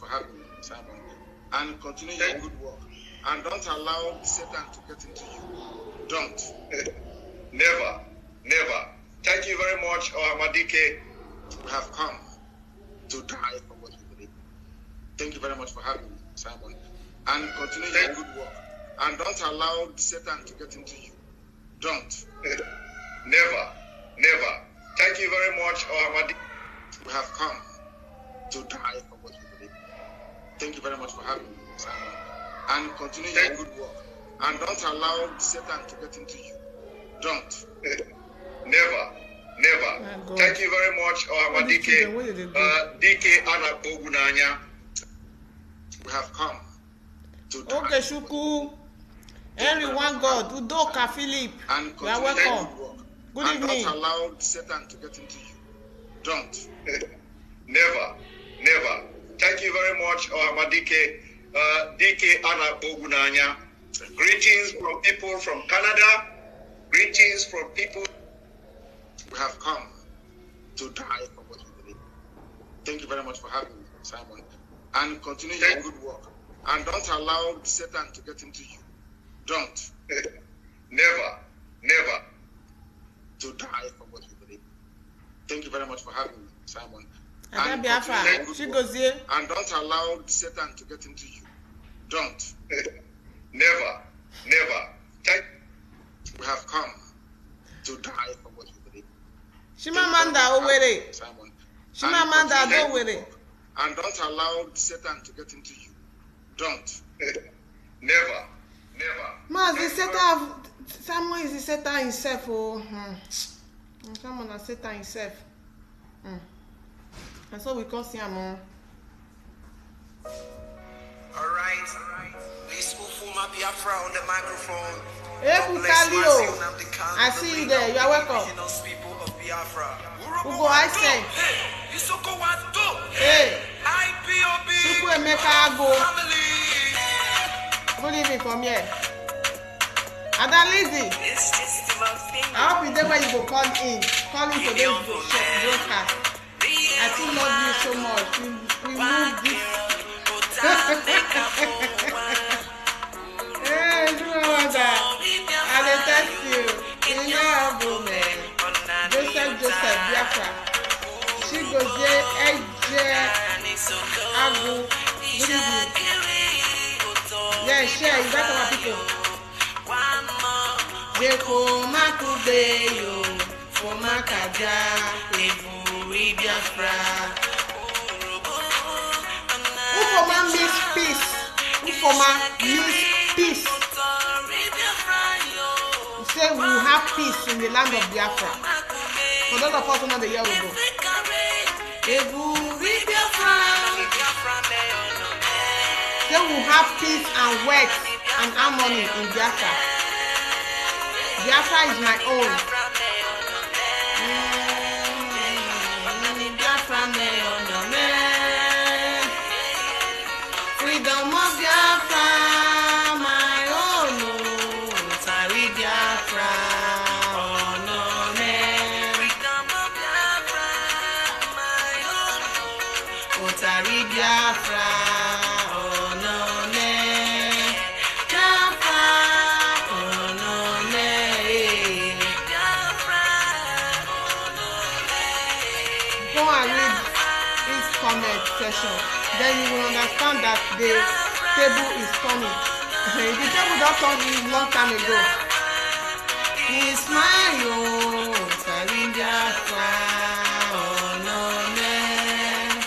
having me, Simon. And continue your good work. And don't allow Satan to get into you. Don't. Never. Never. Thank you very much, Amadike. We have come to die for what you believe. Thank you very much for having me, Simon. And continue your good work. And don't allow Satan to get into you. Don't. Never. Never. Thank you very much, Amadike. We have come to die for what you believe. Thank you very much for having me, Simon. And continue your good work. And don't allow Satan to get into you. Don't. Never. Never. Thank you very much, Amadike. DK Anabogunanya. We have come to die. Okay, Shuku. Everyone, God. Udoka Philip. You are welcome. Good evening. Don't allow Satan to get into you. Don't. Never. Never. Thank you very much, Amadike. DK Anabogunanya. Greetings from people from Canada. Greetings from people. We have come to die for what you believe. Thank you very much for having me, Simon. And continue your good work. And don't allow Satan to get into you. Don't. Never. Never. To die for what you believe. Thank you very much for having me, Simon. And don't allow Satan to get into you. Don't. Never. Never. We have come to die for what you believe. Shimamanda Owere. Simon. Shimamanda Owere. And don't allow Satan to get into you. Don't. Never. Never. Mazi Satan. Someone is the Satan himself. Oh. Someone has Satan himself. And so we can't see him. All right. This Ufuma Biafra on the microphone. Hey, Bukalio. I see you there. You are welcome. Ugo, I say. Hey. Suku Emeka Ago. Good evening from here. Adalizi. I hope you know where you go call in. Call in today's broadcast. I still love you so much. We move this. Hey, you know that. I thank you. In your woman. Joseph Biafra. She goes there. Agu. Good evening. Yeah, share. You got our people. Jeko Makubeyo. For Makaja. Biafra. Ufoma means peace. Ufoma means peace. We say we will have peace in the land of Biafra. For those of us who know the year ago. Say we will have peace and wealth and harmony in Biafra. Biafra is my own. Freedom of Biafra, my own. Tari Biafra, oh no man. Freedom of Biafra, my own. Oh Tari Biafra, oh no man. Biafra, oh no man. Biafra, oh no man. Go and read this comment section. Then you will understand that the table is turning. The table don't turn a long time ago. It's my own, Sarinja oh no man.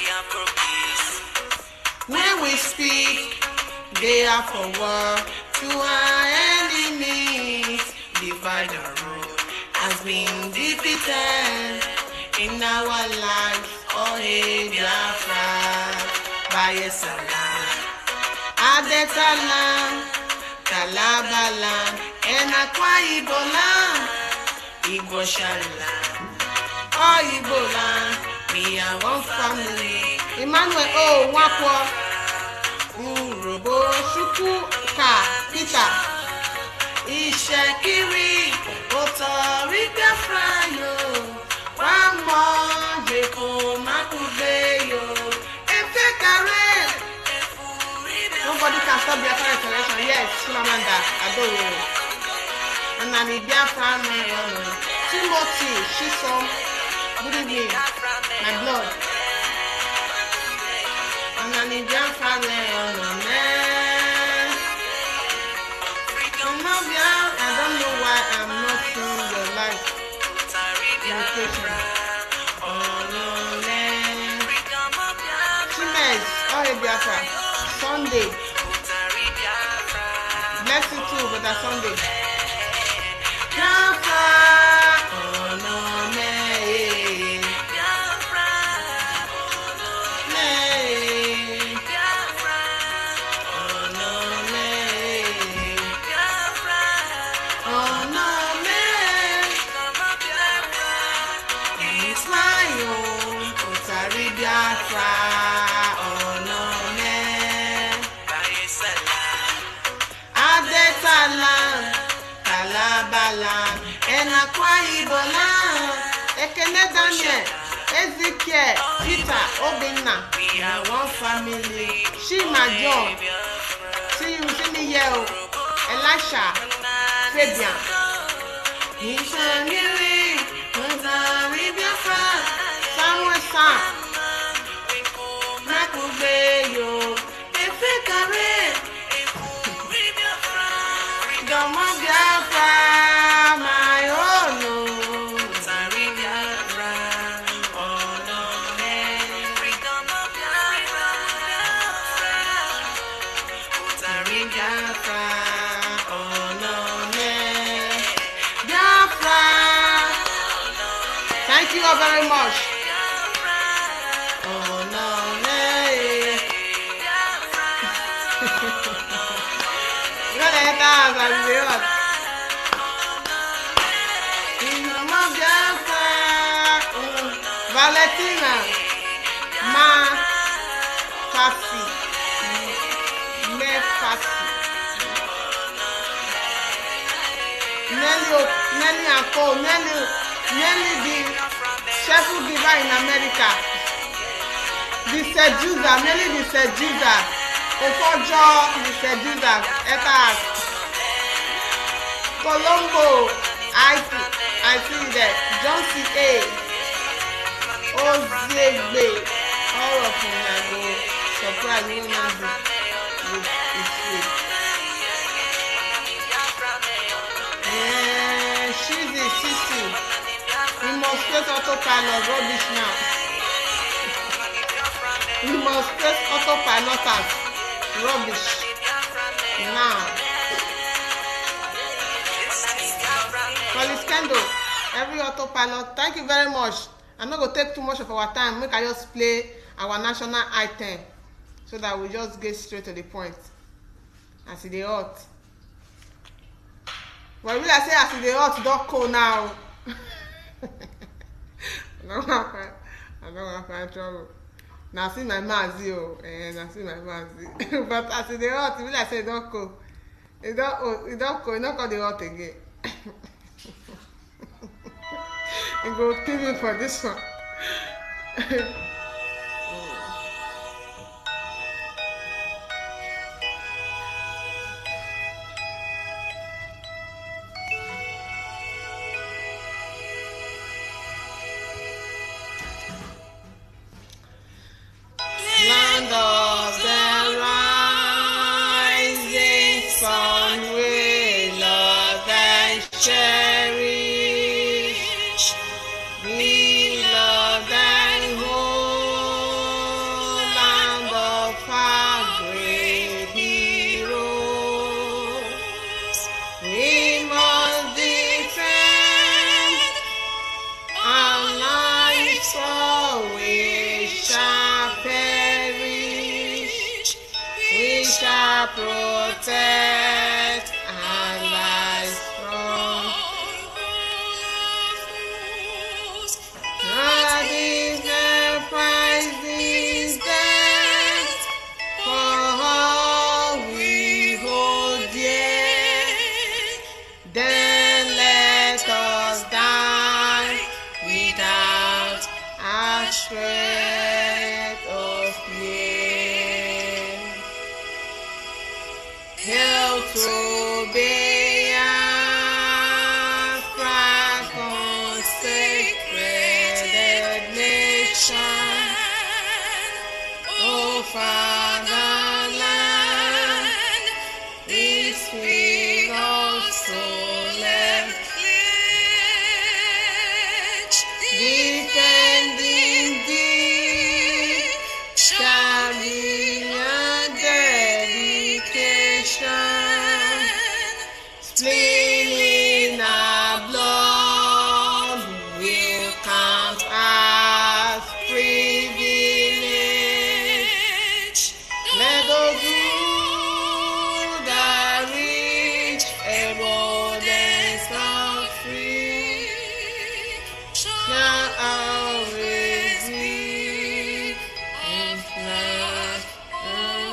When we speak, they are for war to our enemies. Divide and rule has been defeated in our lives. Oh hey Biafra. Baye salam, Adetalam, Kalabalam, and Akwa Ibolam, Igbo Shalam, oh Ibolam, we are one family. Emmanuel O Wakwa, Urobo Shuku Ka Peter, Ishekiri, Otori Biafra yo, one more Jeko Makubeyo. Kare yes, Chimamanda Adoro. And then the Biafra Timothy, Shisom, good evening, my blood. And then the Biafra I don't know why I'm not seeing your life location. Chimes, Biafra, Sunday. Bless you too, but that's Sunday. Biafra, Ekene Daniel, Ezekiel, Peter, Obinna, one family. Shima John, see me here, Elisha, Fabian. Samuel Sam, Makubeyo, Efekare, Domo Biafra, my own. Thank you all very much. Oh no, Valentina, Ma, Fassi, Me Fassi, Nelly Uncle, Nelly the Sheffield Giver in America, the Seducer, Nelly the Seducer, Ofojo the Seducer, Etas, Colombo, I see that, John C.A. Ozegbe, all of them I go surprise you now with it. She's the Sissy. We must press autopilot rubbish now. We must press autopilot as rubbish now. Police Kendo, every autopilot. Thank you very much. I'm not going to take too much of our time. Make I just play our national item so that we just get straight to the point. As it is hot. But will I say as it is hot, don't cold now. I don't want to find trouble. Now see my mazi, and I see my mazi. But as it is hot, will I say don't cold. It don't cold. It's not called the hot again. And go kill me for this one. Land of the rising sun, we love and cherish. We love and hold land of our great heroes. We must defend our lives, or we shall perish. We shall protect our lives from these prices death for all we hold dear. Then let us die without our shred of fear. Hail to Biafra, consecrated nation. Oh, fatherland, this will also let defending thee shall be a dedication. Spilling our blood will count as privilege. Let those who that reach abundance of free shall always be in front of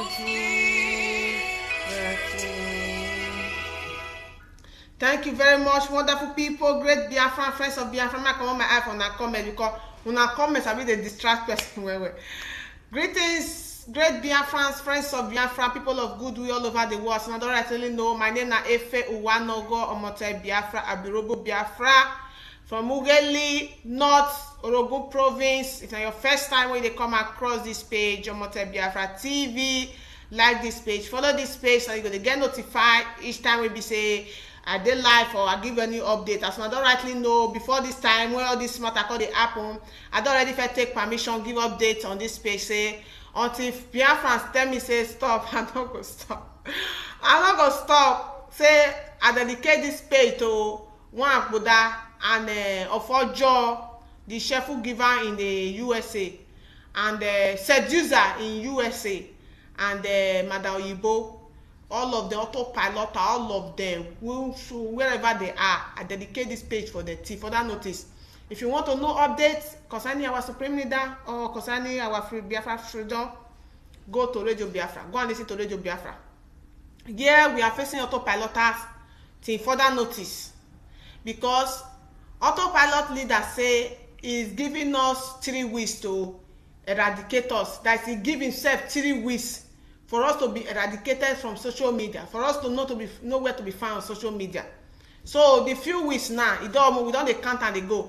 liberty. Thank you very much, wonderful people, great Biafran, friends of Biafra. I come on my eye for una comment because una comments are really distract person. Well. Greetings, great Biafrans, friends of Biafra, people of goodwill all over the world. So I don't actually know. My name is Efe Uwanogo Omote Biafra, Abirogo Biafra, from Ugeli, North Orogun Province. If it's your first time when they come across this page, Omote Biafra TV, like this page, follow this page so you go to get notified each time we be say I did live or I give a new update. As I don't rightly know, before this time when all this matter called the happen, I don't already first take permission, give updates on this page, say until Biafrans tell me say stop, I'm not gonna stop. I'm not gonna stop. Say I dedicate this page to one Buddha and Ofojo, the chef giver in the USA, and seducer in USA, and Madam Oyibo. All of the autopilot, all of them, wherever they are, I dedicate this page for the tea. For that notice, if you want to know updates concerning our Supreme Leader or concerning our free Biafra freedom, go to Radio Biafra. Go and listen to Radio Biafra. Here we are facing autopiloters till further notice, because autopilot leader say is giving us 3 weeks to eradicate us. That is, he give himself 3 weeks for us to be eradicated from social media, for us to nowhere to be found on social media. So the few weeks now, we don't count and they go.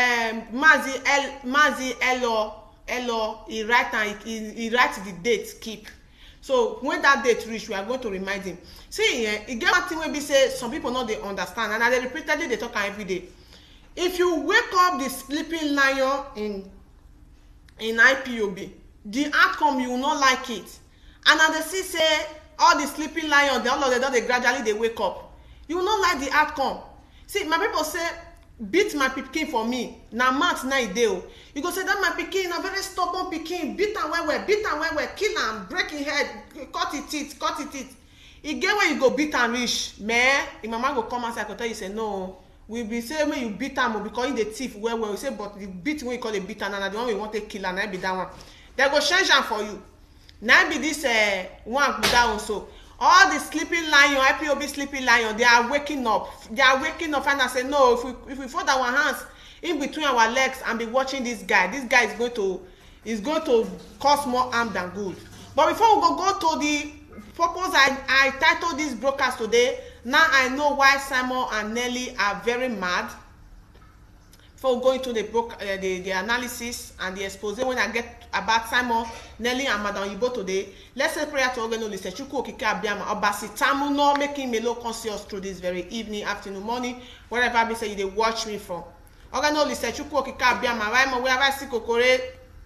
Mazi Elo, he write the date keep. So when that date reach, we are going to remind him. See, it get one thing where we say some people know they understand, and they repeatedly they talk every day. If you wake up the sleeping lion in IPOB, the outcome you will not like it. And as they see say all the sleeping lions, all of them, they gradually they wake up. You will not like the outcome. See, my people say beat my pikin for me. Na month na day. You go say that my pikin, a very stubborn pikin, beat am well, kill am, break him head, cut his teeth. E get where you go beat am reach, man. Your mama go come outside, I go tell you say no. We be say when you beat am because he the thief well. You say but the beat when you call a beat am, and the one we want to kill am, na be that one. They go change am for you. Now be this one down also. All the sleeping lion, IPOB sleeping lion, they are waking up. They are waking up, and I say no. If we fold our hands in between our legs and be watching this guy is going to cause more harm than good. But before we go to the purpose, I titled this broadcast today. Now I know why Simon and Nelly are very mad. Before we go into the analysis and the expose when I get about Simon, Nelly, and Madam Oyibo today, let's say prayer to Ogeno Lise Chukwu Okike Abiyama Obasi Tamuno, making me low conscious through this very evening, afternoon, morning, wherever we say you they watch me from. Ogeno Lise Chukwu Okike Abiyama, Raimo, wherever I see Kokore,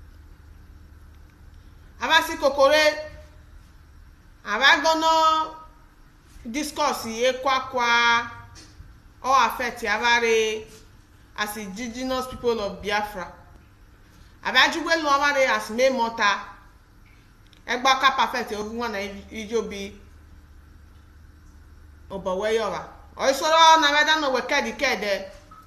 am I gonna discuss here kwa or affect Yavare as indigenous people of Biafra. Abajugwe lo amare as me mota. Egba ka perfect ogun na ijobi. Obawe yowa. Oisoro na weda no wekedi kede.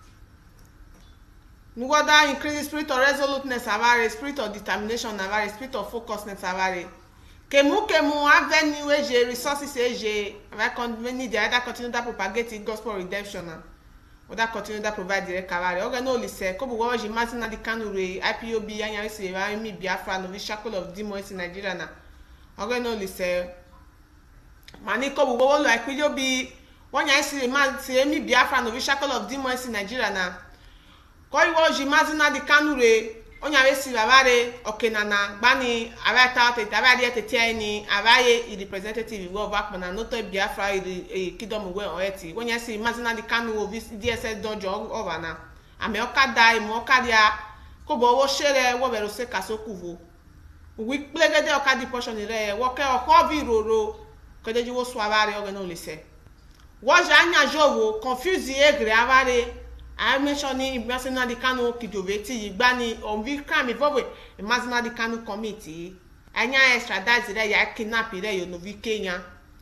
Nugoda increase spirit of resoluteness avare, spirit of determination avare, spirit of focusness avare. Kemu avenue eje resources eje. Avare need the other continue to propagate the gospel redemption. Oda continue to provide direct coverage. Ogeno Lise, kobu wo ji mazi na di kanure IPOB anya isi mi Biafra no shackle of demons in Nigeria na. Ogeno Lise maniko bu wo lo akwijo bi wonya isi ma si emi Biafra no Shackle of Demons in Nigeria na ko iwo ji mazina di kanure onya we si babare okenana gbani abata te tabari tete ni abaye i representative wo back na noto Biafra i kingdom we oeti wonya si mazina di kanu of DSS dojo over na ame okada imo okadia ko bo wo shere wo bero se kasokuvo wi plegede okadi portion re wo ke okovi roro kodeji wo swabare oge no lese wo ja anya jowo confuse egre abare I mentioned in National Kanu Kidoveti, Bani, on Vikram, a National Kanu committee. Anya extradite there, ya kidnap there, you know, Kenya.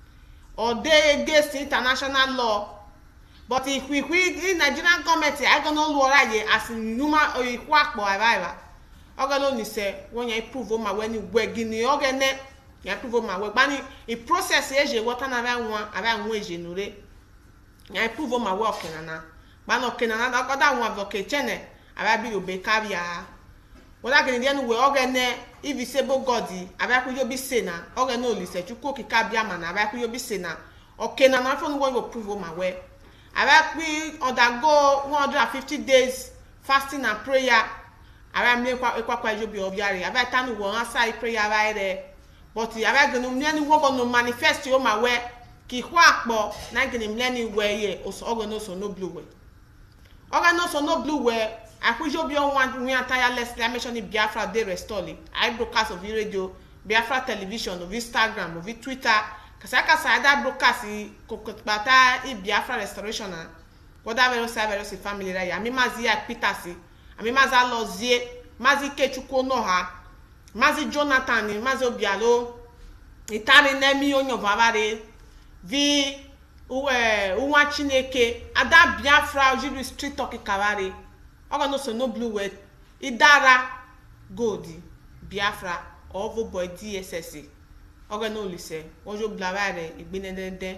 Or they against international law. But if we in Nigerian government, I don't know what I as in human or a quack boy, I can only say, when you prove my when you work in the organ, you prove my work. Bani, a process is what around wage in Ure. I prove my work in an bano kenana da koda won avoke chene arabi obe kabia wala kini den we ogene invisible god araku yo bi sena ogene olise chuko ki kabia mana araku yo bi sena okenana fo no go prove my way araku undergo 150 days fasting and prayer aram le kwa yo bi obiare aba tanu wo answer prayer right but aragu no ni wo go no manifest yo my way ki hwa apo na gini mleni we ye oso ogene so no blue way Organo so no blue where I could be on one tireless mention in Biafra Day Restore. I broadcast of radio, Biafra television, of Instagram, of Twitter. Kasaka Sada broadcast Kokotbata in Biafra restoration. Whatever serve family right. I mean Mazia Pitasi. I mean Maza Lozie, Mazi Kechuko Noha, Mazi Jonathan, Mazo Bialo, Italian Nemi Onyo Vavare, V. Uwa Chineke ada Biafra Ojiri street talk kawari oga so no blue word idara godi Biafra ovo boy DSS oga no lise ojo blaware igbinedede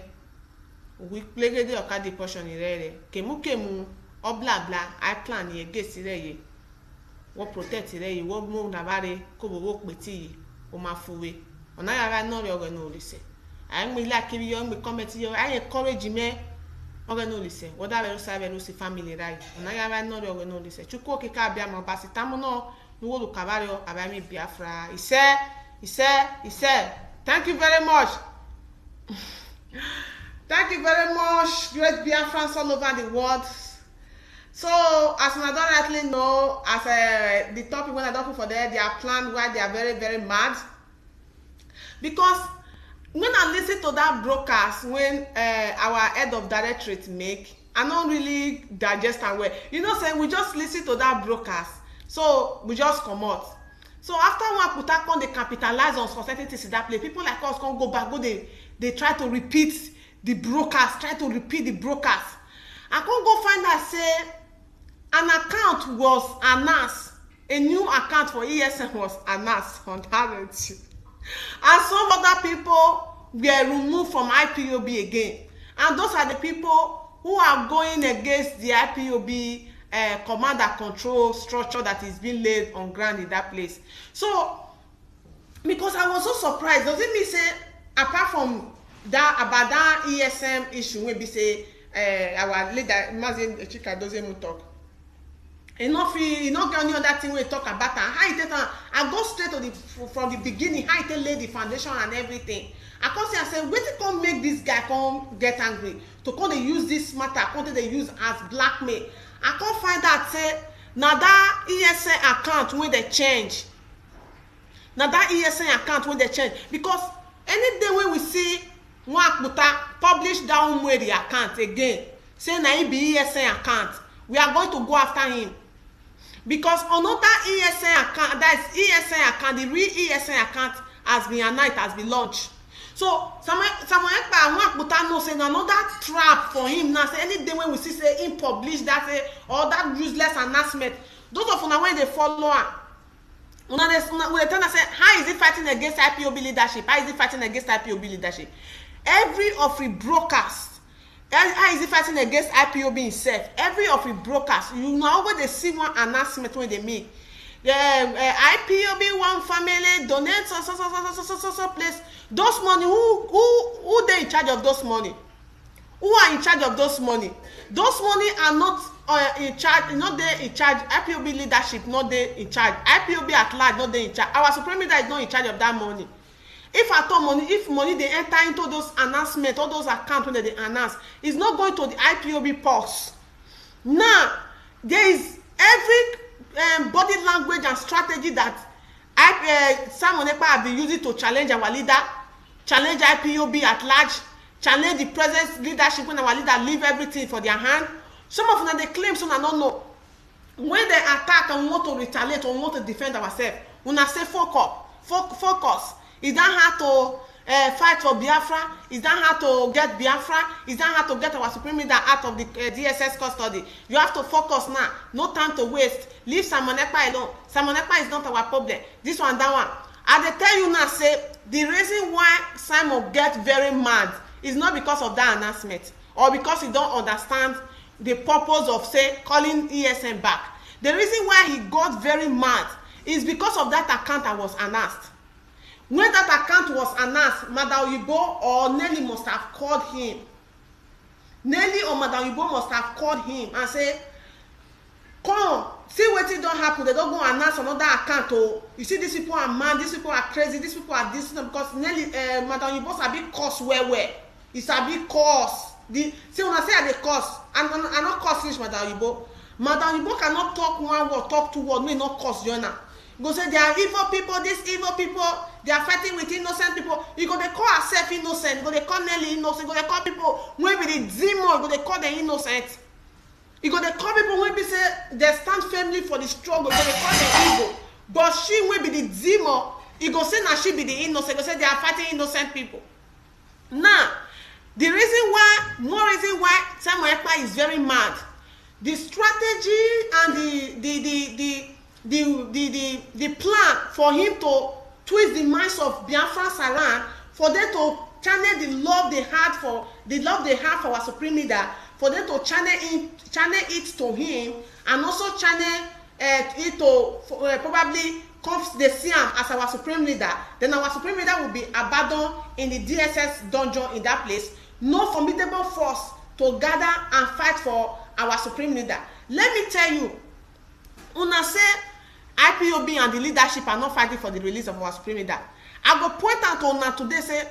we plegede okadi portion irere kemu oblabla I plan ye gesi reye wo protect reye wo mu nabare ko bo wo peti o ma fuwe ona yara no re oga no lise I am like you young comment you. I encourage me. Oga no listen. What I will say, will see family right. And I have no oga no listen. Chuko kika bia mo basi tamuno. No lu kabario abami Biafra. He said. Thank you very much. Thank you very much, great Biafrans all over the world. So, as I don't rightly know, as the topic when I don't put for there, they are planned why they are very, very mad. Because when I listen to that broadcast when our head of directorate make, I don't really digest and well. You know, saying we just listen to that broadcast, so we just come out. So after one put up on the capitalize on certain things in that place, people like us can't go back, they try to repeat the broadcast, I can't go find out say an account was announced, a new account for ESN was announced on that. And some other people were removed from IPOB again. And those are the people who are going against the IPOB command and control structure that is being laid on ground in that place. So, because I was so surprised, does it mean say, apart from that, about that ESM issue, maybe say, our leader, Mazin Chika doesn't talk. Enough, you know, any other thing we talk about, and how it I go straight to the from the beginning, how it lay the foundation and everything. I come say, I say, wait to come make this guy come get angry, to come they use this matter, come they use as blackmail. I can't find out say, now that ESN account when they change, now that ESN account when they change, because any day when we see one publish down where the account again, say now it be ESN account, we are going to go after him. Because another ESN account, that is ESN account, the real ESN account has been announced, has been launched. So someone know say another trap for him now. Say any day when we see say him publish that say or that useless announcement, those of una when they follow am, we tell us say how is he fighting against IPOB leadership? How is he fighting against IPOB leadership? Every of the brokers. How is he fighting against IPOB himself? Every of the brokers, you know when they see one announcement when they make, the IPOB one family donate so place Those money, who they in charge of those money? Who are in charge of those money? Those money are not in charge, not they in charge. IPOB leadership, not they in charge. IPOB at large, not they in charge. Our supreme leader is not in charge of that money. If at all money, if money they enter into those announcements, all those accounts when they announce, it's not going to the IPOB purse. Now, there is every body language and strategy that Simon Ekpa have been using to challenge our leader, challenge IPOB at large, challenge the present leadership when our leader leave everything for their hand. Some of them they claim, some I don't know. When they attack and want to retaliate or want to defend ourselves, when I say focus. Is that how to fight for Biafra? Is that how to get Biafra? Is that how to get our supreme leader out of the DSS custody? You have to focus now. No time to waste. Leave Simon Ekpa alone. Simon Ekpa is not our problem. This one, that one. I dey tell you now, say the reason why Simon get very mad is not because of that announcement or because he don't understand the purpose of say calling ESN back. The reason why he got very mad is because of that account that was announced. When that account was announced, Madam Oyibo or Nelly must have called him. Nelly or Madam Oyibo must have called him and say, come, see what it don't happen. They don't go announce another account. Oh, you see, these people are mad, these people are crazy, these people are this, because Nelly, Madam Oyibo sabi curse where. He sabi curse. See, when I say I dey curse, I'm not curse finish Madam Oyibo. Madam Oyibo cannot talk one word, talk two words, may not curse Jonah. Go say they are evil people, these evil people, they are fighting with innocent people. You go they call herself innocent, you go they call Nelly innocent, you go they call people when be the demon, you go they call them innocent. You go they call people when be say they stand firmly for the struggle, you go they call them evil. But she will be the demon, you go say now she be the innocent, you go say they are fighting innocent people. Now, the reason why, more reason why Simon Ekpa is very mad, the strategy and the plan for him to twist the minds of Biafrans around, for them to channel the love they had for our supreme leader, for them to channel it to him, and also channel it to probably come they see him as our supreme leader. Then our supreme leader will be abandoned in the DSS dungeon in that place. No formidable force to gather and fight for our supreme leader. Let me tell you, una say IPOB and the leadership are not fighting for the release of our supreme leader. I go point out to una today say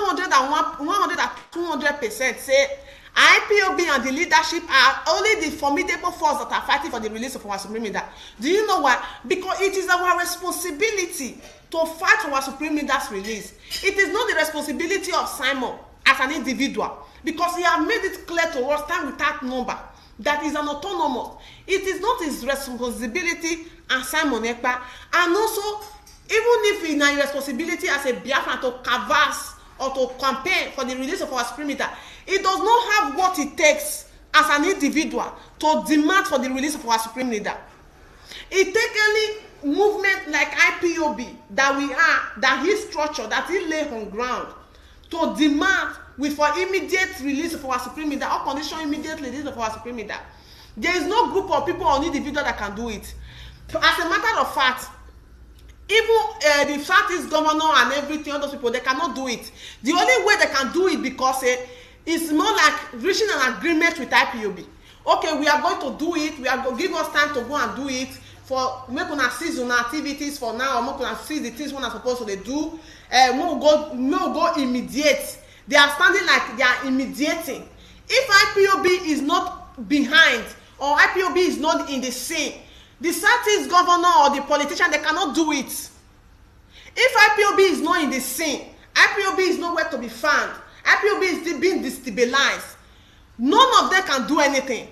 100% say IPOB and the leadership are only the formidable force that are fighting for the release of our supreme leader. Do you know why? Because it is our responsibility to fight for our supreme leader's release. It is not the responsibility of Simon as an individual, because he has made it clear to us time without number that is an autonomous. It is not his responsibility as Simon Ekpa, and also even if it's not responsibility as a Biafran to canvass or to campaign for the release of our supreme leader, it does not have what it takes as an individual to demand for the release of our supreme leader. It takes any movement like IPOB that we are, that his structure, that he lay on ground, to demand with for immediate release of our supreme leader or condition immediate release of our supreme leader. There is no group of people or individual that can do it. As a matter of fact, even the Southeast governor and everything, all those people, they cannot do it. The only way they can do it because it's more like reaching an agreement with IPOB. Okay, we are going to do it. We are going to give us time to go and do it. For make una cease una activities for now, or make una cease the things we are supposed to do. We will go immediate. They are standing like they are immediating. If IPOB is not behind or IPOB is not in the scene, the Southeast governor or the politician, they cannot do it. If IPOB is not in the scene, IPOB is nowhere to be found. IPOB is being destabilized. None of them can do anything.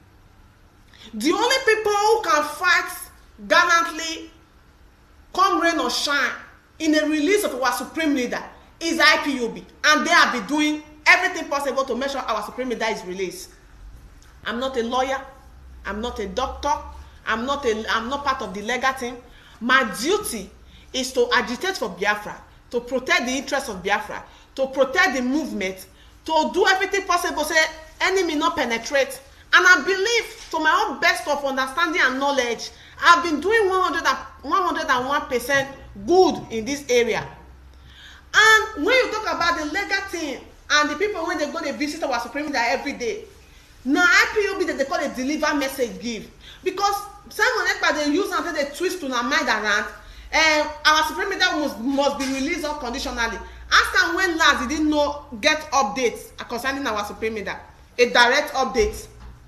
The only people who can fight gallantly, come rain or shine, in the release of our supreme leader is IPOB, and they have been doing everything possible to make sure our supreme leader is released. I'm not a lawyer, I'm not a doctor, I'm not part of the legal team. My duty is to agitate for Biafra, to protect the interests of Biafra, to protect the movement, to do everything possible so enemy not penetrate. And I believe, to my own best of understanding and knowledge, I've been doing 101% good in this area. And when talk about the legal thing and the people when they go to visit our supreme leader every day. Now IPOB that they call a deliver message give, because Simon Ekpa they use until they twist to our mind around. Our supreme leader must be released unconditionally. Ask them when last he didn't know get updates concerning our supreme leader, a direct update.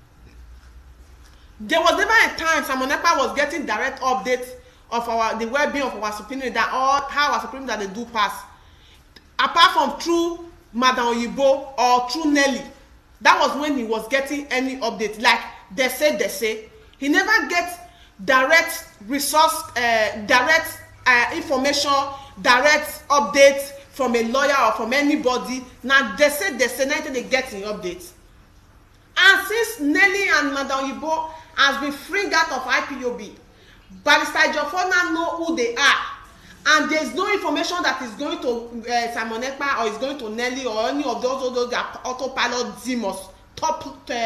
There was never a time Simon Ekpa was getting direct updates of the well-being of our supreme leader or how our supreme leader they do pass, apart from through Madam Oyibo or through Nelly. That was when he was getting any update. Like they say, he never gets direct resource, direct information, direct updates from a lawyer or from anybody. Now they say, now they get in updates. And since Nelly and Madam Oyibo has been freed out of IPOB, Barrister Ejiofor now know who they are. And there's no information that is going to Simon Ekpa or is going to Nelly or any of those autopilot demons, top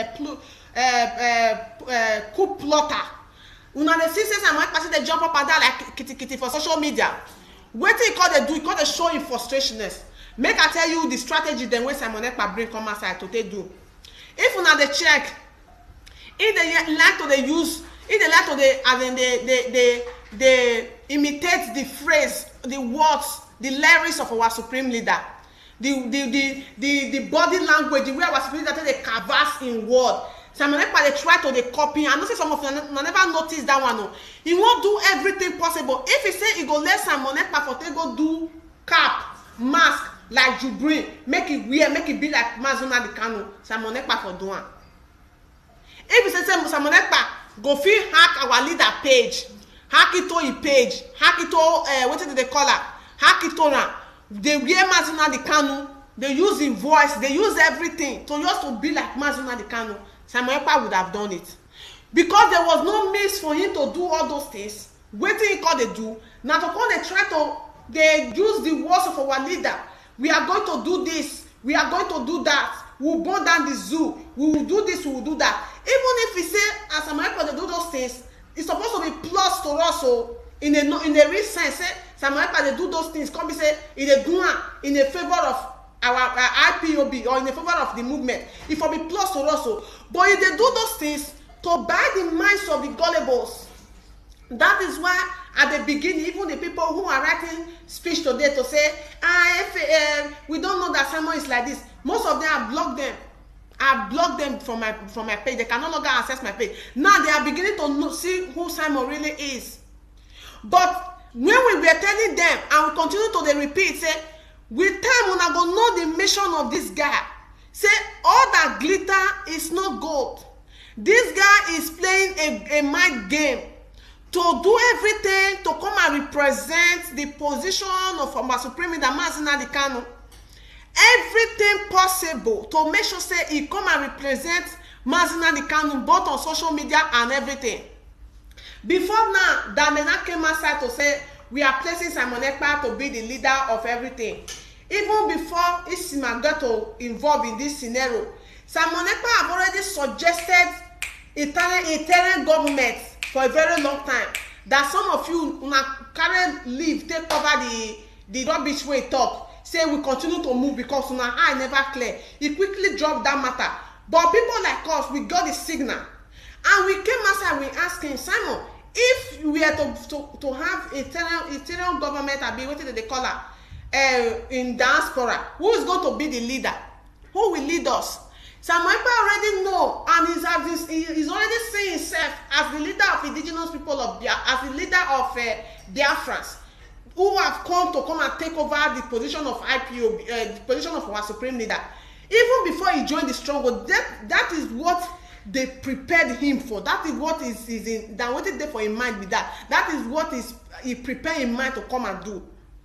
coup plotter. Una dey see say Simon Ekpa say they jump up and down like kitty for social media. Wetin he call they do? He call they show him frustrationist. Make I tell you the strategy then when Simon Ekpa bring come outside to take do. If una dey check, if they like to they use, if they like to they as in they imitate the phrase, the words, the lyrics of our supreme leader, the body language, the way our supreme leader they converse in word. Simon Ekpa they try to they copy. I know say some of them never notice that one. No. He won't do everything possible. If he say he go let Simon Ekpa for they go do cap, mask like Jubrin, make it weird, make it be like Mazuna the Kano. Simon Ekpa for doing. If he say Simon Ekpa go feel hack our leader page. Hack it to a page, hack it to what did they call her? Hack it to they wear Mazuna the Kanu, they use his voice, they use everything to just to be like Mazuna the Kanu. Simon Ekpa would have done it. Because there was no means for him to do all those things. What did he call they do? Now to call they try to they use the words of our leader. We are going to do this, we are going to do that, we'll burn down the zoo, we will do this, we will do that. Even if we say as Simon Ekpa they do those things, it's supposed to be plus to us, so in a real sense, say Simon Ekpa they do those things. Come be say in a do in a favor of our IPOB or in a favor of the movement. It will be plus to us, so. But if they do those things to buy the minds of the gullibles, that is why at the beginning, even the people who are writing speech today to say, we don't know that Simon is like this. Most of them have blocked them. I blocked them from my page. They can no longer access my page. Now they are beginning to see who Simon really is. But when we were telling them, and we continue to repeat, say, with time when I go know the mission of this guy. Say, all that glitter is not gold. This guy is playing a mind game to do everything to come and represent the position of our supreme leader, Mazina the Kanu. Everything possible to make sure say he come and represent Mazina the Kanu both on social media and everything. Before now, Damena came outside to say we are placing Simon Ekpa to be the leader of everything. Even before Isima got to involve in this scenario, Simon Ekpa have already suggested Italian government for a very long time that some of you carry leave take cover the rubbish way talk. Say we continue to move because una eye never clear. He quickly dropped that matter. But people like us, we got the signal. And we came outside, we asked him, Simon, if we are to have Italian government, what did they call her, in diaspora, who is going to be the leader? Who will lead us? Simon Ekpa already know, and he's already seeing himself as the leader of indigenous people of Biafra, as the leader of Biafrans, who have come and take over the position of IPOB, the position of our supreme leader. Even before he joined the struggle, that is what they prepared him for. That is what is in that what is there for in mind with that. That is what is he prepared in mind to come and do.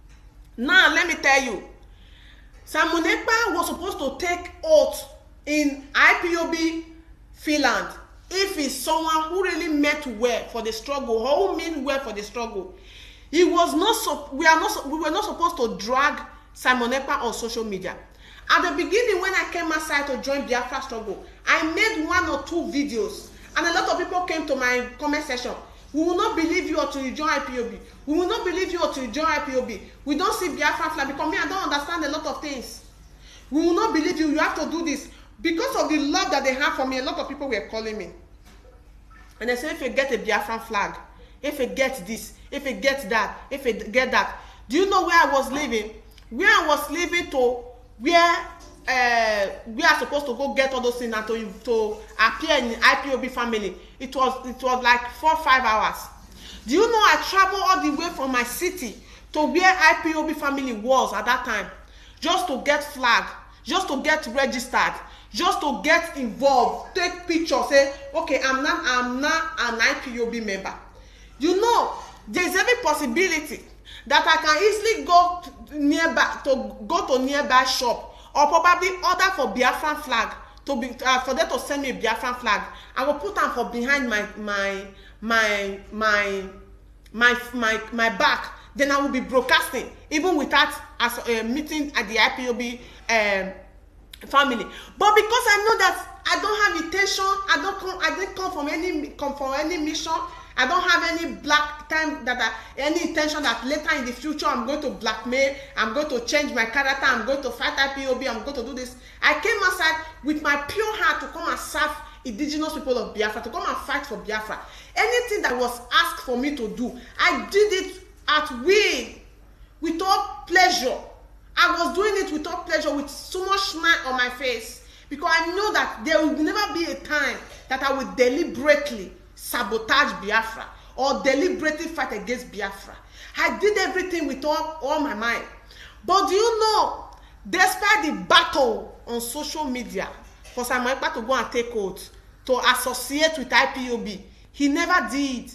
Now let me tell you, Simon Ekpa was supposed to take oath in IPOB Finland if he's someone who really meant well for the struggle, or who meant well for the struggle. He was not. We were not supposed to drag Simon Ekpa on social media. At the beginning, when I came outside to join Biafra struggle, I made 1 or 2 videos, and a lot of people came to my comment section We will not believe you until you join IPOB. We will not believe you until you join IPOB. We don't see Biafra flag because me, I don't understand a lot of things. We will not believe you. You have to do this. Because of the love that they have for me, a lot of people were calling me. And they say, if you get a Biafran flag, if you get this, if you get that, if you get that. Do you know where I was living? Where I was living to where we are supposed to go get all those things and to appear in the IPOB family. It was like 4 or 5 hours. Do you know I traveled all the way from my city to where IPOB family was at that time, just to get flag, just to get registered, just to get involved, take pictures, say, okay, I'm not an IPOB member. You know, there's every possibility that I can easily go to nearby shop or probably order for Biafran flag to be for them to send me a Biafran flag. I will put them for behind my back. Then I will be broadcasting even without a meeting at the IPOB family. But because I know that I don't have intention, I didn't come from any mission. I don't have any black time any intention that later in the future I'm going to blackmail, I'm going to change my character, I'm going to fight IPOB, I'm going to do this. I came outside with my pure heart to come and serve indigenous people of Biafra, to come and fight for Biafra. Anything that was asked for me to do, I did it at will, without pleasure. I was doing it without pleasure, with so much smile on my face, because I know that there will never be a time that I will deliberately sabotage Biafra or deliberately fight against Biafra. I did everything with all my mind. But do you know, despite the battle on social media for Samuel Ekpa to go and take oath, to associate with IPOB, he never did.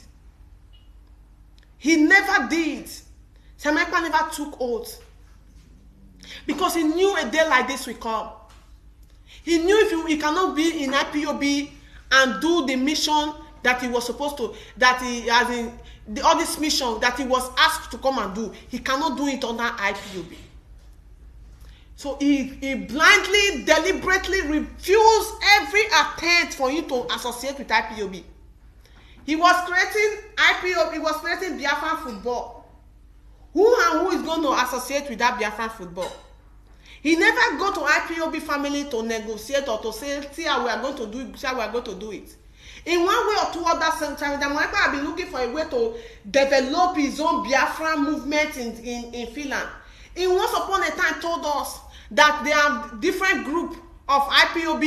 He never did. Samuel Ekpa never took oath, because he knew a day like this will come. He knew if he cannot be in IPOB and do the mission that he was supposed to, that he has in all this mission that he was asked to come and do, he cannot do it under IPOB. So he blindly, deliberately refused every attempt for you to associate with IPOB. He was creating IPOB, he was creating Biafran football. Who is going to associate with that Biafran football? He never go to IPOB family to negotiate or to say, see how we are going to do it, see how we are going to do it. In one way or two other, sometimes Samuel Ekpa have been looking for a way to develop his own Biafran movement in Finland. He once upon a time told us that there are different group of IPOB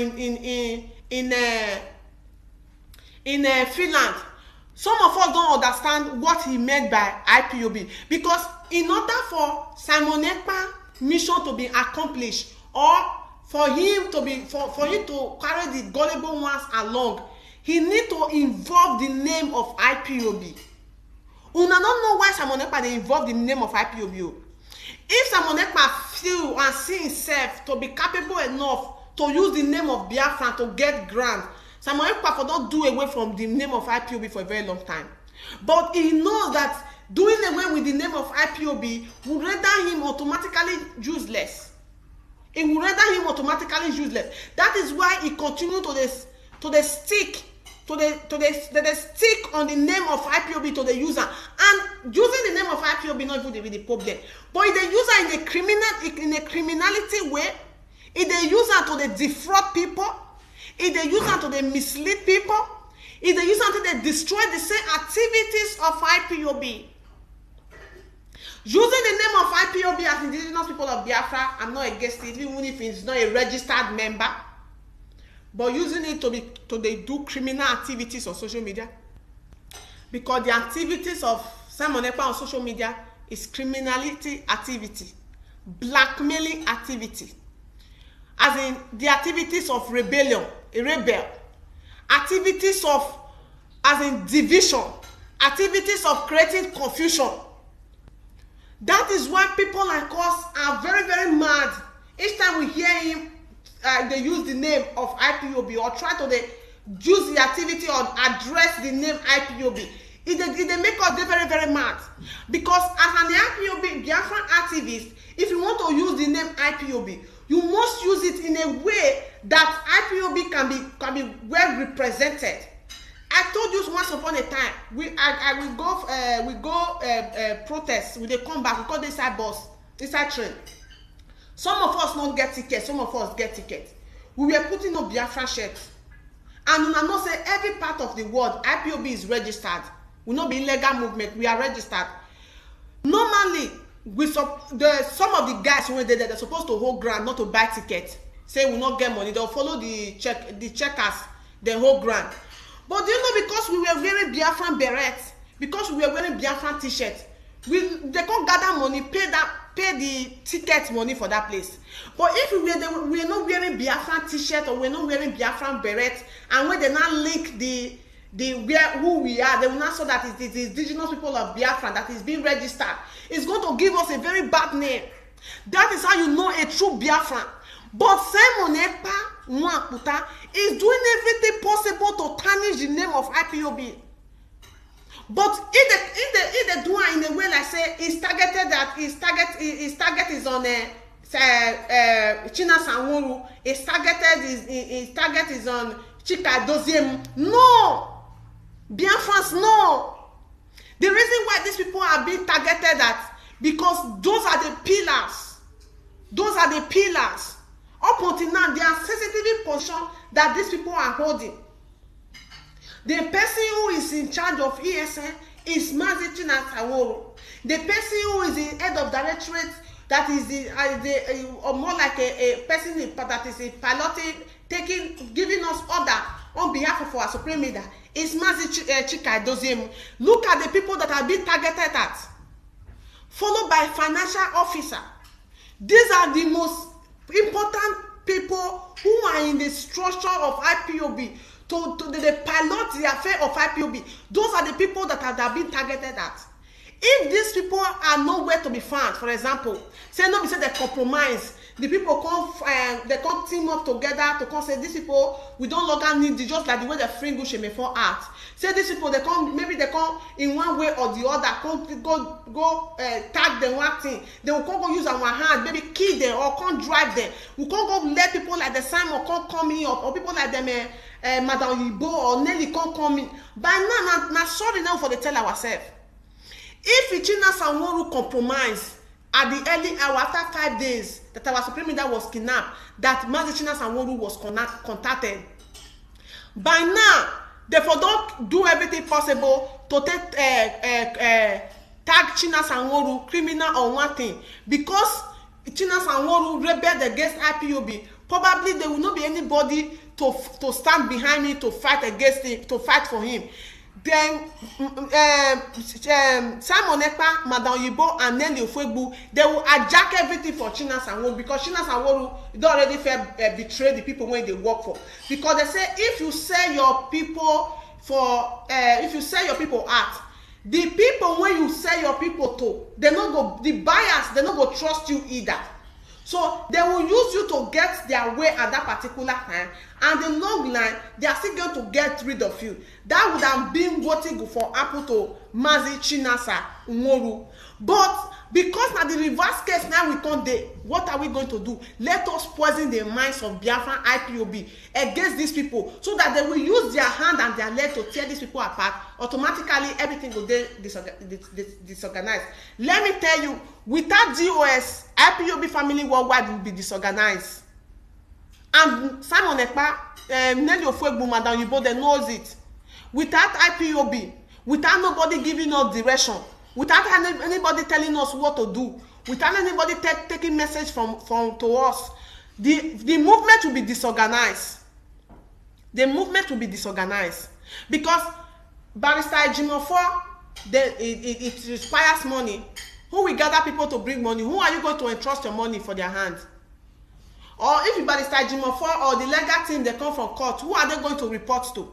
in Finland. Some of us don't understand what he meant by IPOB, because in order for Samuel Ekpa mission to be accomplished, or for him to be for you to carry the gullible ones along, he need to involve the name of IPOB. Una don't know why Samuel Ekpa they involve the name of IPOB. If Samuel Ekpa feel and see himself to be capable enough to use the name of Biafra to get grant, Samuel Ekpa for don't do away from the name of IPOB for a very long time. But he knows that doing away with the name of IPOB will render him automatically useless. It will render him automatically useless. That is why he continued to stick on the name of IPOB to the user, and using the name of IPOB not even the problem. But if the user in a criminality way, if the user to the defraud people, if the user to the mislead people, if the user to the destroy the same activities of IPOB. Using the name of IPOB as indigenous people of Biafra, I'm not against it, even if it's not a registered member. But using it to do criminal activities on social media, because the activities of Samuel Ekpa on social media is criminality activity, blackmailing activity, as in the activities of rebellion, a rebel, activities of as in division, activities of creating confusion. That is why people like us are very, very mad each time we hear him. They use the name of IPOB or try to use the activity or address the name IPOB. They make us very, very mad. Because as an IPOB Biafran activist, if you want to use the name IPOB, you must use it in a way that IPOB can be well represented. I told you once upon a time, we go protest, we they come back, we call this side bus, this side train. Some of us not get tickets, some of us get tickets. We were putting up Biafra shirts. And you know say every part of the world, IPOB is registered. We not be illegal movement, we are registered. Normally, some of the guys when they're supposed to hold ground, not to buy tickets. Say we not get money, they'll follow the checkers, they hold ground. But do you know, because we were wearing Biafran berets, because we were wearing Biafran t-shirts, they can't gather money, pay the ticket money for that place. But if we are not wearing Biafran t-shirt or we're not wearing Biafran berets, and when they not link who we are, they will not say that it is the indigenous people of Biafra that is being registered. It's going to give us a very bad name. That is how you know a true Biafran. But Simon Ekpa Nwaputa is doing everything possible to tarnish the name of IPOB. But if they do it in a way like say his target is on China Sanwo-Olu, his target is on Chika Doziem. No, Biafrans, no. The reason why these people are being targeted at, because those are the pillars. Those are the pillars. Up until now, they are sensitive position that these people are holding. The person who is in charge of ESN is Mazi China Sanwo-Olu. The person who is the head of directorate, that is or more like a person that is piloting, giving us order on behalf of our supreme leader, is Mazi Chika Doziem. Look at the people that are being targeted at, followed by financial officer. These are the most important people who are in the structure of IPOB to the pilot the affair of IPOB. Those are the people that have been targeted at. If these people are nowhere to be found, for example, say no, we say they compromise. The people come team up together to come say these people we don't longer need the, just like the way the free Gush may fall out. Say these people maybe they come in one way or the other, go tag them one thing. They will come go use our hand, maybe kill them or come drive them. We can't go let people like the Simon come in or people like them Madam Yibo or Nelly come in. By now sorry now for the tell ourselves. If China Sanwo-Olu compromise at the early hour after 5 days that our supreme leader was kidnapped, that Mazi China Sanwo-Olu was contacted, by now they don't do everything possible to tag China Sanwo-Olu criminal or one thing, because China Sanwo-Olu rebelled against IPOB. Probably there will not be anybody to stand behind him to fight against him, to fight for him. Then Simon Ekpa, Madam Yibo, and Nelly Ofegbu, they will hijack everything for China Sanwo-Olu, because China Sanwo-Olu don't already betray the people when they work for. Because they say if you sell your people out, the people when you sell your people to, the buyers, they not go trust you either. So they will use you to get their way at that particular time, and the long line, they are still going to get rid of you. That would have been what it for Apple to Mazi Chinasa Nworu. But because now the reverse case now we can't do, what are we going to do? Let us poison the minds of Biafran IPOB against these people, so that they will use their hand and their leg to tear these people apart. Automatically, everything will be disorganized. Let me tell you, without DOS, IPOB family worldwide will be disorganized. And Simon Ekpa, Nelly Ofegbu, Madam Yibo, they knows it. Without IPOB, without nobody giving us direction, without anybody telling us what to do, without anybody taking message from to us, the movement will be disorganized. The movement will be disorganized because Barrister Ejimofor, it requires money. Who will gather people to bring money? Who are you going to entrust your money for their hands? Or if you Barrister Ejimofor or the legal team, they come from court, who are they going to report to?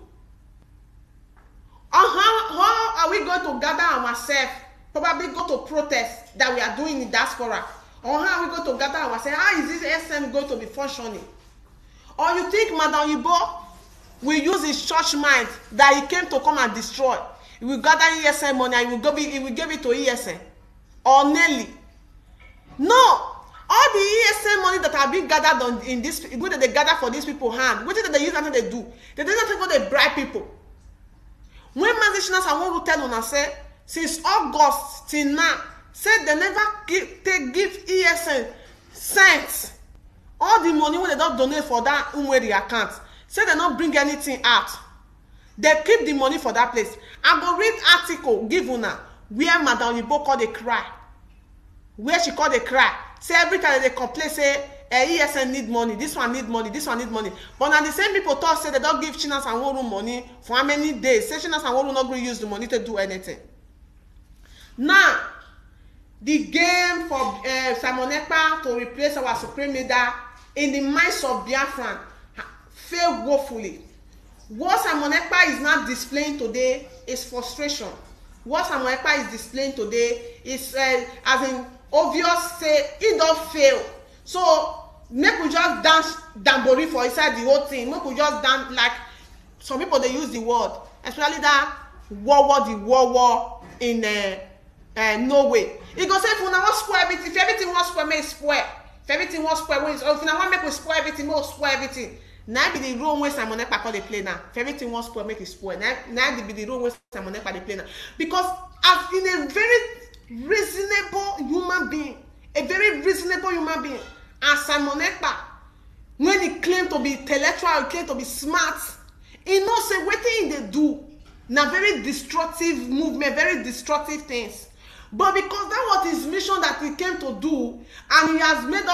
Or how are we going to gather ourselves, probably go to protest that we are doing in diaspora? Or how are we going to gather ourselves? How is this SM going to be functioning? Or you think Madam Yibo will use his church mind that he came to come and destroy? He will gather ESN money and he will give it to ESN? Or Nelly? No! All the ESN money that have been gathered in this, what did they gather for these people's hand? What did they use and they do? They don't go they bribe people. When Mazi Chinasa Nworu tell una say since August till now, say they never give ESN cents. All the money when they don't donate for that Umweri account, say they not bring anything out. They keep the money for that place. I go read article give una where Madam Oyibo call the cry. Where she call the cry. Say every time they complain say ESN need money, this one need money, this one need money. But now the same people talk say they don't give Chinasa Nworu money for how many days? Say Chinasa Nworu not going to use the money to do anything. Now, the game for Simon Ekpa to replace our supreme leader in the minds of Biafran failed woefully. What Simon Ekpa is not displaying today is frustration. What Simon Ekpa is displaying today is as in obvious say he don't fail. So make we just dance dambori for inside the whole thing. Make we just dance like some people they use the word, especially that war in no way. He go say if una want spoil everything, if everything wants spoil, make spoil. If everything wants spoil, if una want make we spoil everything, make we spoil everything. Now be the role where Simon Ekpa call the play now. If everything wants spoil, make it spoil. Now be the role where Simon Ekpa the play now. Because as in a very reasonable human being, as Simon Ekpa, when he claimed to be intellectual, he claimed to be smart, he knows say what thing they do. Now very destructive movement, very destructive things. But because that was his mission that he came to do, and he has made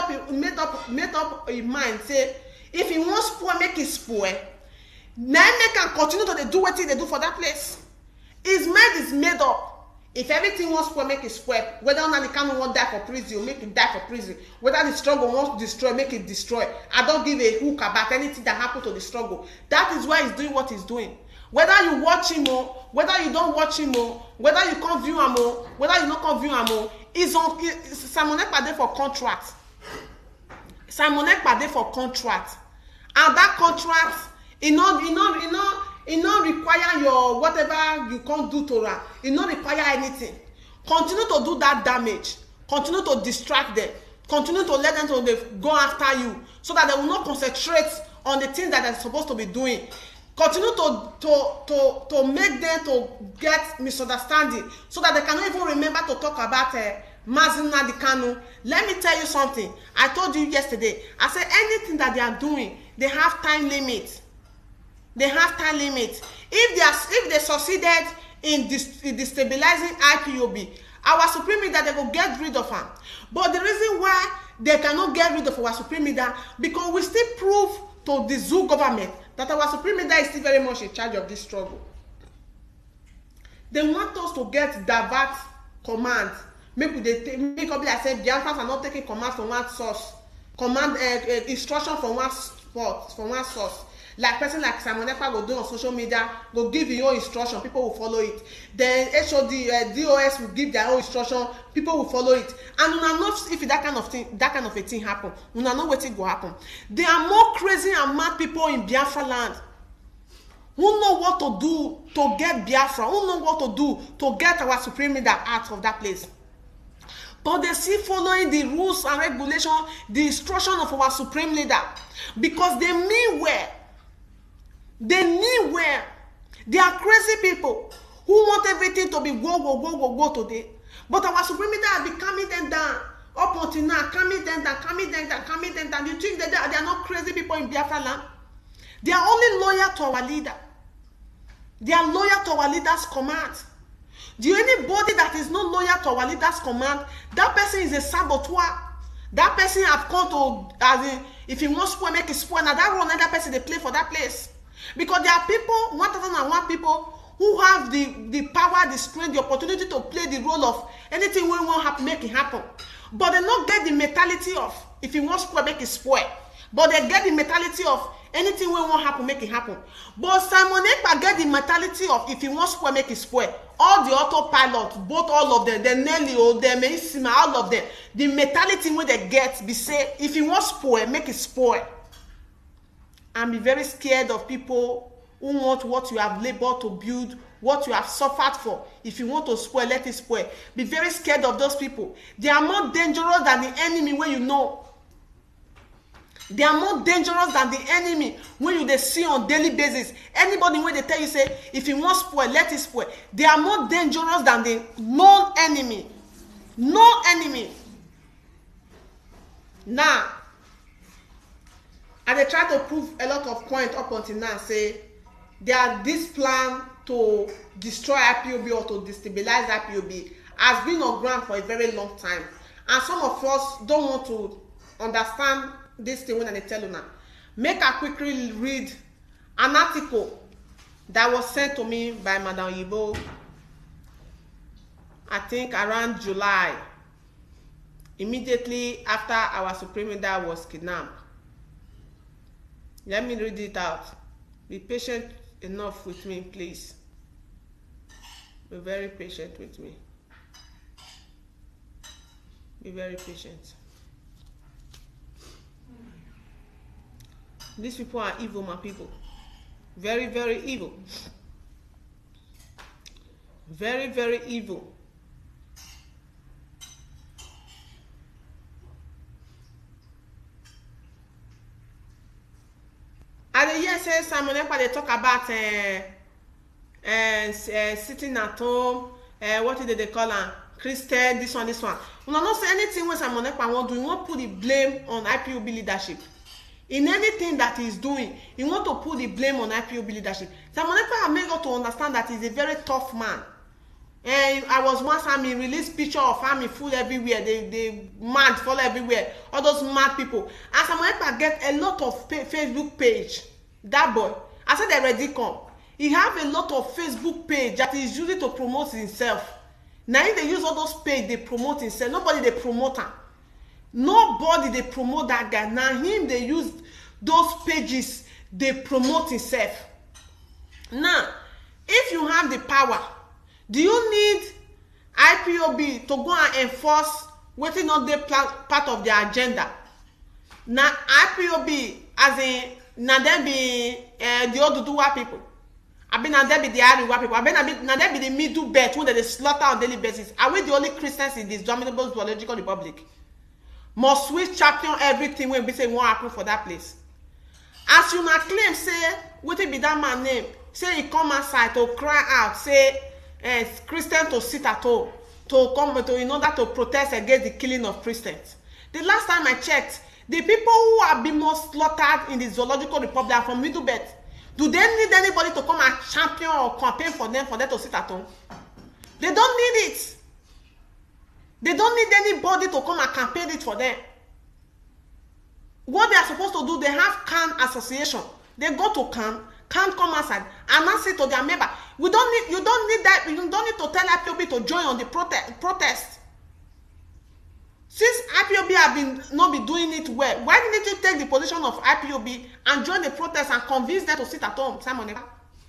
up his mind, say, if he wants spoil, make it spoil. Now they can continue to do what they do for that place. His mind is made up. If everything wants spoil, make it spoil. Whether or not the Kanu won't die for prison, make it die for prison. Whether the struggle wants to destroy, make it destroy. I don't give a hook about anything that happened to the struggle. That is why he's doing what he's doing. Whether you watch him or whether you don't watch him or whether you can't view him or whether you not can't view him or Simon Ekpa there for contract. Simon Ekpa there for contract. And that contract, it not require your whatever you can't do to her. It not require anything. Continue to do that damage. Continue to distract them. Continue to let them go after you so that they will not concentrate on the things that they're supposed to be doing. Continue to make them to get misunderstanding so that they cannot even remember to talk about Mazi Nnamdi Kanu. Let me tell you something. I told you yesterday. I said anything that they are doing, they have time limit. They have time limit. If they succeeded in destabilizing IPOB, our supreme leader, they will get rid of him. But the reason why they cannot get rid of our supreme leader, because we still prove to the zoo government that our supreme leader is still very much in charge of this struggle. They want us to get divert command. Make up like say Biafrans are not taking command from one source, instruction from one spot, from one source. Like person like Simon Ekpa will do on social media, will give your instruction, people will follow it. Then HOD, DOS will give their own instruction, people will follow it. And una know if that kind of a thing happen, una know what it will happen. There are more crazy and mad people in Biafra land who know what to do to get Biafra, who know what to do to get our supreme leader out of that place. But they still following the rules and regulations, the instruction of our supreme leader, because they mean well. They mean well. They are crazy people who want everything to be go today. But our supreme leader has been calming them down. Up until now, calming them down. You think that they are not crazy people in Biafra land? They are only loyal to our leader. They are loyal to our leader's command. Do anybody that is not loyal to our leader's command, that person is a saboteur. That person have come to, as in, if he wants to make it spoil, now that one other person they play for that place. Because there are people, 1,001 people, who have the power, the strength, the opportunity to play the role of anything we want to happen, make it happen. But they not get the mentality of, if he wants to make it spoil. But they get the mentality of, anything we want to happen, make it happen. But Simon Ekpa get the mentality of, if he wants to make it spoil. All the autopilot, both all of them, the Nelly, or the Meisima, all of them, the mentality when they get, be say, if he wants spoil, make it spoil. And be very scared of people who want what you have labored to build, what you have suffered for. If you want to spoil, let it spoil. Be very scared of those people. They are more dangerous than the enemy when you know. They are more dangerous than the enemy when you they see on daily basis. Anybody when they tell you say if you want spoil, let it spoil. They are more dangerous than the known enemy. No enemy. Now, and they try to prove a lot of points up until now. Say there are this plan to destroy IPOB or to destabilize IPOB has been on ground for a very long time, and some of us don't want to understand this thing when I tell you now. Make a quickly read an article that was sent to me by Madam Yibo, I think around July, immediately after our Supreme Leader was kidnapped. Let me read it out. Be patient enough with me, please. Be very patient with me. Be very patient. These people are evil, my people. Very, very evil. Very, very evil. And the year says Simon Ekpa, they talk about sitting at home, what did they call her? Christian, this one. We don't say anything when Simon Ekpa won't do. We won't put the blame on IPOB leadership. In anything that he's doing, he want to put the blame on IPOB leadership. Simon Ekpa made us to understand that he's a very tough man. And I was once he released picture of army full everywhere. They mad follow everywhere. All those mad people. And Simon Ekpa get a lot of Facebook page. That boy, I said they already come. He have a lot of Facebook page that he's using to promote himself. Now if they use all those page, they promote himself. Nobody they promote him. Nobody they promote that guy. Now him they use those pages, they promote himself. Now, if you have the power, do you need IPOB to go and enforce what is not the part of their agenda? Now IPOB as in now them be the Oduduwa people. I mean now them be the Ariwa people. I mean now them be the Middle Belt who they slaughter on daily basis. Are we the only Christians in this dominable zoological republic? Must we champion everything when we say what happen for that place? As you not claim, say, what it be that man name? Say he come outside to cry out, say, Christian to sit at home, to come to in order to protest against the killing of Christians. The last time I checked, the people who have been most slaughtered in the zoological republic are from Middle Belt. Do they need anybody to come and champion or campaign for them to sit at home? They don't need it. They don't need anybody to come and campaign it for them. What they are supposed to do, they have CAN association. They go to CAN come outside and announce it to their member. You don't need that. You don't need to tell IPOB to join on the protest. Since IPOB have not been doing it well, why didn't you take the position of IPOB and join the protest and convince them to sit at home, Simon Ekpa?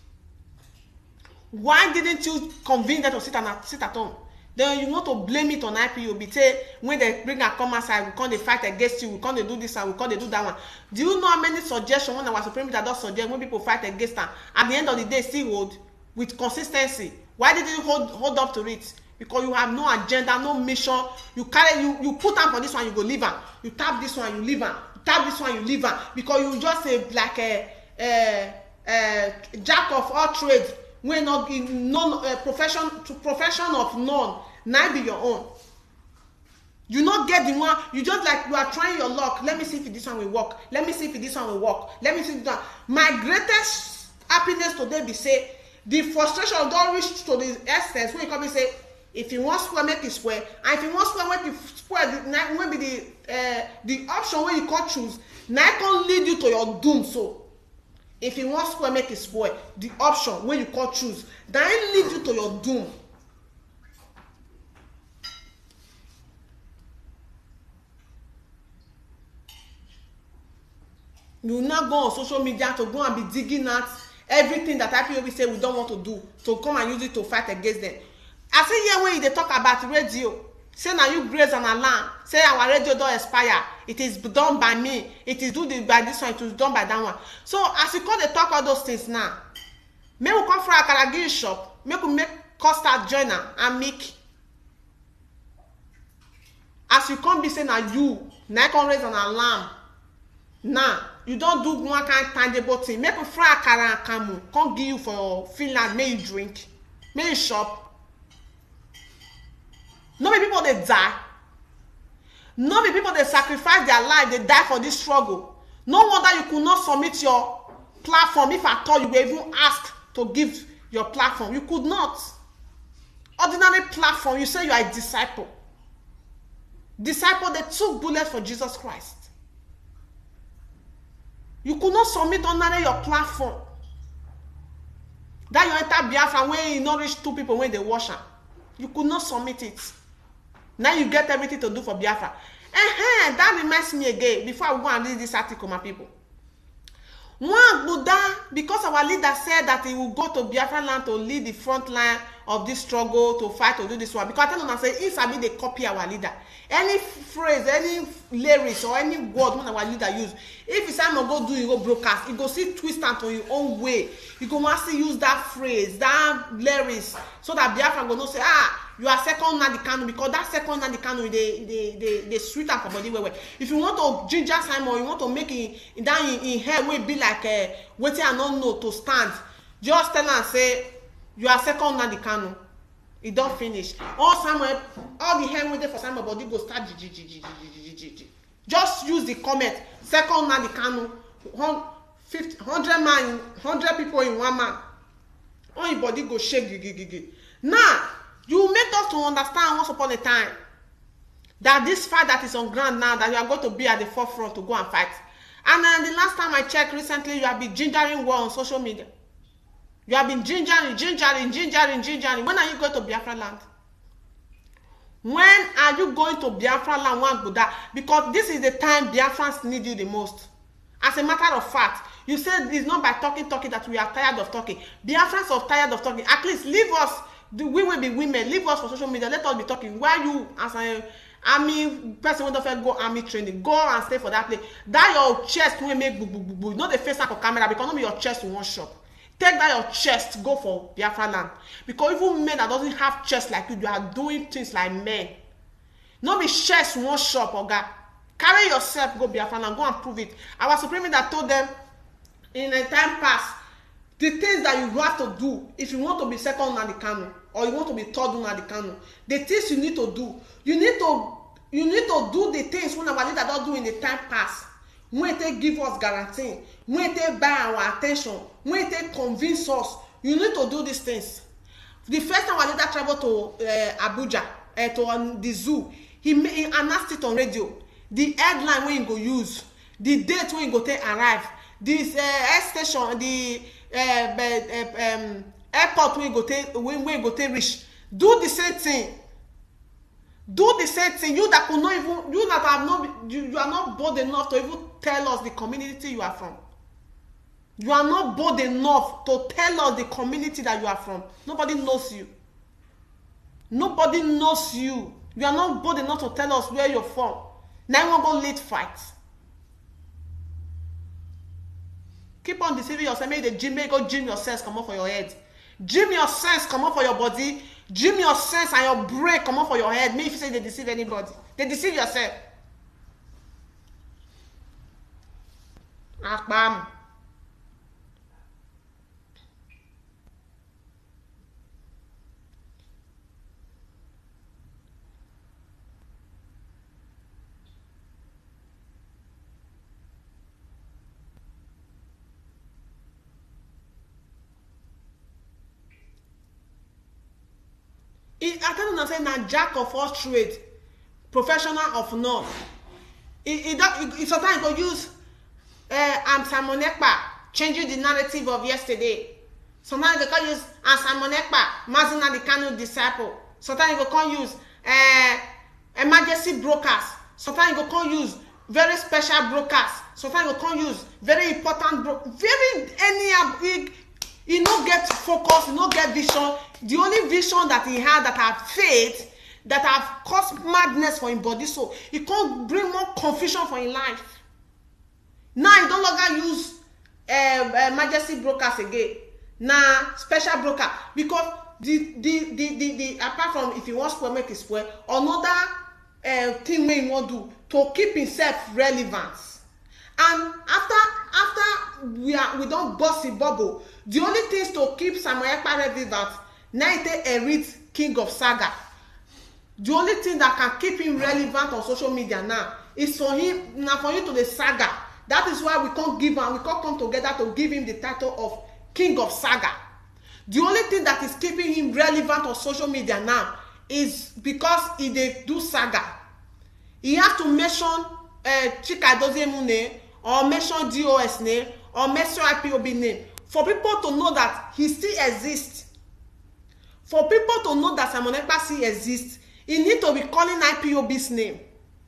Why didn't you convince them to sit at home? Then you want to blame it on IPOB. Say when they bring a come outside, we can't they fight against you, we can't they do this and we can't they do that one. Do you know how many suggestions when our Supreme Leader does suggest when people fight against them? At the end of the day, still hold with consistency. Why did you hold up to it? Because you have no agenda, no mission. You put them for this one, you go leave them. You tap this one, you leave them. You tap this one, you leave them. Because you just say like a jack of all trades. When not in profession of none, now be your own. You not get the one. You just like you are trying your luck. Let me see if this one will work. Let me see if this one will work. Let me see if that. My greatest happiness today be say the frustration don't reach to the essence when you come and say if you want square make it square, and if you want square make it square, when be the option where you can choose. Now it can lead you to your doom. So. If you want square make it spoil, the option when you can choose, that lead you to your doom. You will not go on social media to go and be digging at everything that IPOB say we don't want to do, to come and use it to fight against them. I see here when they talk about radio, say now you graze an alarm, say our radio don't expire, it is done by me, it is do by this one, it is done by that one. So as you call they talk all those things now, may we come for a Karagiri shop, make we make custard joiner and make. As you come be saying now you, now can raise an alarm, Now, you don't do one kind of tangible thing. Make a fry akara and kamu. Can't give you for Finland. May you drink. May you shop. No many people they die. No many people they sacrifice their life. They die for this struggle. No wonder you could not submit your platform if at all you were even asked to give your platform. You could not. Ordinary platform, you say you are a disciple. Disciple, they took bullets for Jesus Christ. You could not submit under your platform. That you enter Biafra when you not reach 2 people when they wash them. You could not submit it. Now you get everything to do for Biafra. That reminds me again, before I go and read this article, my people. One Buddha, because our leader said that he will go to Biafra land to lead the front line of this struggle, to fight, to do this one. Because I tell them, I say, if I mean they copy our leader, any phrase, any lyrics, or any word when our leader use, if it's time to go do, you go broadcast, you go see twist and to your own way. You go want to use that phrase, that lyrics, so that Biafra go not say, you are second Nnamdi Kanu, because that second Nnamdi Kanu, they sweet up for body well. If you want to ginger Simon, you want to make it down in hair, will be like waiting and not know to stand. Just tell and say, you are second Nnamdi Kanu. It don't finish. All the hair waiting for Simon body go start. Just use the comment. Second Nnamdi Kanu. 100 man, 100 people in one man. All your body go shake. Now, you make us to understand once upon a time that this fight that is on ground now, that you are going to be at the forefront to go and fight. And the last time I checked recently, you have been gingering war on social media. You have been gingering. When are you going to Biafra land? When are you going to Biafra land, one Buddha? Because this is the time Biafrans need you the most. As a matter of fact, you said it's not by talking that we are tired of talking. Biafrans are tired of talking. At least leave us. We will be women. Leave us for social media. Let us be talking. Why you, as an army person, when go army training, go and stay for that place. That your chest will make boo boo boo boo. Not the face up of camera, because not be your chest in one shop. Take that your chest, go for Biafra land. Because even men that doesn't have chest like you are doing things like men. Not be chest in one shop, Oga. Carry yourself, go Biafra land, go and prove it. Our supreme leader told them in a time past, the things that you have to do if you want to be second Nnamdi Kanu or you want to be third Nnamdi Kanu, the things you need to do. You need to do the things when our leader don't do in the time past. When they give us guarantee, when they buy our attention, when they convince us, you need to do these things. The first time our leader traveled to Abuja, to the zoo, he announced it on radio. The headline when he go use, the date when he go take arrive, this air station, the airport when you go take reach. Do the same thing. Do the same thing. You that could not even, you that have not, you are not bold enough to even tell us the community you are from. You are not bold enough to tell us the community that you are from. Nobody knows you. Nobody knows you. You are not bold enough to tell us where you're from. Now you want to go lead fights. Keep on deceiving yourself. Make the gym, make go gym your sense come off for your head. Gym your sense come off for your body. Gym your sense and your brain come off for your head. Make if you say they deceive anybody. They deceive yourself. Akbam. I tell you now, say na jack of all trades, professional of none. Sometimes go use Simon Ekpa changing the narrative of yesterday. Sometimes they can use Simon Ekpa, Mazi Nnamdi Kanu disciple. Sometimes you can use emergency brokers. Sometimes you can use very special brokers. Sometimes you can use very important he no get focus, he no get vision. The only vision that he had that have faith, that have caused madness for his body, so he can't bring more confusion for his life. Now he don't longer use emergency brokers again. Now special broker, because the apart from if he wants to make it square, another thing he want do to keep himself relevant. And after we don't burst the bubble, the only things to keep Samuel Ekpa relevant now is King of Saga. The only thing that can keep him relevant on social media now is for him to the saga. That is why we can't come together to give him the title of King of Saga. The only thing that is keeping him relevant on social media now is because he dey do saga. He has to mention Chika Edoziemu name, or mention DOS name, or mention IPOB name, for people to know that he still exists. For people to know that Simon Ekpa still exists, he need to be calling IPOB's name.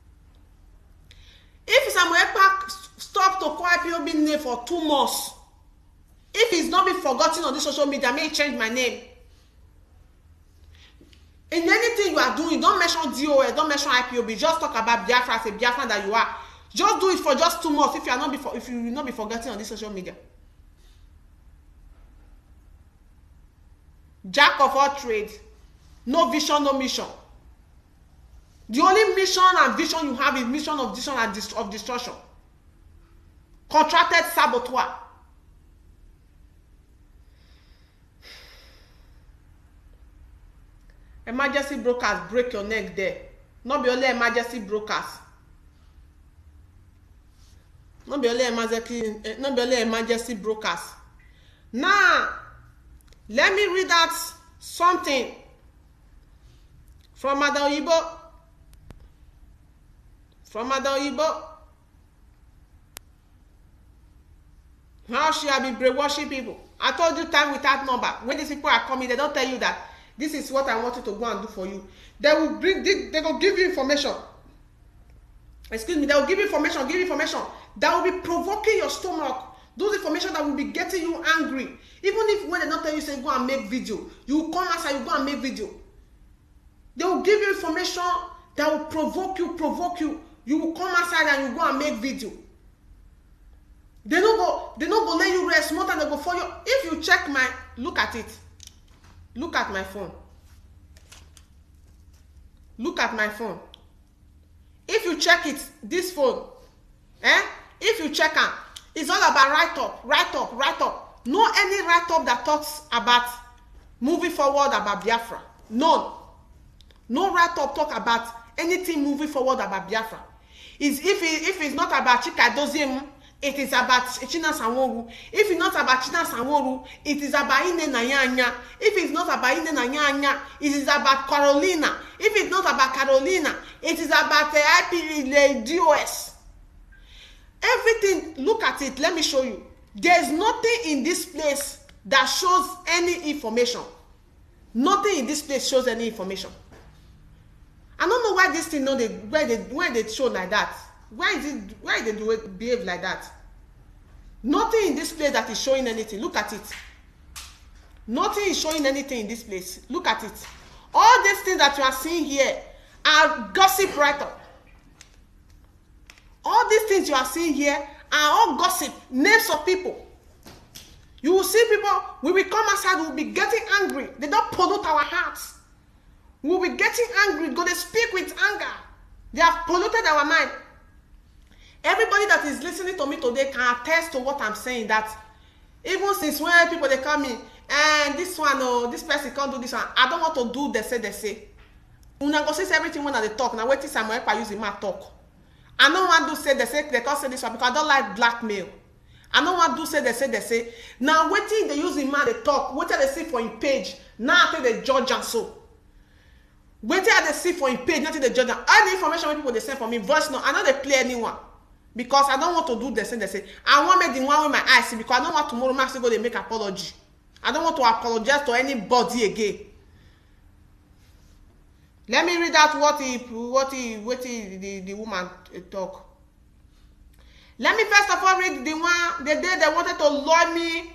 If Samuel Ekpa stop to call IPOB name for 2 months, if he's not been forgotten on this social media, may change my name. In anything you are doing, don't mention DOS, don't mention IPOB. Just talk about Biafra, say Biafra that you are. Just do it for just 2 months if you will not be forgotten on this social media. Jack of all trades, no vision, no mission. The only mission and vision you have is mission of destruction. Contracted saboteur. Emergency brokers break your neck there. Not be only emergency brokers. Not be only emergency brokers. Now, let me read out something from Madam Oyibo. From Madam Oyibo. How she have been brainwashing people. I told you time without number. When these people are coming, they don't tell you that this is what I want you to go and do for you. They will give you information. Excuse me, they will give you information that will be provoking your stomach. Those information that will be getting you angry. Even if when they don't tell you, say go and make video, you will come outside, you go and make video. They will give you information that will provoke you. You will come outside and you go and make video. They don't go let you rest more than they go for you. If you check look at it. Look at my phone. Look at my phone. If you check it, this phone, if you check it, it's all about write up. No any write up that talks about moving forward about Biafra. None. No write up talk about anything moving forward about Biafra. If it's not about Chika Edoziemu, it is about Chinasa Nworu. If it's not about Chinasa Nworu, it is about Ine Nanyanya. If it's not about Ine Nanyanya, it is about Carolina. If it's not about Carolina, it is about the DOS. Everything, look at it, let me show you. There's nothing in this place that shows any information. Nothing in this place shows any information. I don't know why this thing why they show like that. Why they do it behave like that? Nothing in this place that is showing anything. Look at it. Nothing is showing anything in this place. Look at it. All these things that you are seeing here are gossip write-up. All these things you are seeing here are all gossip, names of people. You will see people, we will come outside, we will be getting angry. They don't pollute our hearts. We will be getting angry, going to speak with anger. They have polluted our mind. Everybody that is listening to me today can attest to what I'm saying, that even since when people they come in, and this one, this person can't do this one, I don't want to do they say. Una go say everything when they talk. Now wait till Samuel Ekpa use him talk. I don't want to say they can't say this one because I don't like blackmail. I don't want to say they say. Now wait till they use him they talk. Wait till they see for him page. Now I they judge and so. Wait till they see for him page. Not till they judge. All the information people they send for me voice no. I know they play anyone. Because I don't want to do the same. They say I want to make the one with my eyes because I don't want tomorrow Max to go they make apology. I don't want to apologize to anybody again. Let me read out what the woman talk. Let me first of all read the day they wanted to lure me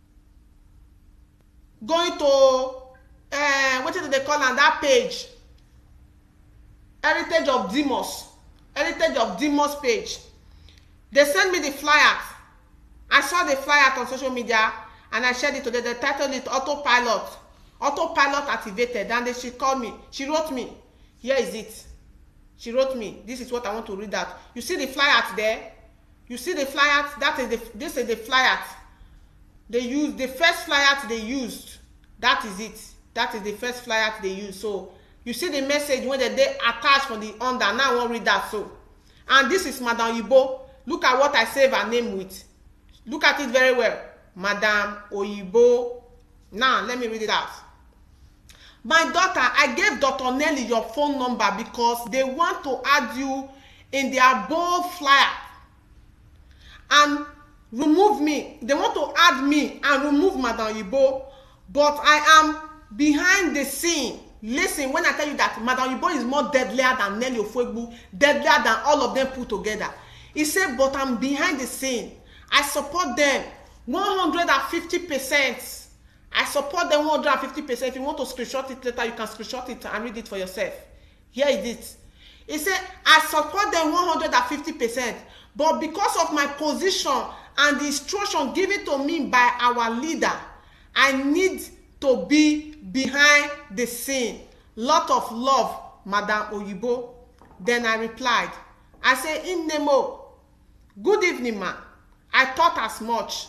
going to what did they call on that page? Heritage of Demos page. They sent me the flyers. I saw the flyer on social media and I shared it today. They titled it Autopilot activated. And she called me. She wrote me. Here is it. She wrote me. This is what I want to read out. You see the flyer there? You see the flyers? This is the flyers. They use the first flyers they used. That is it. That is the first flyers they used. So you see the message when they attach from the under. Now I won't read that. So, and this is Madam Oyibo. Look at what I save her name with. Look at it very well. Madam Oyibo. Now let me read it out. My daughter, I gave Dr. Nelly your phone number because they want to add you in their bold flyer and remove me. They want to add me and remove Madam Oyibo, but I am behind the scene. Listen, when I tell you that Madam Oyibo is more deadlier than Nelly Ofuegbu, deadlier than all of them put together. He said, but I'm behind the scene. I support them 150%. I support them 150%. If you want to screenshot it later, you can screenshot it and read it for yourself. Here it is. He said, I support them 150%, but because of my position and the instruction given to me by our leader, I need to be behind the scene. Lot of love, Madam Oyibo. Then I replied, I said, Nemo, good evening, ma. I thought as much.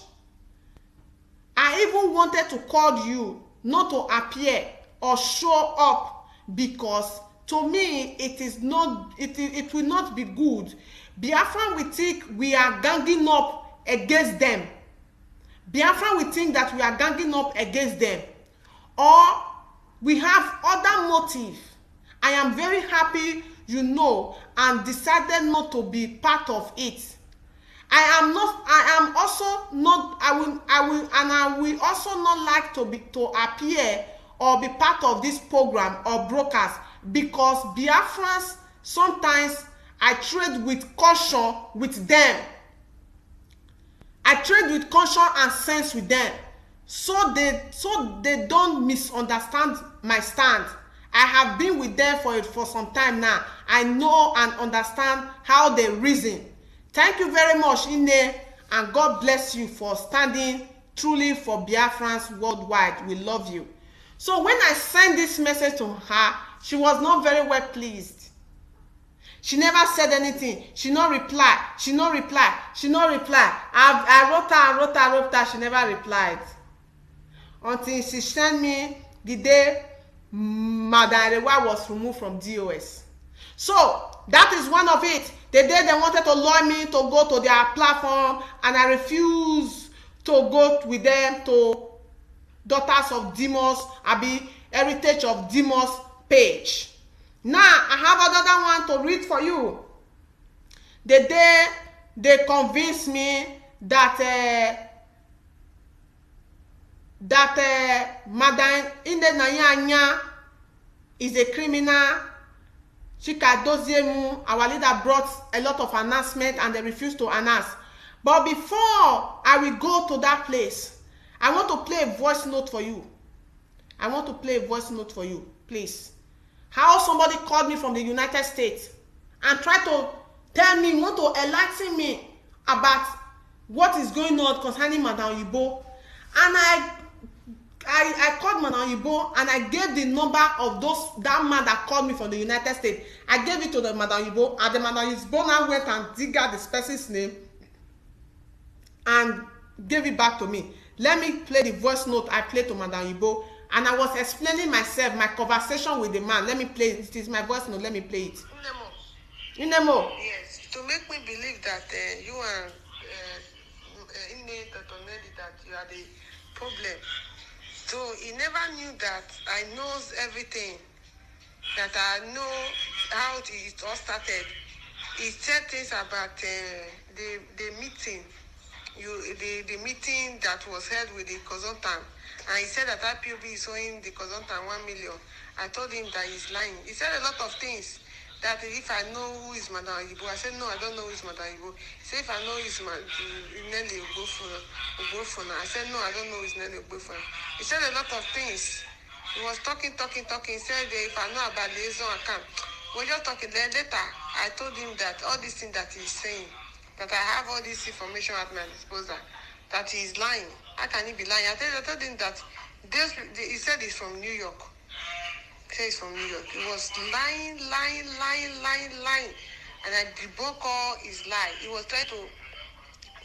I even wanted to call you not to appear or show up because to me it will not be good. Biafran will think we are ganging up against them. Biafran will think that we are ganging up against them, or we have other motive. I am very happy, you know, and decided not to be part of it. I will also not like to appear or be part of this program or broadcast, because Biafrans, sometimes I trade with caution with them. I trade with caution and sense with them, so they don't misunderstand my stand. I have been with them for some time now. I know and understand how they reason. Thank you very much, Ine, and God bless you for standing truly for Biafrans worldwide. We love you. So when I sent this message to her, she was not very well pleased. She never said anything. She no reply. She no reply. She no reply. I wrote her. She never replied. Until she sent me the day Madam Arewa was removed from DOS. So that is one of it. The day they wanted to lure me to go to their platform, and I refused to go with them to Daughters of Demos, Abi Heritage of Demos page. Now I have another one to read for you. The day they convinced me that Madam Inde Nanyanya is a criminal. Chika Doziemu, our leader, brought a lot of announcements and they refused to announce. But before I will go to that place, I want to play a voice note for you. I want to play a voice note for you, please. How somebody called me from the United States and tried to tell me, want to enlighten me about what is going on concerning Madam Oyibo. And I called Madam Oyibo and I gave the number of that man that called me from the United States. I gave it to the Madam Oyibo, and the Madam Oyibo now went and dig out this person's name and gave it back to me. Let me play the voice note I played to Madam Oyibo, and I was explaining myself, my conversation with the man. Let me play it. It is my voice note. Let me play it. Inemo. Yes, to make me believe that you are Dr. Nelly, that you are the problem. So he never knew that I knows everything, that I know how it all started. He said things about the meeting, the meeting that was held with the consultant, and he said that IPOB is owing the consultant 1 million. I told him that he's lying. He said a lot of things. That if I know who is Madam Oyibo, I said no, I don't know who is Madam Oyibo. He said if I know who is Nelly Ogbofuna, I said no, I don't know who is Nelly Ogbofuna. He said a lot of things. He was talking. He said if I know about liaison account, we're just talking. Then later, I told him that all these things that he's saying, that I have all this information at my disposal, that he's lying. How can he be lying? I told him that he said he's from New York. He's from New York. He was lying. And I debunk all his lie. He was trying to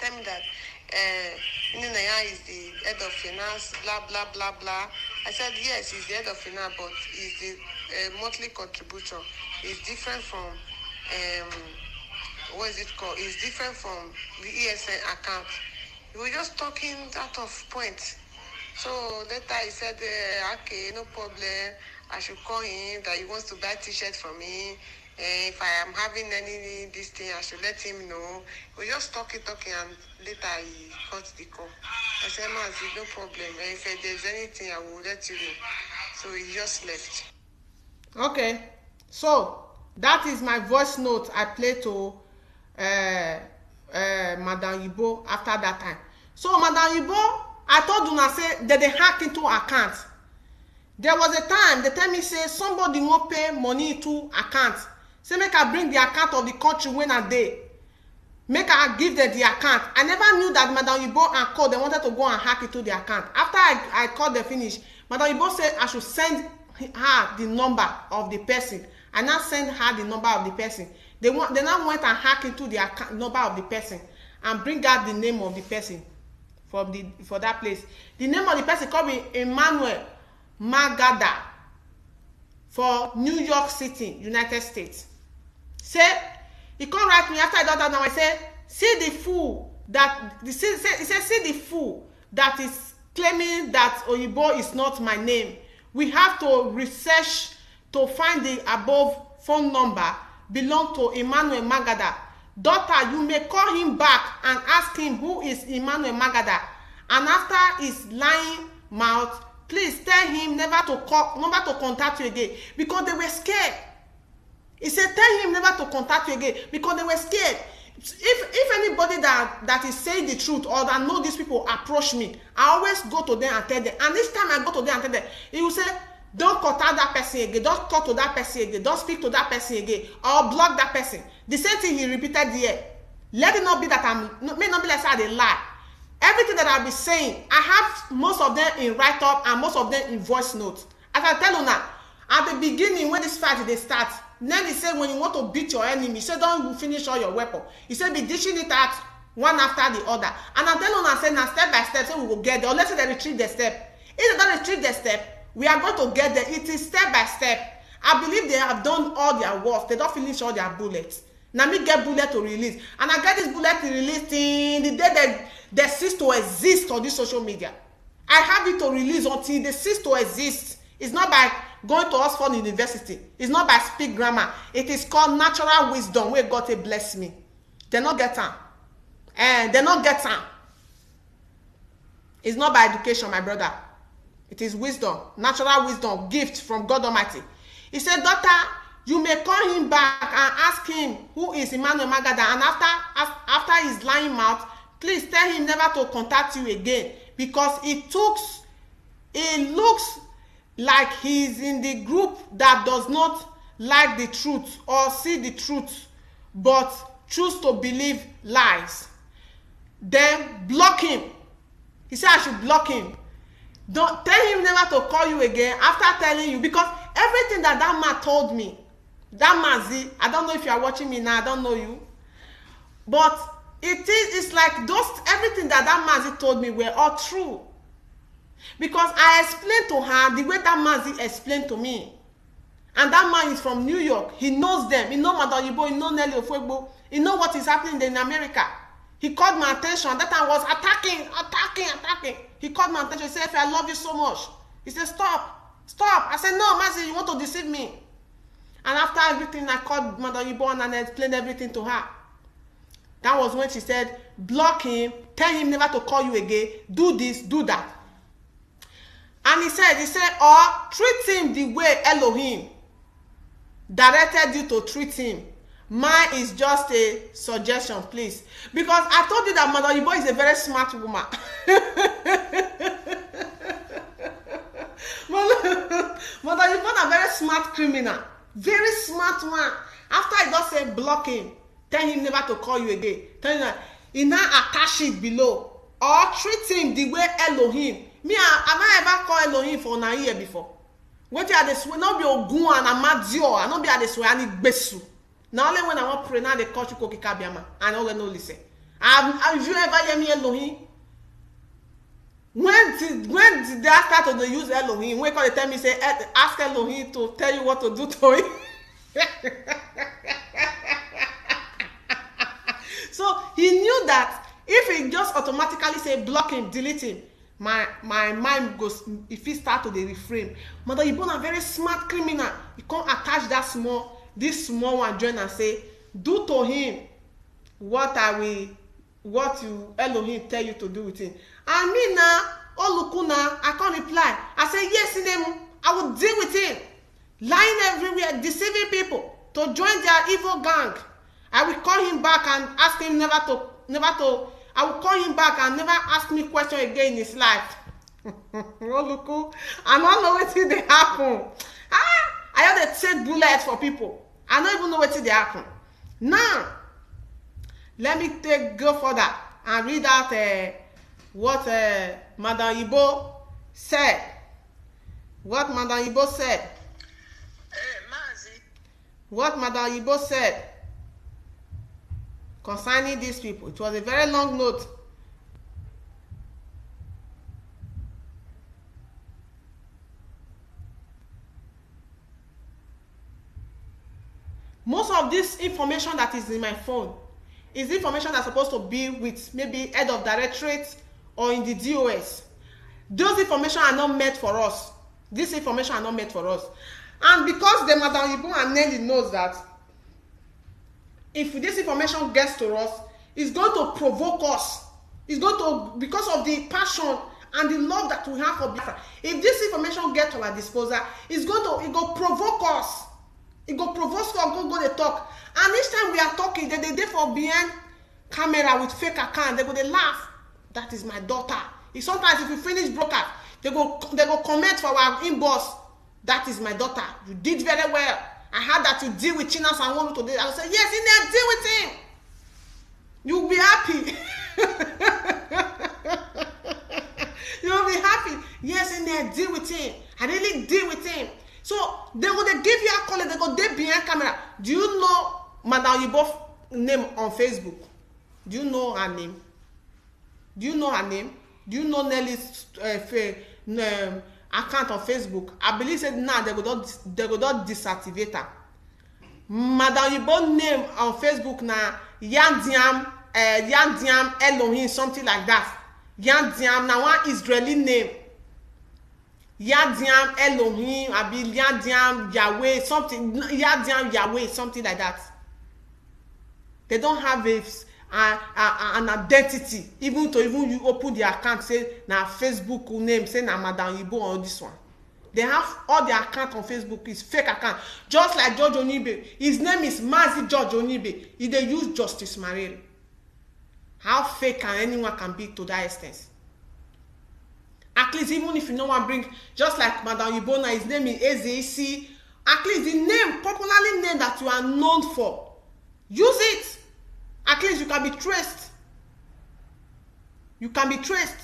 tell me that Ninaya is the head of finance, blah, blah, blah, blah. I said, yes, he's the head of finance, but he's the monthly contribution. It's different from, what is it called? It's different from the ESN account. We were just talking out of point. So later he said, okay, no problem. I should call him that he wants to buy t-shirt for me. If I am having any this thing, I should let him know. We just talking, and later he got the call. I said, Mazi, no problem. If there's anything, I will let you know. So he just left. Okay, so that is my voice note I played to Madam Yibo after that time. So Madam Yibo, I told you, say that they hack into account. There was a time they tell me say somebody won't pay money to account. Say make I bring the account of the country when I day. Make I give them the account. I never knew that Madam Yibo and Co they wanted to go and hack into the account. After I called the finish, Madam Yibo said I should send her the number of the person. I now send her the number of the person. They now went and hack into the account number of the person and bring out the name of the person for that place. The name of the person called me Emmanuel Magada for New York City, United States. Say he can't write me after I done that. Now I say, see the fool that see the fool that is claiming that Oyibo is not my name. We have to research to find the above phone number belong to Emmanuel Magada. Daughter, you may call him back and ask him who is Emmanuel Magada. And after his lying mouth, please tell him never to contact you again, because they were scared. He said, tell him never to contact you again because they were scared. If anybody that is saying the truth or that know these people approach me, I always go to them and tell them. And this time I go to them and tell them, he will say, don't contact that person again, don't talk to that person again, don't speak to that person again, or block that person. The same thing he repeated here. Let it not be that may not be like I lie. Everything that I'll be saying, I have most of them in write-up and most of them in voice notes. As I tell you now, at the beginning when this fight they start, then he said when you want to beat your enemy, he said don't finish all your weapon. He said be dishing it out one after the other. And I tell you now, say now step by step, so we will get there. Or let's say they retrieve the step. If they don't retrieve the step, we are going to get there. It is step by step. I believe they have done all their work. They don't finish all their bullets. Now me get bullet to release. And I get this bullet to release in the day they cease to exist on this social media. I have it to release until they cease to exist. It's not by going to Oxford University. It's not by speak grammar. It is called natural wisdom where God will bless me. They not get time. And they not get time. It's not by education, my brother. It is wisdom, natural wisdom, gift from God Almighty. He said, daughter, you may call him back and ask him who is Emmanuel Magada. And after his lying mouth, please tell him never to contact you again, because it looks like he's in the group that does not like the truth or see the truth, but choose to believe lies. Then block him. He said I should block him. Don't tell him never to call you again after telling you, because everything that man told me, that Mazi, I don't know if you are watching me now, I don't know you, but it's like everything that Mazi told me were all true. Because I explained to her the way that Mazi explained to me. And that man is from New York. He knows them. He knows Madam Yibo. He knows Nelly Ofuegbo. He knows what is happening in America. He called my attention. That time I was attacking. He called my attention. He said, I love you so much. He said, stop. I said, no, Mazi, you want to deceive me. And after everything, I called Madam Yibo and I explained everything to her. That was when she said, block him, tell him never to call you again, do this, do that. And he said, or treat him the way Elohim directed you to treat him. Mine is just a suggestion, please. Because I told you that Madam Yibo is a very smart woman. Madam Yibo is a very smart criminal. Very smart one. After I just say block him, tell him never to call you again. Tell him that he now attach it below. Or treat him the way Elohim. Me, have I ever called Elohim for 9 years before? What you are the swear, not be Ogun and Amadio, and not be at the swear, and Besu. Now only when I want to pray, now they call you Koki Kabiama, and all no listen. Have you ever hear me Elohim? When did they start to use Elohim? When they tell me say ask Elohim to tell you what to do to him? So he knew that if he just automatically say block him, delete him, my mind goes, if he start to the reframe. Mother Ibo a very smart criminal. He can't attach this small one join and say, do to him what you Elohim tell you to do with him. And me now, Olukuna, I can't reply. I say yes in them, I will deal with him. Lying everywhere, deceiving people to join their evil gang. I will call him back and ask him never to. I will call him back and never ask me question again in his life. Oluku, I don't know what they happen. I have to take bullets for people. I don't even know what they happen. Now, let me go further and read out what Madam Ibo said. What Madam Ibo said. What Madam Ibo said concerning these people. It was a very long note. Most of this information that is in my phone is information that's supposed to be with maybe head of directorate or in the DOS. Those information are not meant for us. This information are not meant for us. And because the Madam Ibo and Nelly knows that if this information gets to us, it's going to provoke us. It's going to, because of the passion and the love that we have for Biafra. If this information gets to our disposal, it go provoke us. It go provoke us go they talk. And each time we are talking, they for behind camera with fake account, they laugh. That is my daughter. Sometimes if you finish broadcast, they go comment for our inbox. That is my daughter. You did very well. I heard that you deal with Chinas and Wonu today. I will say, yes, in there, deal with him. You'll be happy. You'll be happy. Yes, in there, deal with him. I really deal with him. So they will give you a call. They go there behind camera. Do you know Madam Ibo's name on Facebook? Do you know her name? Do you know her name? Do you know Nelly's account on Facebook? I believe said now they go not deactivate her. Madam Ibo name on Facebook now Yandiam Elohim, something like that. Yandiam now one Israeli name. Yandiam Elohim, abi Yandiam Yahweh, something Yandiam Yahweh, something like that. They don't have an identity. Even you open the account, say na Facebook name, say na Madam Ibo or this one. They have all their account on Facebook is fake account. Just like George Onibe. His name is Mazi George Onibe. He they use Justice Mariri. How fake can anyone can be to that extent? At least even if you know one bring, just like Madam Ibona, his name is Ezesi. At least the name, popularly name that you are known for. Use it. At least you can be traced. You can be traced.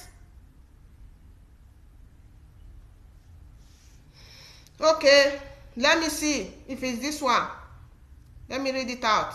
Okay, let me see if it's this one. Let me read it out.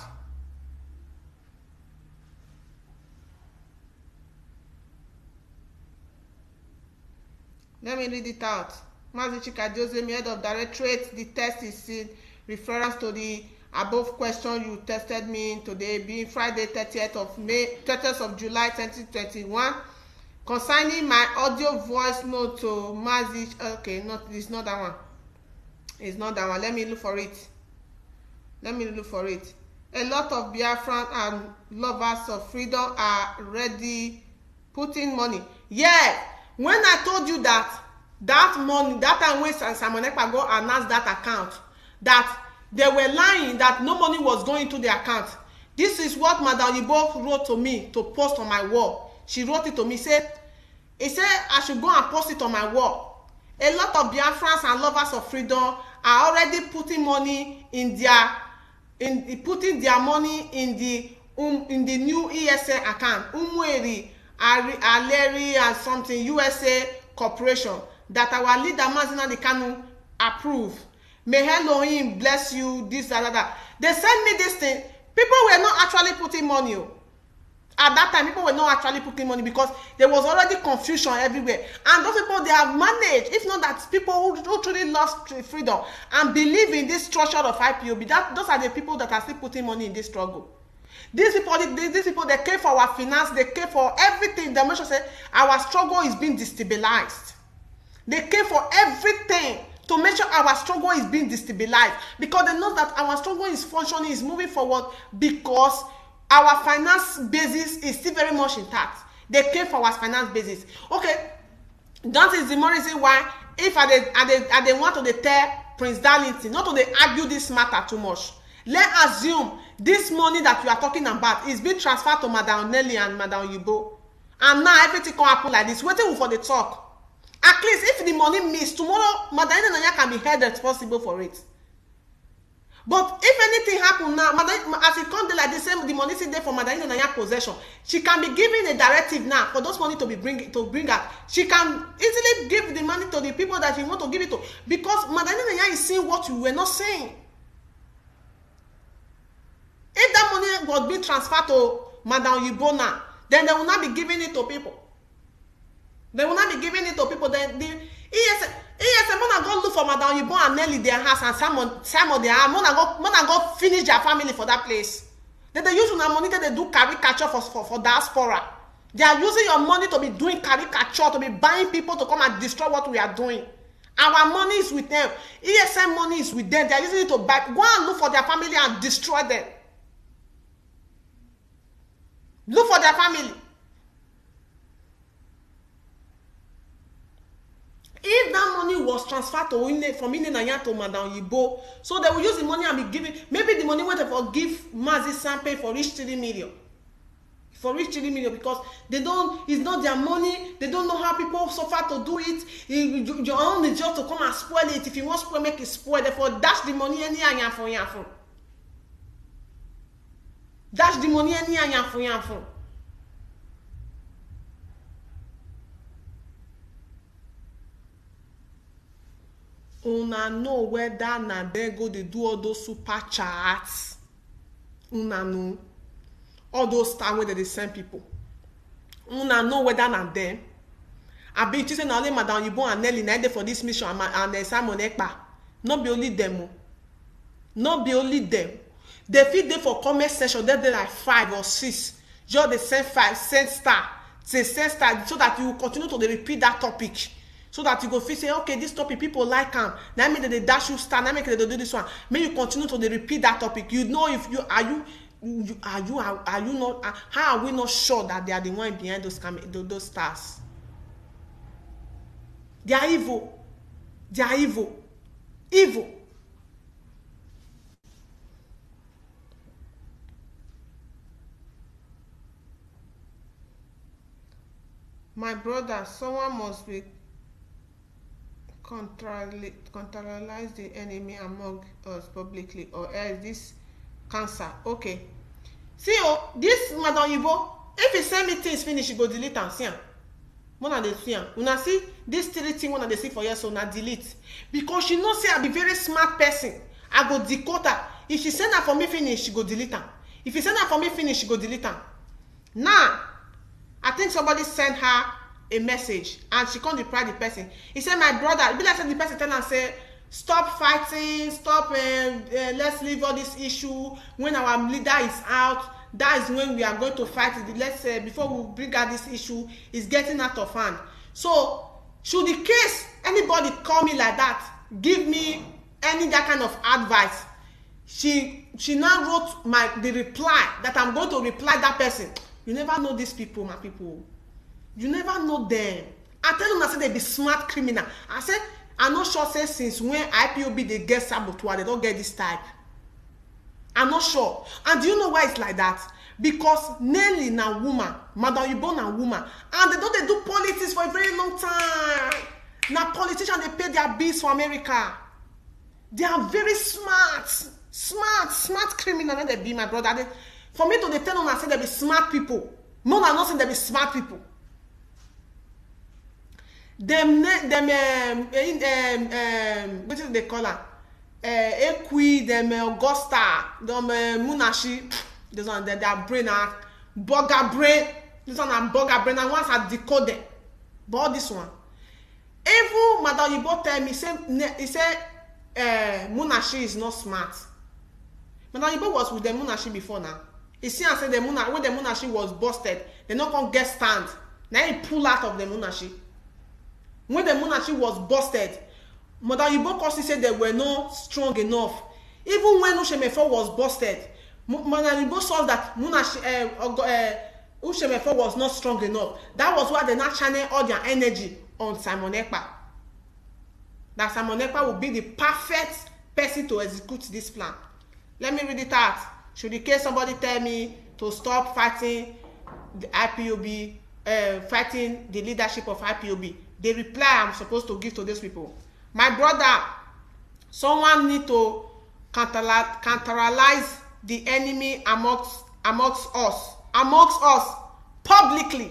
Let me read it out. Mazi Chikadiozemi, head of directorate. The test is in reference to the above question you tested me today, being Friday 30th of July 2021. Concerning my audio voice note to Mazi. Okay, it's not that one. It's not that one. Let me look for it. A lot of Biafran and lovers of freedom are ready putting money. Yeah, when I told you that money, that time when Simon Ekpa go announce that account, that they were lying, that no money was going to the account. This is what Madam Ibo wrote to me to post on my wall. She wrote it to me, he said I should go and post it on my wall. A lot of Biafrans and lovers of freedom are already putting money in their money in the new ESA account, Umweri Aleri and something USA Corporation that our leader Mazina Kanu approve. May Elohim bless you. This and that. They send me this thing. People were not actually putting money. At that time, people were not actually putting money because there was already confusion everywhere. And those people, they have managed, if not that people who truly lost freedom and believe in this structure of IPOB, those are the people that are still putting money in this struggle. These people, they care for our finance, they care for everything. They make sure say our struggle is being destabilized. They care for everything to make sure our struggle is being destabilized, because they know that our struggle is functioning, is moving forward, because our finance basis is still very much intact. They care for our finance basis. Okay, that is the more reason why, if I want to tell Prince Darlington not to argue this matter too much. Let's assume this money that you are talking about is being transferred to Madam Nelly and Madam Yibo, and now everything can happen like this. Waiting for the talk. At least if the money missed tomorrow, Madam Nanya can be held responsible for it. But if anything happen now, as it comes like the same, the money is there for Madam Nanya possession. She can be given a directive now for those money to bring out. She can easily give the money to the people that she want to give it to, because Madam Nanya is seeing what you were not saying. If that money was being transferred to Madam Yibo now, then they will not be giving it to people. They will not be giving it to people. Then the ESM wanna go look for Madam Yibo and Nelly their house and Simon their house. Wanna go finish their family for that place. Then they use your money, they do caricature for diaspora. They are using your money to be doing caricature, to be buying people to come and destroy what we are doing. Our money is with them. ESM money is with them. They are using it to buy. Go and look for their family and destroy them. Look for their family. If that money was transferred from Nanya to Madam Yibo, so they will use the money and be giving. Maybe the money went to forgive Mazi Sampe for reach 3 million. For reach 3 million, because they don't. It's not their money. They don't know how people suffer to do it. Your own is just to come and spoil it. If you want to spoil, make it spoil. Therefore, dash the money any yafun. Dash the money any yafun. Una know whether na they go they do all those super chats. Una know all those time where they send people. Una know whether na them. I be choosing only Madam Yibo and Nelly na for this mission and Simon Ekpa. Not be only them. Not be only them. They fit there for comment section. They like 5 or 6. Just they send 5, send star. Say send star so that you continue to repeat that topic. So that you go feel say, okay, this topic people like them. Now make they dash you star. Now make they do this one. May you continue to repeat that topic. You know if you are you not? How are we not sure that they are the one behind those stars? They are evil. They are evil. Evil. My brother, someone must be contralize the enemy among us publicly, or else this cancer. Okay. See, this Madam Yibo, if you send me things finish, you go delete and see. When they see, when I see this 3 things, when they see for yes, so now delete, because she knows say I be very smart person. I go decode her. If she send her for me finish, she go delete her. If you send her for me finish, she go delete her. Now, I think somebody sent her a message and she can't reply the person. He said, my brother, be like the person tell her say, stop fighting, stop, let's leave all this issue. When our leader is out, that is when we are going to fight. Let's say before we bring out this issue, it's getting out of hand. So, should the case anybody call me like that, give me any that kind of advice, she now wrote the reply that I'm going to reply that person. You never know these people, my people. You never know them. I tell them, I say they be smart criminal. I said, I'm not sure say since when IPOB they get saboteur, they don't get this type. I'm not sure. And do you know why it's like that? Because Nelly na woman, Madam Yibo na woman, and they do politics for a very long time. Now politicians they pay their bills for America. They are very smart criminal. And they be my brother. For me to tell them, I say they be smart people. No, I'm not saying they be smart people. Them what is they call her? Equi, them Augusta, them Munashi. Those one their brain are burger brain. This one and burger brain, and once I decoded. But all this one. Even Madam Yibo tell me, he said Munashi is not smart. Madam Yibo was with the Munashi before now. He see and said when the Munashi was busted, they not gonna get stand. Now he pull out of the Munashi. When the Munashi was busted, Madam Yibo Kosi said they were not strong enough. Even when Ushemefo was busted, Madam Yibo saw that Munashi Ushemefo was not strong enough. That was why they not channel all their energy on Simon Ekpa. That Simon Ekpa will be the perfect person to execute this plan. Let me read it out. Should in case somebody tell me to stop fighting the IPOB, fighting the leadership of IPOB, the reply I'm supposed to give to these people. My brother, someone need to counteralize the enemy amongst us publicly.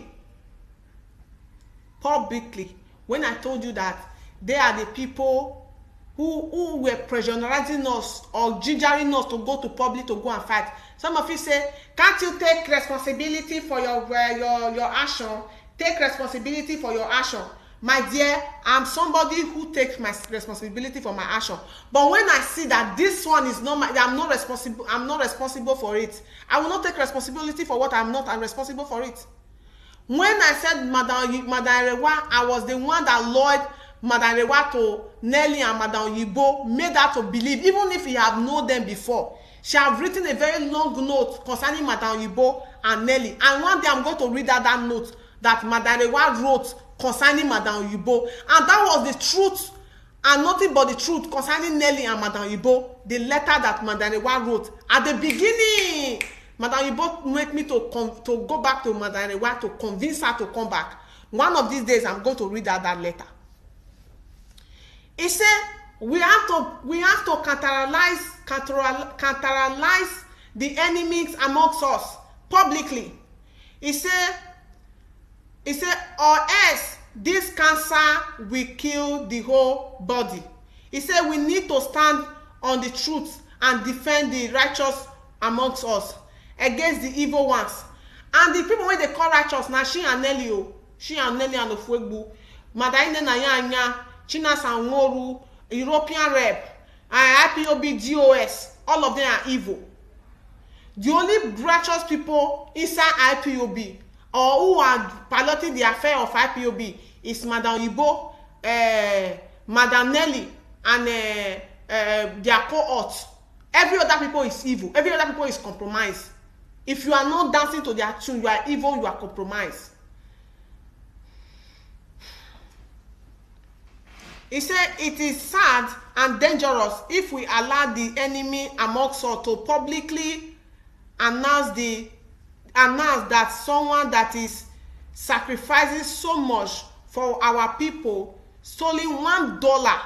When I told you that they are the people who were pressurizing us or gingering us to go to public to go and fight. Some of you say, can't you take responsibility for your action? Take responsibility for your action. My dear, I'm somebody who takes my responsibility for my action. But when I see that this one is not I'm not responsible for it. I will not take responsibility for what I'm responsible for it. When I said Madam Arewa, I was the one that lured Madam Arewa to Nelly and Madam Yibo, made her to believe, even if he have known them before. She have written a very long note concerning Madam Yibo and Nelly. And one day I'm going to read out that note that Madam Arewa wrote concerning Madam Yibo. And that was the truth and nothing but the truth concerning Nelly and Madam Yibo. The letter that Madam Arewa wrote at the beginning. Madam Yibo make me to go back to Madam Arewa to convince her to come back. One of these days, I'm going to read out that letter. He said, we have to counteralize the enemies amongst us publicly. He said, or else this cancer will kill the whole body. He said, we need to stand on the truth and defend the righteous amongst us against the evil ones. And the people when they call righteous now, she and Nelly and Ofuegbu, Madaine Nayanya, China Sanworu, European Rep, IPOB, GOS, all of them are evil. The only righteous people inside IPOB or who are piloting the affair of IPOB is Madam Yibo, Madam Nelly, and their cohorts. Every other people is evil. Every other people is compromised. If you are not dancing to their tune, you are evil, you are compromised. He said, it is sad and dangerous if we allow the enemy amongst us to publicly announce that someone that is sacrificing so much for our people, stealing $1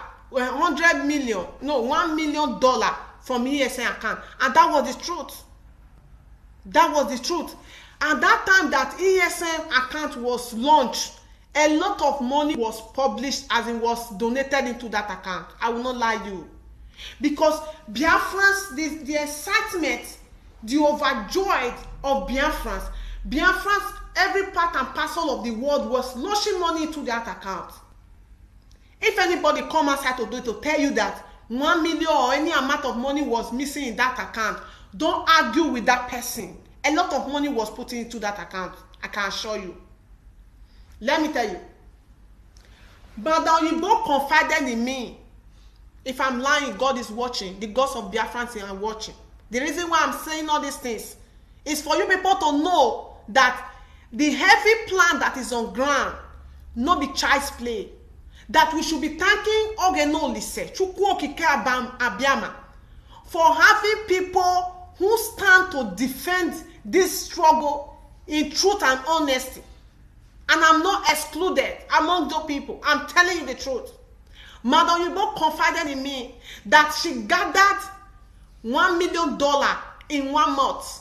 million from ESN account. And that was the truth. That was the truth. And that time that ESN account was launched, a lot of money was published as it was donated into that account. I will not lie to you. Because Biafrans, the excitement, the overjoyed of Biafrans, every part and parcel of the world was launching money into that account. If anybody come outside to tell you that 1 million or any amount of money was missing in that account, don't argue with that person. A lot of money was put into that account. I can assure you. Let me tell you. Madam Yibo confided in me. If I'm lying, God is watching. The gods of Biafrans are watching. The reason why I'm saying all these things is for you people to know that the heavy plan that is on ground, not be child's play. That we should be thanking Ogeno Lise, Chukwu Okike Abiama, for having people who stand to defend this struggle in truth and honesty. And I'm not excluded among those people. I'm telling you the truth. Madam Yibo confided in me that she gathered $1 million in 1 month.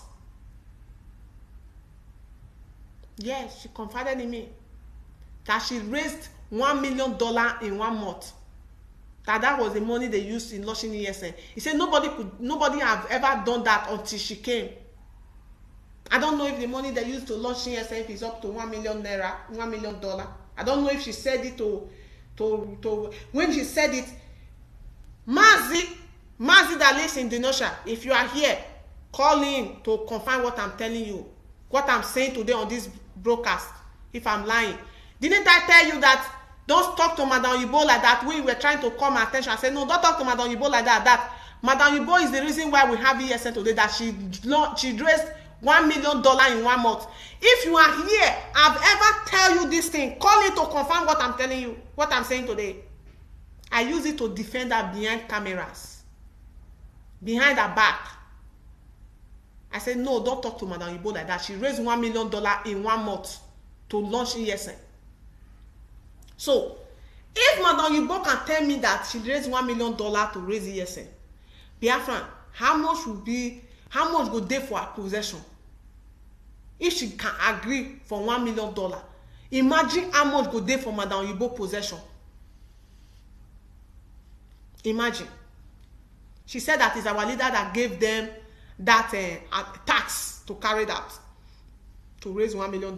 Yes, she confided in me that she raised $1 million in 1 month. That was the money they used in launching ESN. He said nobody have ever done that until she came. I don't know if the money they used to launch ESF is up to $1 million. $1 million. I don't know if she said it to when she said it. Mazi that lives in Denosha, if you are here, call in to confirm what I'm telling you, what I'm saying today on this broadcast. If I'm lying, didn't I tell you that? Don't talk to Madam Yibo like that. We were trying to call my attention. I said, no, don't talk to Madam Yibo like that. That Madam Yibo is the reason why we have ESN today. That she raised $1 million in 1 month. If you are here, I've ever tell you this thing, call it to confirm what I'm telling you, what I'm saying today. I use it to defend her behind cameras, behind her back. I said, no, don't talk to Madam Yibo like that. She raised $1 million in 1 month to launch ESN. So, if Madam Yibo can tell me that she raised $1 million to raise ESN, Biafran, how much go there for her possession? If she can agree for $1 million, imagine how much go there for Madam Yibo possession. Imagine. She said that it's our leader that gave them that tax to carry that, to raise $1 million.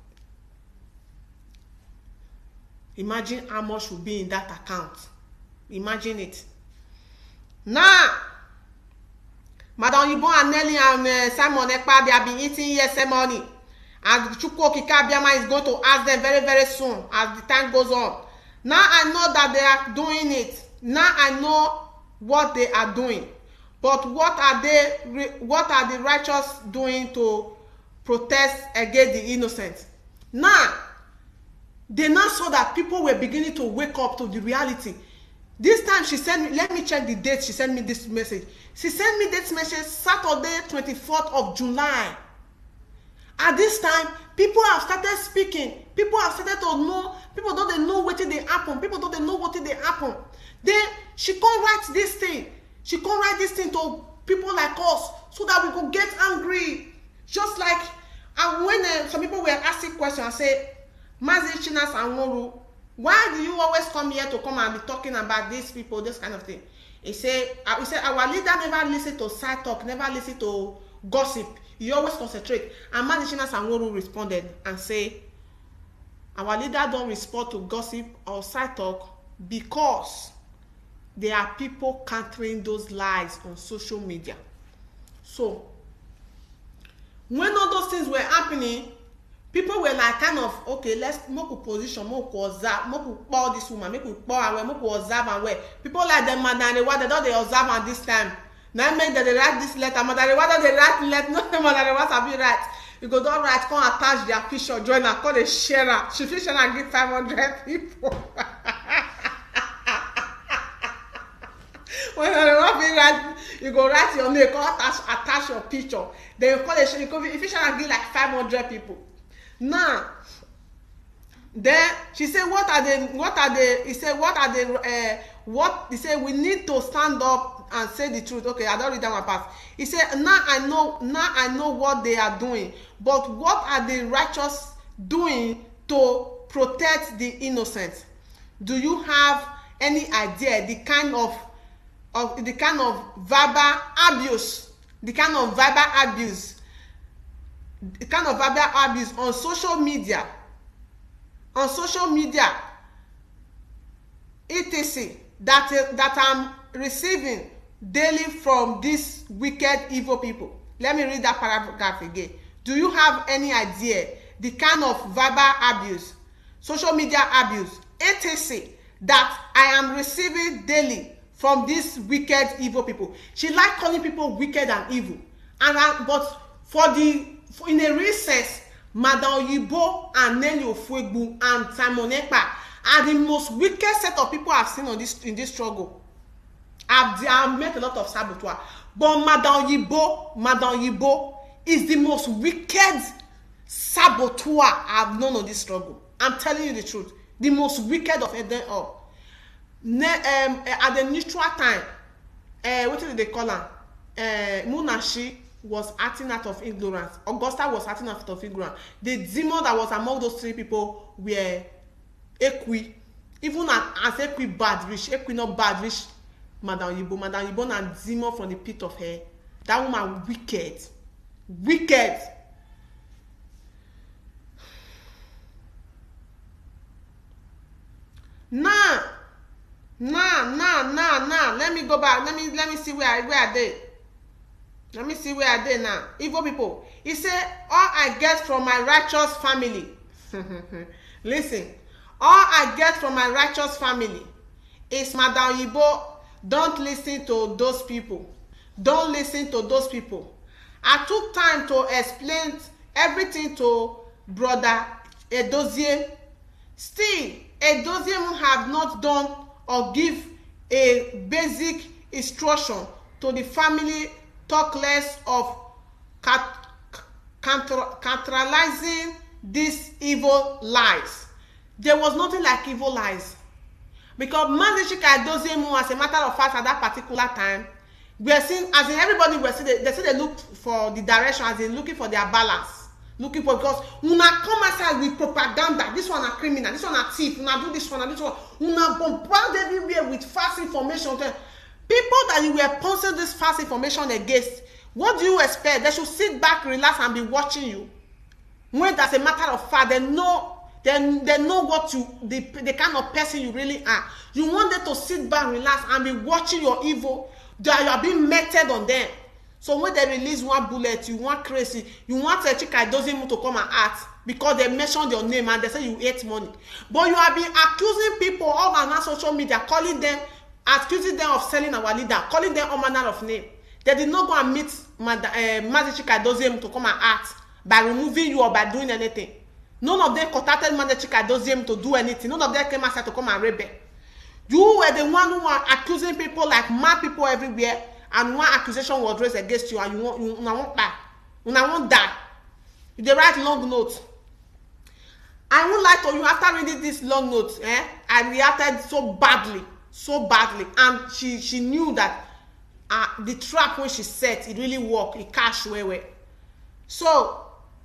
Imagine how much will be in that account. Imagine it. Now, Madam Yibo and Nelly and Simon Ekpa, they have been eating ESM money. And Chukwu Okike Abiama is going to ask them very, very soon as the time goes on. Now I know that they are doing it. Now I know what they are doing. But what are the righteous doing to protest against the innocent? Now, they now saw that people were beginning to wake up to the reality. This time she sent me, let me check the date she sent me this message. She sent me this message Saturday, 24th of July. At this time, people have started speaking. People have started to know. People don't know what they happen. People don't know what they happen. Then she can't write this thing. She can't write this thing to people like us so that we could get angry. Just like, and when some people were asking questions, I say, Mazi Chinas Anworu, why do you always come here to come and be talking about these people, this kind of thing? He said, our leader never listen to side talk, never listen to gossip. He always concentrate. And Mazi Chinas Anworu responded and say, our leader don't respond to gossip or side talk because there are people countering those lies on social media. So, when all those things were happening, people were like kind of, okay, let's make a position, make a observe, make a call this woman, make a call and make a observe and where. People like them, Madam Rewa, they don't they observe at this time. Now make that they write this letter, Madam Rewa, don't they write letter, no, Madam Rewa sabi write. You go don't write, come attach their picture, join her, call the sharer. She fish and give 500 people. When you write, you go write your name, come attach your picture. Then you call the sharer, you fish and give like 500 people. Now, then she said, he said, we need to stand up and say the truth. Okay, I don't read that one part. He said, now I know what they are doing, but what are the righteous doing to protect the innocent? Do you have any idea the kind of verbal abuse, on social media, etc. that I'm receiving daily from these wicked, evil people? Let me read that paragraph again. Do you have any idea the kind of verbal abuse, social media abuse, etc. that I am receiving daily from these wicked, evil people? She like calling people wicked and evil, but in a recess, Madam Yibo and Nelly Ofuegbu and Simon Ekpa are the most wicked set of people I've seen in this struggle. I've met a lot of saboteur, but Madam Yibo is the most wicked saboteur I've known on this struggle. I'm telling you the truth. The most wicked of them all. At the neutral time, what did they call her? Munashi was acting out of ignorance. Augusta was acting out of ignorance. The demon that was among those three people were Ekwi. Even as Ekwi bad rich, Ekwi not bad rich, Madam Yibo and demon from the pit of hell. That woman wicked. Now. Let me go back. Let me see where are they. Let me see where are they now. Evil people. He said, all I get from my righteous family. Listen. All I get from my righteous family is Madam Yibo. Don't listen to those people. Don't listen to those people. I took time to explain everything to Brother Edozie. Still, Edozie have not done or give a basic instruction to the family, talk less of counteralizing these evil lies. There was nothing like evil lies. Because Mazi Chika Edozie, as a matter of fact, at that particular time, we are seeing, as in everybody was seeing, they look for the direction, as in looking for their balance. Looking for, because una come outside with propaganda. This one a criminal, this one a thief, una do this one and this one. Una bombard everywhere with false information. People that you were posting this false information against, what do you expect? They should sit back, relax, and be watching you. When that's a matter of fact, they know what you, the kind of person you really are. You want them to sit back, relax, and be watching your evil. That you are being meted on them. So when they release one bullet, you want crazy, you want a Chika Edozie to come and act because they mentioned your name and they say you ate money. But you have been accusing people all on social media, calling them, accusing them of selling our leader, calling them all manner of name. They did not go and meet Mazi Chika Edozie to come and act by removing you or by doing anything. None of them contacted Mazi Chika Edozie to do anything. None of them came outside to come and rebel. You were the one who were accusing people like mad people everywhere. And one accusation was raised against you, and you won't die. You won't die. You write long notes. I won't lie to you. After reading this long notes, I reacted so badly, and she knew that the trap when she set, it really worked. It cashed well. So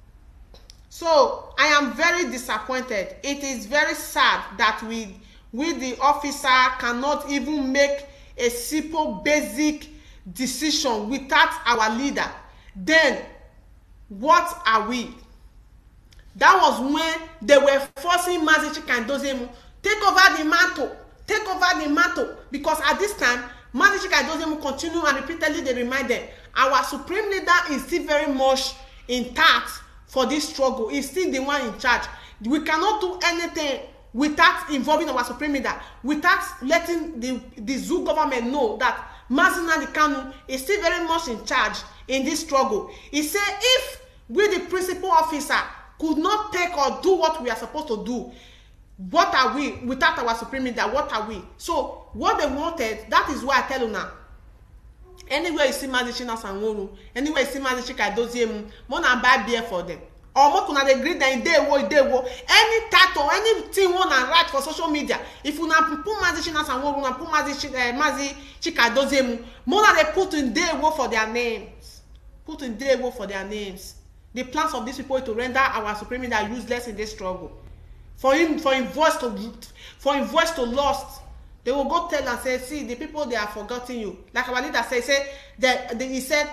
I am very disappointed. It is very sad that we the officer cannot even make a simple basic decision without our leader. Then what are we? That was when they were forcing Mazi Chika Edozie take over the mantle, because at this time Mazi Chika Edozie continue and repeatedly they remind them our supreme leader is still very much intact for this struggle. He's still the one in charge. We cannot do anything without involving our supreme leader, without letting the Zoo government know that Mazi Nnamdi Kanu is still very much in charge in this struggle. He said if we, the principal officer, could not take or do what we are supposed to do, what are we without our supreme leader? What are we? So what they wanted, that is why I tell you now. Anywhere you see Mazi China Sanwo-Olu, anywhere you see Mazi Chika Edozie, more than buy beer for them. Or more than they agree that in day wo, any title, anything you want to write for social media. If you not put Mazi China Sanwo-Olu, put Mazi Chika Edozie, more than they put in day wo for their names. Put in day wo for their names. The plans of these people to render our supreme leader useless in this struggle. For him voice to lost. They will go tell and say, see, the people, they are forgetting you. Like our leader said, he said,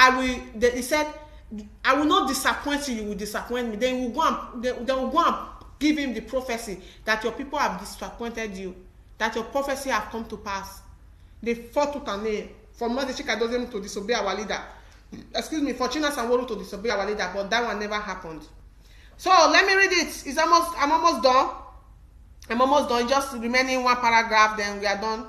I will not disappoint you, you will disappoint me. They will go and give him the prophecy that your people have disappointed you, that your prophecy have come to pass. They fought tooth and nail for Mazi Chika Edozie to disobey our leader. Excuse me, for China Sanwo-Olu to disobey our leader, but that one never happened. So let me read it. I'm almost done. Just remaining one paragraph, then we are done.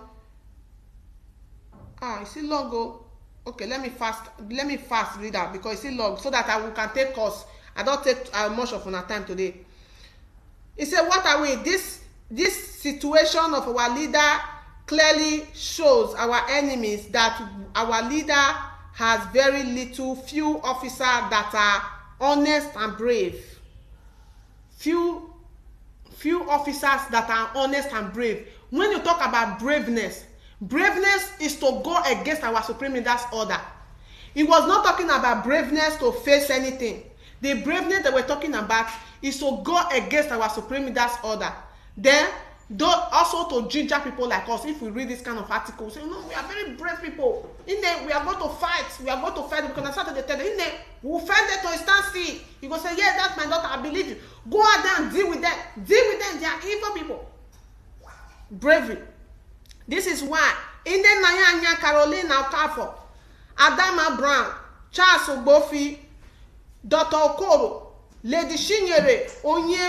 It's still long. Okay, let me fast read that because it's still long, so that I can take course. I don't take much of our time today. He said, what are we? This situation of our leader clearly shows our enemies that our leader has very few officers that are honest and brave. Few officers that are honest and brave. When you talk about braveness is to go against our supreme leader's order. He was not talking about braveness to face anything. The braveness that we're talking about is to go against our supreme leader's order. Then, also to ginger people like us. If we read this kind of article, say, no, we are very brave people. In there, we are going to fight. Because I started to tell them, in there, we'll fight them to stand still. You go say, yeah, that's my daughter, I believe you. Go out there and deal with them. They are evil people. bravery. This is why in the Nayanya Caroline Okafo, Adama Brown, Charles Ogbofi, Dr. Okoro, Lady Shinyere, Onye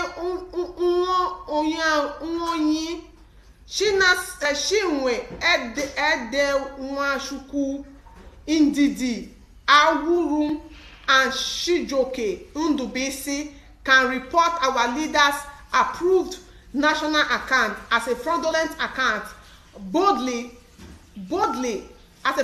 Shinwe, Ede Nwachukwu, Indidi, Awuru, and Shijoke Ndubisi can report our leaders approved national account as a fraudulent account boldly went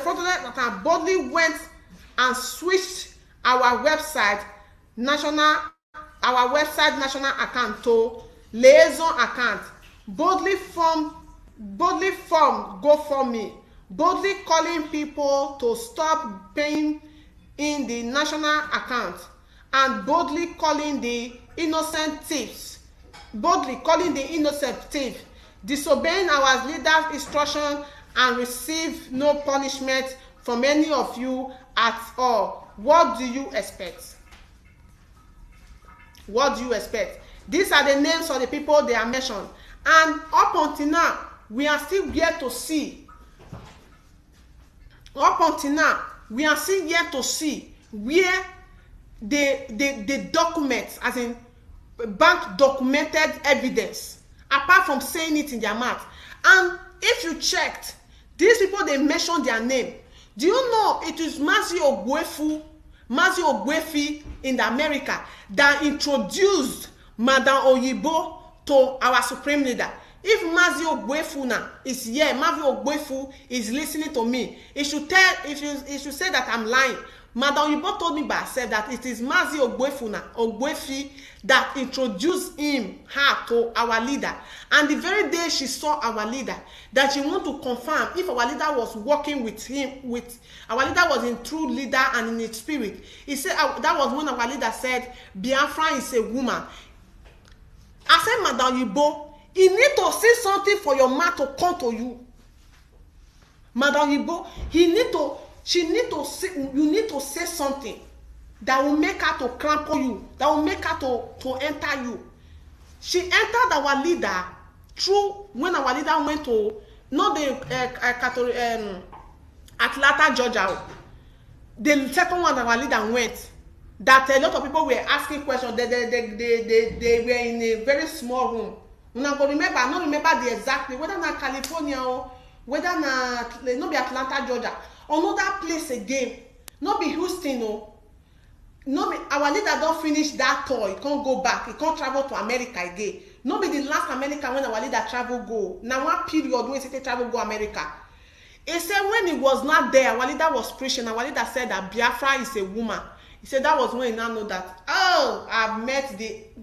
and switched our website national account to liaison account, boldly formed GoFundMe, boldly calling people to stop paying in the national account, and boldly calling the innocent thieves, disobeying our leaders' instruction and receive no punishment from any of you at all. What do you expect? What do you expect? These are the names of the people they are mentioned, and up until now we are still yet to see. We are still yet to see where the documents, as in bank documented evidence, apart from saying it in their mouth. And if you checked, these people, they mentioned their name. Do you know it is Mazi Ogbuefi in America that introduced Madam Oyibo to our supreme leader? If Mazi Ogbuefi now is here, Mazi Ogbuefi is listening to me, it should say that I'm lying. Madam Oyibo told me by herself that it is Mazi Ogbuefi that introduced her to our leader. And the very day she saw our leader, that she wanted to confirm if our leader was working with him, our leader was in true leader and in its spirit. He said that was when our leader said, Biafra is a woman. I said, Madam Oyibo, you need to say something for your man to come to you. Madam Oyibo, you need to say something that will make her to crumple you, that will make her to enter you. She entered our leader through when our leader went to, not the Atlanta, Georgia. The second one our leader went, that a lot of people were asking questions. They were in a very small room. I don't remember the exactly, whether na California or whether na no be Atlanta, Georgia, another place again, no be Houston, no be our leader don't finish that tour. He can't go back. He can't travel to America again. No be the last America when our leader travel go. Now one period when he travel go America. He said when he was not there, our leader was preaching. Our leader said that Biafra is a woman. He said that was when he now know that, oh, I've met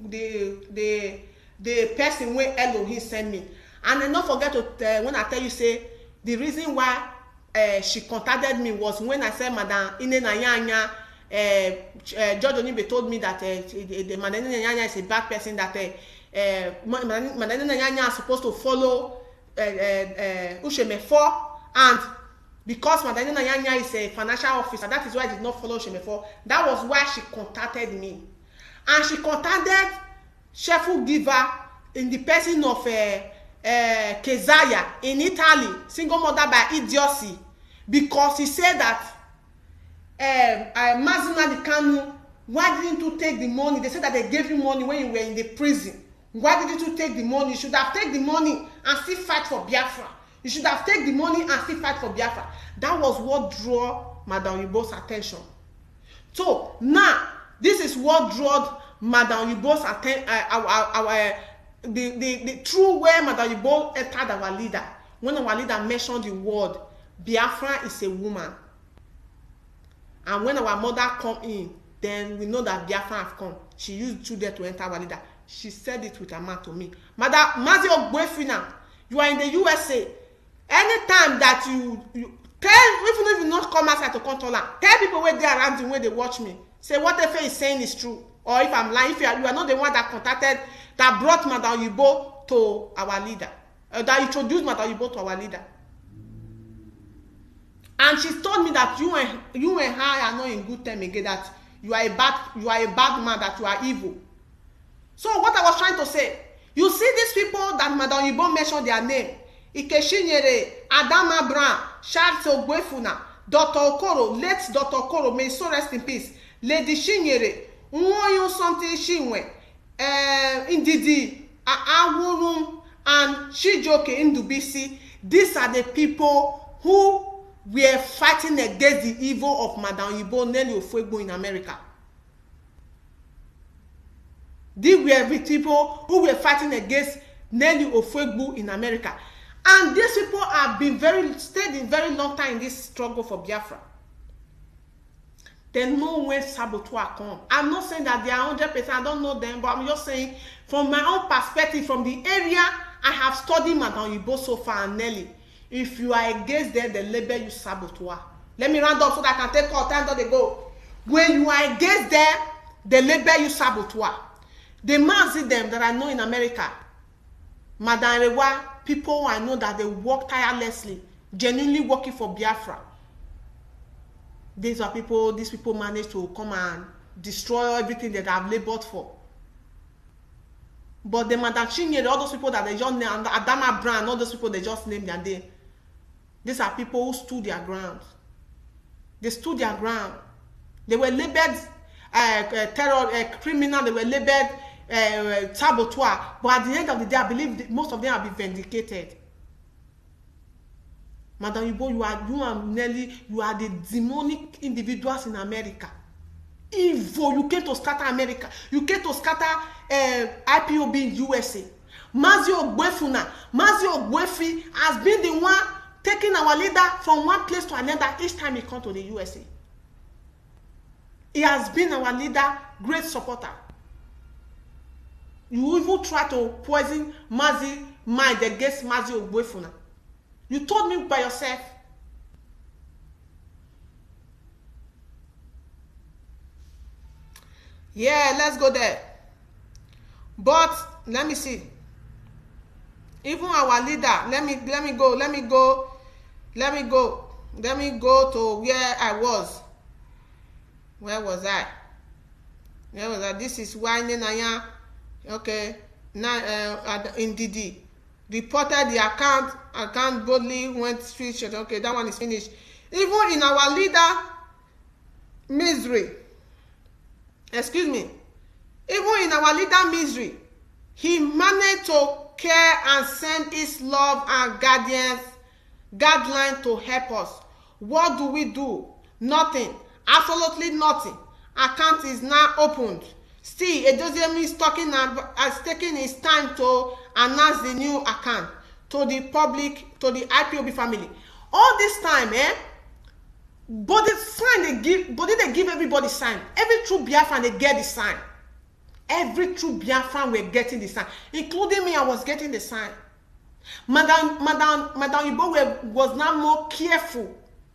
the person where Elohim sent me. And then don't forget to when I tell you, say the reason why she contacted me was when I said Madam Inenayanya, George Onibe told me that Madam Inenayanya is a bad person, that Madam Inenayanya is supposed to follow Ushemefo, and because Madam Inenayanya is a financial officer, that is why I did not follow Ushemefo. That was why she contacted me. And she contacted Shefu Giver in the person of Kezaya in Italy, single mother by idiocy, because he said that Mazina Kanu, why didn't you take the money? They said that they gave you money when you were in the prison. Why didn't you take the money? You should have taken the money and still fight for Biafra. You should have taken the money and still fight for Biafra. That was what drew Madam Oyibo's attention. So now, this is what drew Madam Oyibo's attention, the true way Madam Oyibo entered our leader, when our leader mentioned the word Biafra is a woman. And when our mother come in, then we know that Biafra have come. She used children to enter our leader. She said it with her mouth to me. Madam Mazi Ogbuefi, you are in the USA. Anytime that you tell, even if you not come outside to control her, tell people where they are around you, where they watch me. Say whatever is saying is true. Or if I'm lying, if you are not the one that contacted, that brought Madam Oyibo to our leader, that introduced Madam Oyibo to our leader. And she told me that you and her are not in good time again, that you are a bad man, that you are evil. So what I was trying to say, you see these people that Madam Oyibo mentioned their name, Ikeshinyere, Adama Brown, Charles Ogwefuna, Dr. Okoro, late Dr. Okoro, may so rest in peace. Lady Shinyere, Nwoyo something Shinwe, Indidi, Awurum, and Chijoke Ndubisi. These are the people who were fighting against the evil of Madam Yibo Nelly Ofuegbo in America. These were the people who were fighting against Nelly Ofuegbo in America. And these people have been stayed in very long time in this struggle for Biafra. They know when Saboteur come. I'm not saying that they are 100%, I don't know them, but I'm just saying from my own perspective, from the area I have studied Madam Yibo so far and Nelly. If you are against them, they label you Saboteur. Let me round up so that I can take all time that they go. When you are against them, they label you Saboteur. The man them that I know in America, Madam Rewa, people I know that they work tirelessly, genuinely working for Biafra. These people manage to come and destroy everything that I've labored for. But the Madam Chinyere, all those people that they just named, Adama Brown, all those people they just named their name. These are people who stood their ground. They stood their ground. They were labeled criminal, they were labeled saboteur, but at the end of the day, I believe most of them have been vindicated. Madam Yibo, you are Nelly, you are the demonic individuals in America. Evil, you came to scatter America. You came to scatter IPOB in USA. Mazi Ogwefi has been the one taking our leader from one place to another each time he comes to the USA. He has been our leader, great supporter. You even try to poison Mazi mind against Mazi Ogwefuna. You told me by yourself. Yeah, let's go there. But let me see. Even our leader, let me go to where I was. Where was I? This is why Nenaya. Okay, now in DD reported the account boldly went straight. Okay, that one is finished. Even in our leader misery, even in our leader misery, he managed to care and send his love and guideline to help us. What do we do? Nothing, absolutely nothing. Account is now opened. Still, Edoziem is taking his time to announce the new account to the public, to the IPOB family. All this time, but the sign they give everybody sign. Every true Biafran, they get the sign. Every true Biafran were getting the sign, including me. I was getting the sign. Madam Yibo was now more careful.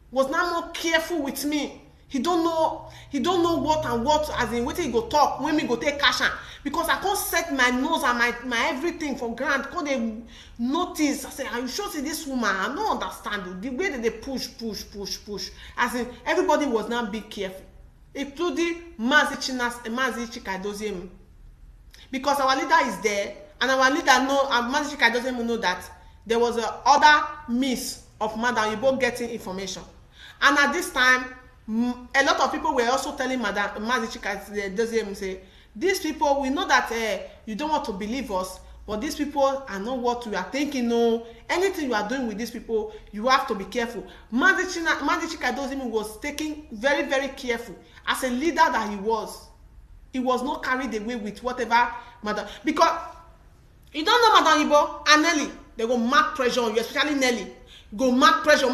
With me. He don't know what as in what he go talk when me go take cash on, because I can't set my nose and my everything for granted. Because they notice, I say, are you sure see this woman? I don't understand the way that they push. As in everybody was now be careful, including Mazi Chikadoziem, because our leader is there, and our leader Mazi Chikadoziem know that there was a other miss of Madam Yibo getting information, and at this time. A lot of people were also telling Madam Mazi Chikadoziem, say, these people, we know that you don't want to believe us, but these people are not what you are thinking. No, anything you are doing with these people, you have to be careful. Mazi Chikadoziem was taking very, very careful. As a leader that he was not carried away with whatever Madam, because you don't know Madam Yibo and Nelly, they go mark pressure on you, especially Nelly. Go mark pressure.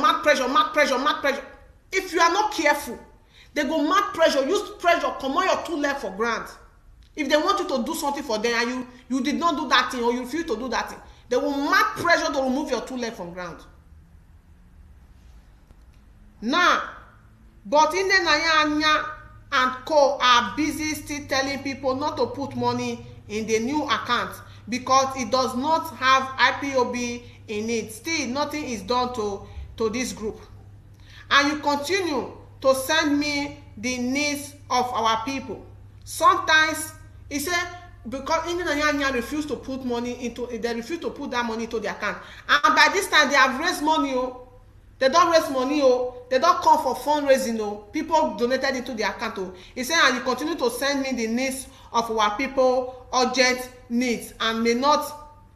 If you are not careful, they go mark pressure, use pressure, come on your two legs for grant. If they want you to do something for them and you did not do that thing or you refuse to do that thing, they will mark pressure to remove your two legs from ground. Now, but in the Nanya and Co are busy still telling people not to put money in the new account because it does not have IPOB in it. Still, nothing is done to this group. And you continue to send me the needs of our people. Sometimes, he said, because Indian refused to put money into, they refused to put that money into their account. And by this time, they have raised money. Oh. They don't raise money. Oh. They don't come for fundraising. Oh. People donated into their account. Oh. He said, and you continue to send me the needs of our people, urgent needs, and may not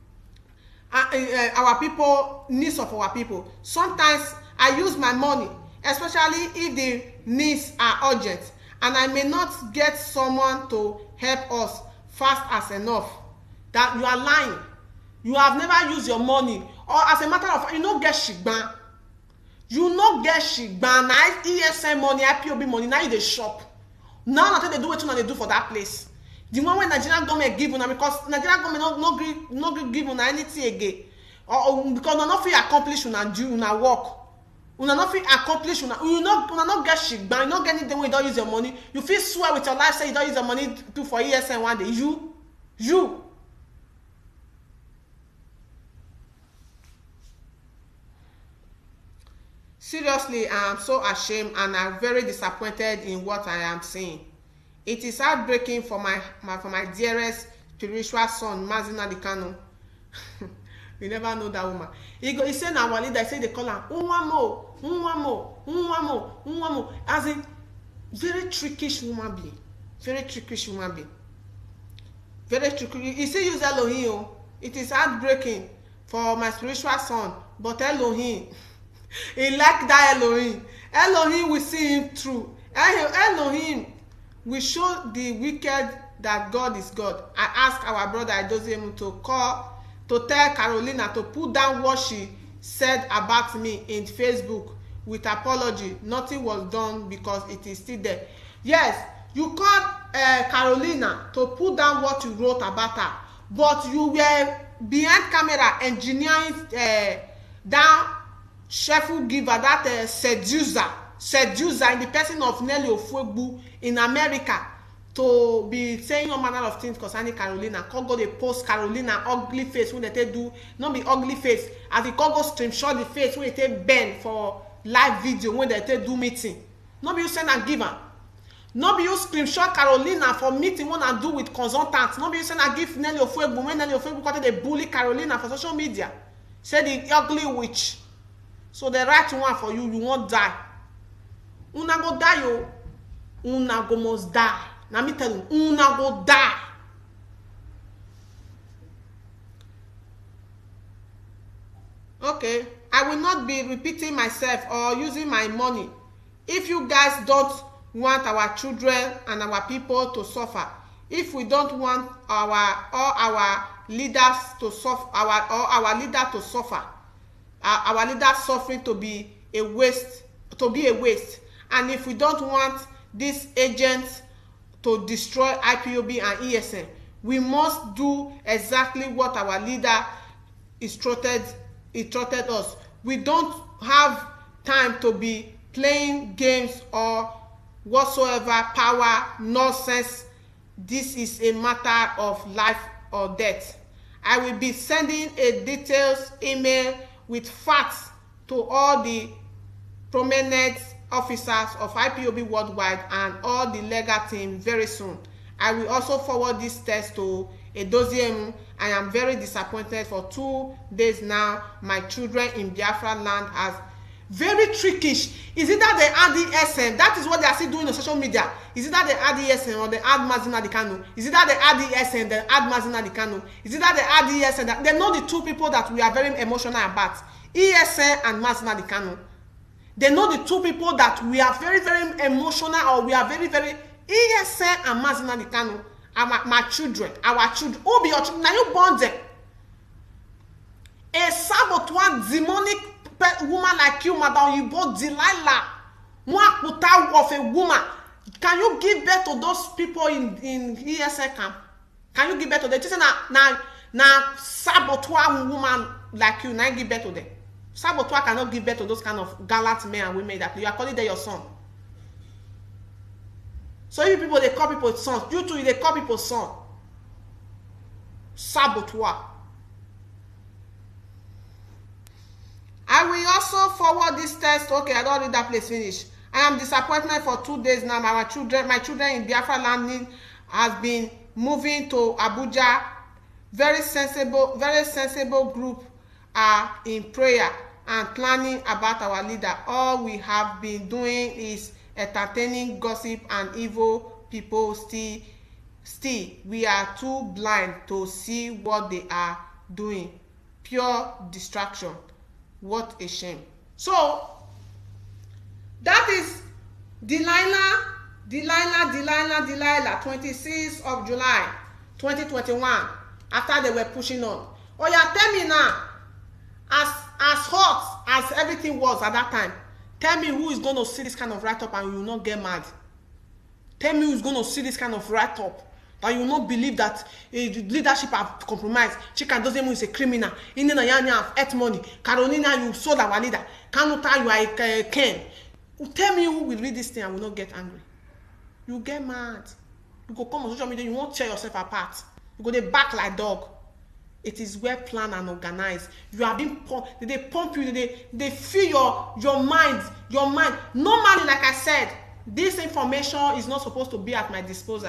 our people, needs of our people. Sometimes I use my money, especially if the needs are urgent, and I may not get someone to help us fast as enough. That you are lying. You have never used your money, or as a matter of fact, you no get shigban. You no get shigban. Now ESN money, IPOB money. Now you dey shop. Now nothing they do what they do for that place. The one when Nigerian government give una, because Nigerian government no give una anything again, or because una no fit accomplish una do una work. Una no fit accomplish una no get shigban. You no get anything when you don't use your money. You feel swear with your life say you don't use your money to for ESN one day. You. Seriously, I am so ashamed and I'm very disappointed in what I am seeing. It is heartbreaking for my dearest spiritual son, Mazina Dikano. We never know that woman. He said, now our leader, they call her Unwamo. As a very trickish woman being. Very trickish woman being. Very tricky. He still use Elohim. It is heartbreaking for my spiritual son, but Elohim, he like that Elohim. Elohim will see him through. Elohim will show the wicked that God is God. I asked our brother Idoziem to tell Carolina to put down what she said about me in Facebook with apology. Nothing was done because it is still there. Yes, you called Carolina to put down what you wrote about her, but you were behind camera engineering that shuffle giver, that seducer in the person of Nelly Ofuegbu in America, to be saying all manner of things concerning Carolina. Come go dey post Carolina ugly face when they do, not be ugly face, as the come go screenshot the face when they bend for live video when they do meeting. Not be you send and give her. Not be you screenshot Carolina for meeting when I do with consultants. Not be you send and give Nelly Ofuegbu when Nelly Ofuegbu got they bully Carolina for social media. Say the ugly witch. So the right one for you, you won't die. Una go die, yo. Una go must die. Now me tell you, una go die. Okay, I will not be repeating myself or using my money. If you guys don't want our children and our people to suffer, if we don't want our leaders to suffer, our leader to suffer, our leaders suffering to be a waste, and if we don't want these agents to destroy IPOB and ESN, we must do exactly what our leader instructed us. We don't have time to be playing games or whatsoever power nonsense. This is a matter of life or death. I will be sending a details email with facts to all the prominent officers of IPOB worldwide and all the legal team very soon. I will also forward this text to Idoziem. I am very disappointed. For 2 days now, my children in Biafra land has very trickish. Is it that they add the SN? That is what they are still doing on social media. Is it that they add the SN or they add Mazina Dikano? Is it that they add the SN then add Mazina Dikano? Is it that they add the ESN? That they know the two people that we are very emotional about, ESN and Mazina Dikano. They know the two people that we are very, very emotional, or we are very, very ESN and Mazina Dikano. My children, our children. Who be your children? Now you born them. A saboteur, demonic woman like you, Madam, you both Delilah, one put out of a woman. Can you give birth to those people in ESN camp? Can you give birth to them? Just now saboteur woman like you, now give birth to them. Saboteur cannot give birth to those kind of gallant men and women that you are calling them your son. So you people, they call people sons. You too, they call people son. Saboteur. I will also forward this text. Okay, I don't read that place finish. I am disappointed for 2 days now. My children in Biafra landing has been moving to Abuja. Very sensible group are in prayer and planning about our leader. All we have been doing is entertaining gossip and evil people. Still we are too blind to see what they are doing. Pure distraction. What a shame. So that is Delilah, 26th of July 2021, after they were pushing on. Oh yeah, tell me now, as hot as everything was at that time, tell me who is going to see this kind of write-up and you will not get mad. Tell me who is going to see this kind of write-up that you will not believe that leadership have compromised. Chika Dozemu is a criminal. Inina Yanya have earned money. Carolina, you sold our leader. Kanuta, you are a Ken. Tell me who will read this thing and will not get angry. You get mad. You go come on social media, you won't tear yourself apart. You go dey back like dog. It is well planned and organized. You are being pumped. They pump you. They fill your mind. Normally, like I said, this information is not supposed to be at my disposal.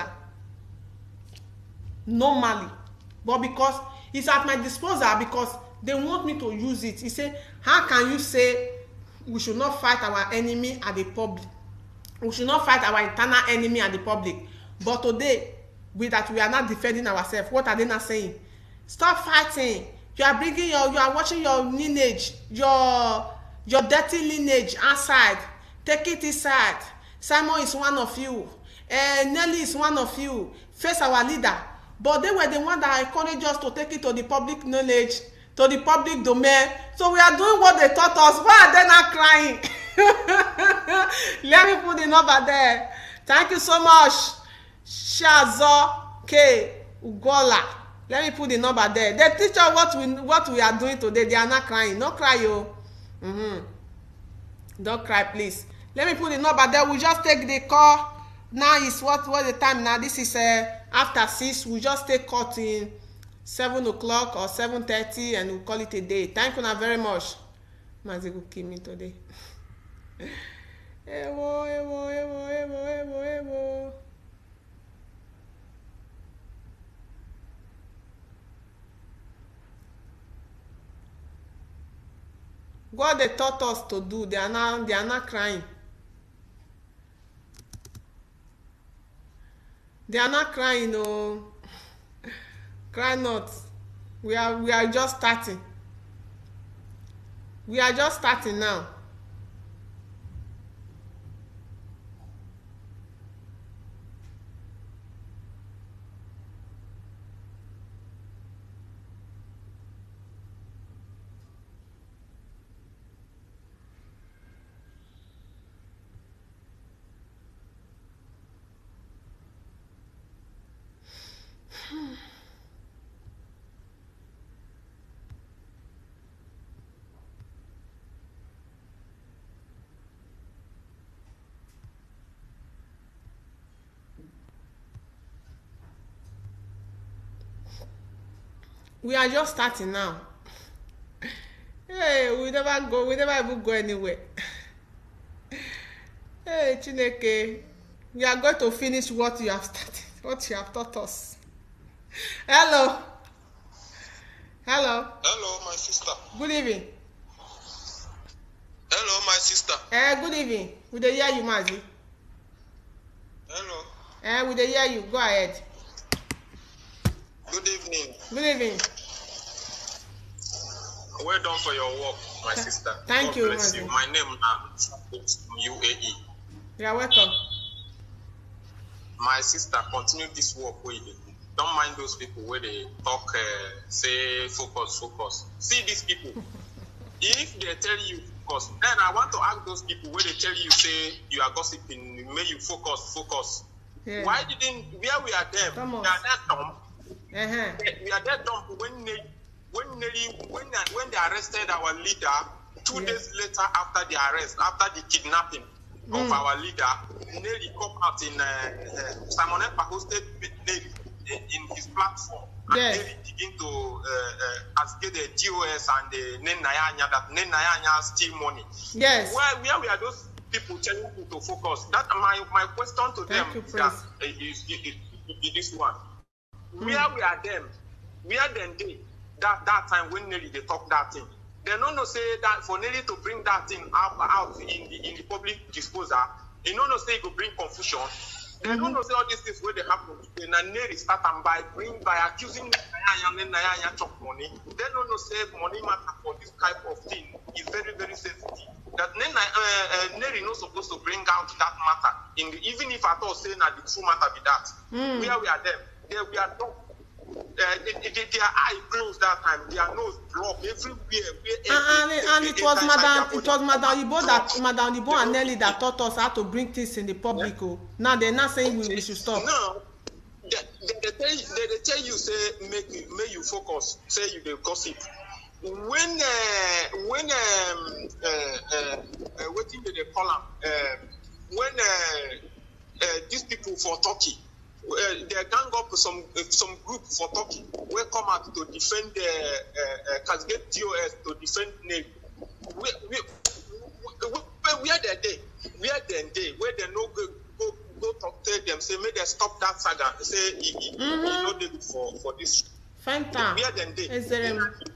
Normally, but because it's at my disposal, because they want me to use it. He say, how can you say we should not fight our enemy at the public? We should not fight our internal enemy at the public. But today, we are not defending ourselves. What are they not saying? Stop fighting. You are watching your lineage, your dirty lineage outside. Take it inside. Simon is one of you. Nelly is one of you. Face our leader. But they were the one that encouraged us to take it to the public knowledge, to the public domain. So we are doing what they taught us. Why are they not crying? Let me put the number there. Thank you so much, Shazo K. Ugola. Let me put the number there. They teach us what we are doing today. They are not crying. Don't cry, yo. Don't cry, please. Let me put the number there. We just take the call. Now is what the time now? This is after 6. We just take call in 7 o'clock or 7:30 and we'll call it a day. Thank you very much. Mazigu kill me today. Ewo. What they taught us to do, they are not crying. They are not crying, no. Cry not. We are just starting. We are just starting now. We are just starting now. Hey, we never even go anywhere. Hey, Chineke, we are going to finish what you have started, what you have taught us. Hello, my sister. Good evening. Hello, my sister. Good evening. We dey hear you, Mazi. Hello. We dey hear you. Go ahead. Good evening. Good evening. Well done for your work, my sister. Thank you, bless Mazi. you. My name is from UAE. You are welcome. My sister, continue this work with you. Don't mind those people where they talk, say focus. See these people. If they tell you focus, then I want to ask those people where they tell you, say you are gossiping, may you focus. Yeah. Why didn't, where we are there? Come on. We are there dumb. Uh-huh. We are there dumb when they arrested our leader 2 days later after the arrest, after the kidnapping of our leader. Nelly come out in Simon Ekpa hosted Nelly in his platform, and Yes. Nelly begin to cascade the GOS and the Nenayanya, that Nenayanya steal money. Yes. Where we are those people telling people to focus? That my question to Thank them you, is that is this one. Where we are them, where then they that time when Nelly they talk that thing. They don't know say that for Nelly to bring that thing out in the public disposal, they don't know say it will bring confusion. They don't know say all these things where they happen. Then Nelly start and by accusing Naya chop money. They don't know say money matter for this type of thing is very, very sensitive. That Nelly not supposed to bring out that matter even if at all saying that the true matter be that. Where we are them, there we are not. Their eye closed that time, their nose blocked everywhere. And it was Madam Ibo and Nelly that taught us how to bring things in the public. Now they're not saying we should stop. No, they tell you say make you focus, say you dey gossip. When what thing they call them? When these people for Turkey. They gang up some group for Turkey. We come out to defend Kazgate DOS to defend Navy. Where they day? Where they no go talk to them. Say make they stop that saga. Say he no dey for this. Fanta. Where they day? They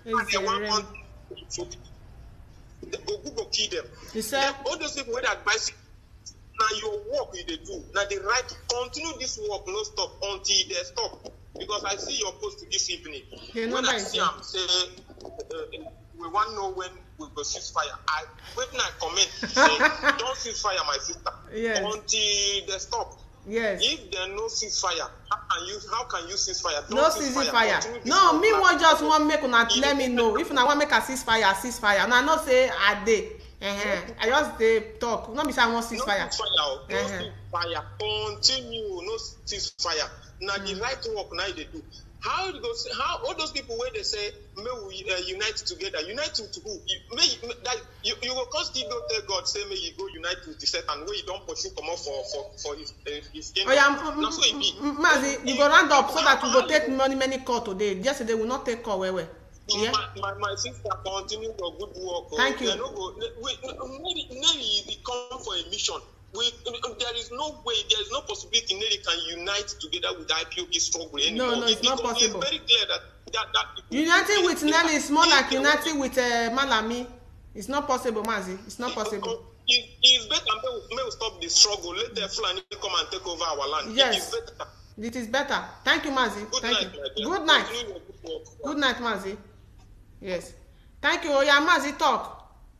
go kill them. You said all those people where they advise. Now your work you they do. Now the right to continue this work no stop until they stop. Because I see your post this evening. When I see them say we want to know when we go cease fire. When I comment say don't cease fire, my sister. Yes. Until they stop. Yes. If there no cease fire, how can you cease fire? Don't no cease fire. No, me one just want make una let me know. If una want make a cease fire, cease fire. Now not say a day. I just talk. Not be say I want cease fire. No cease fire. Continue. No cease fire. Now the right work now they do. How all those people where they say may we unite together? Unite to who? You will constantly go tell God say may you go unite with the Satan where you don't pursue come up for his kingdom. Oh yeah, Mazi, you go round up so that we go take many call today. Yesterday we not take call where. Yeah. My sister continue your good work. Thank you. Nelly come for a mission. There is no way, there is no possibility Nelly can unite together with the IPOB struggle anymore. No, it's not possible. It's very clear that uniting with Nelly is more like uniting with Malami. It's not possible, Mazi. It's not possible. It's better. May we stop the struggle. Let the Fulani come and take over our land. Yes. It is better. Thank you, Mazi. Good night. Good night, Mazi. Yes. Thank you. Yeah, Mazi, talk.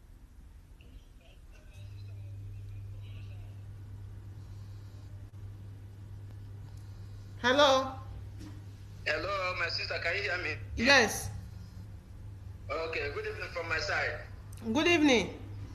Hello. Hello, my sister. Can you hear me? Yes. Okay. Good evening from my side. Good evening.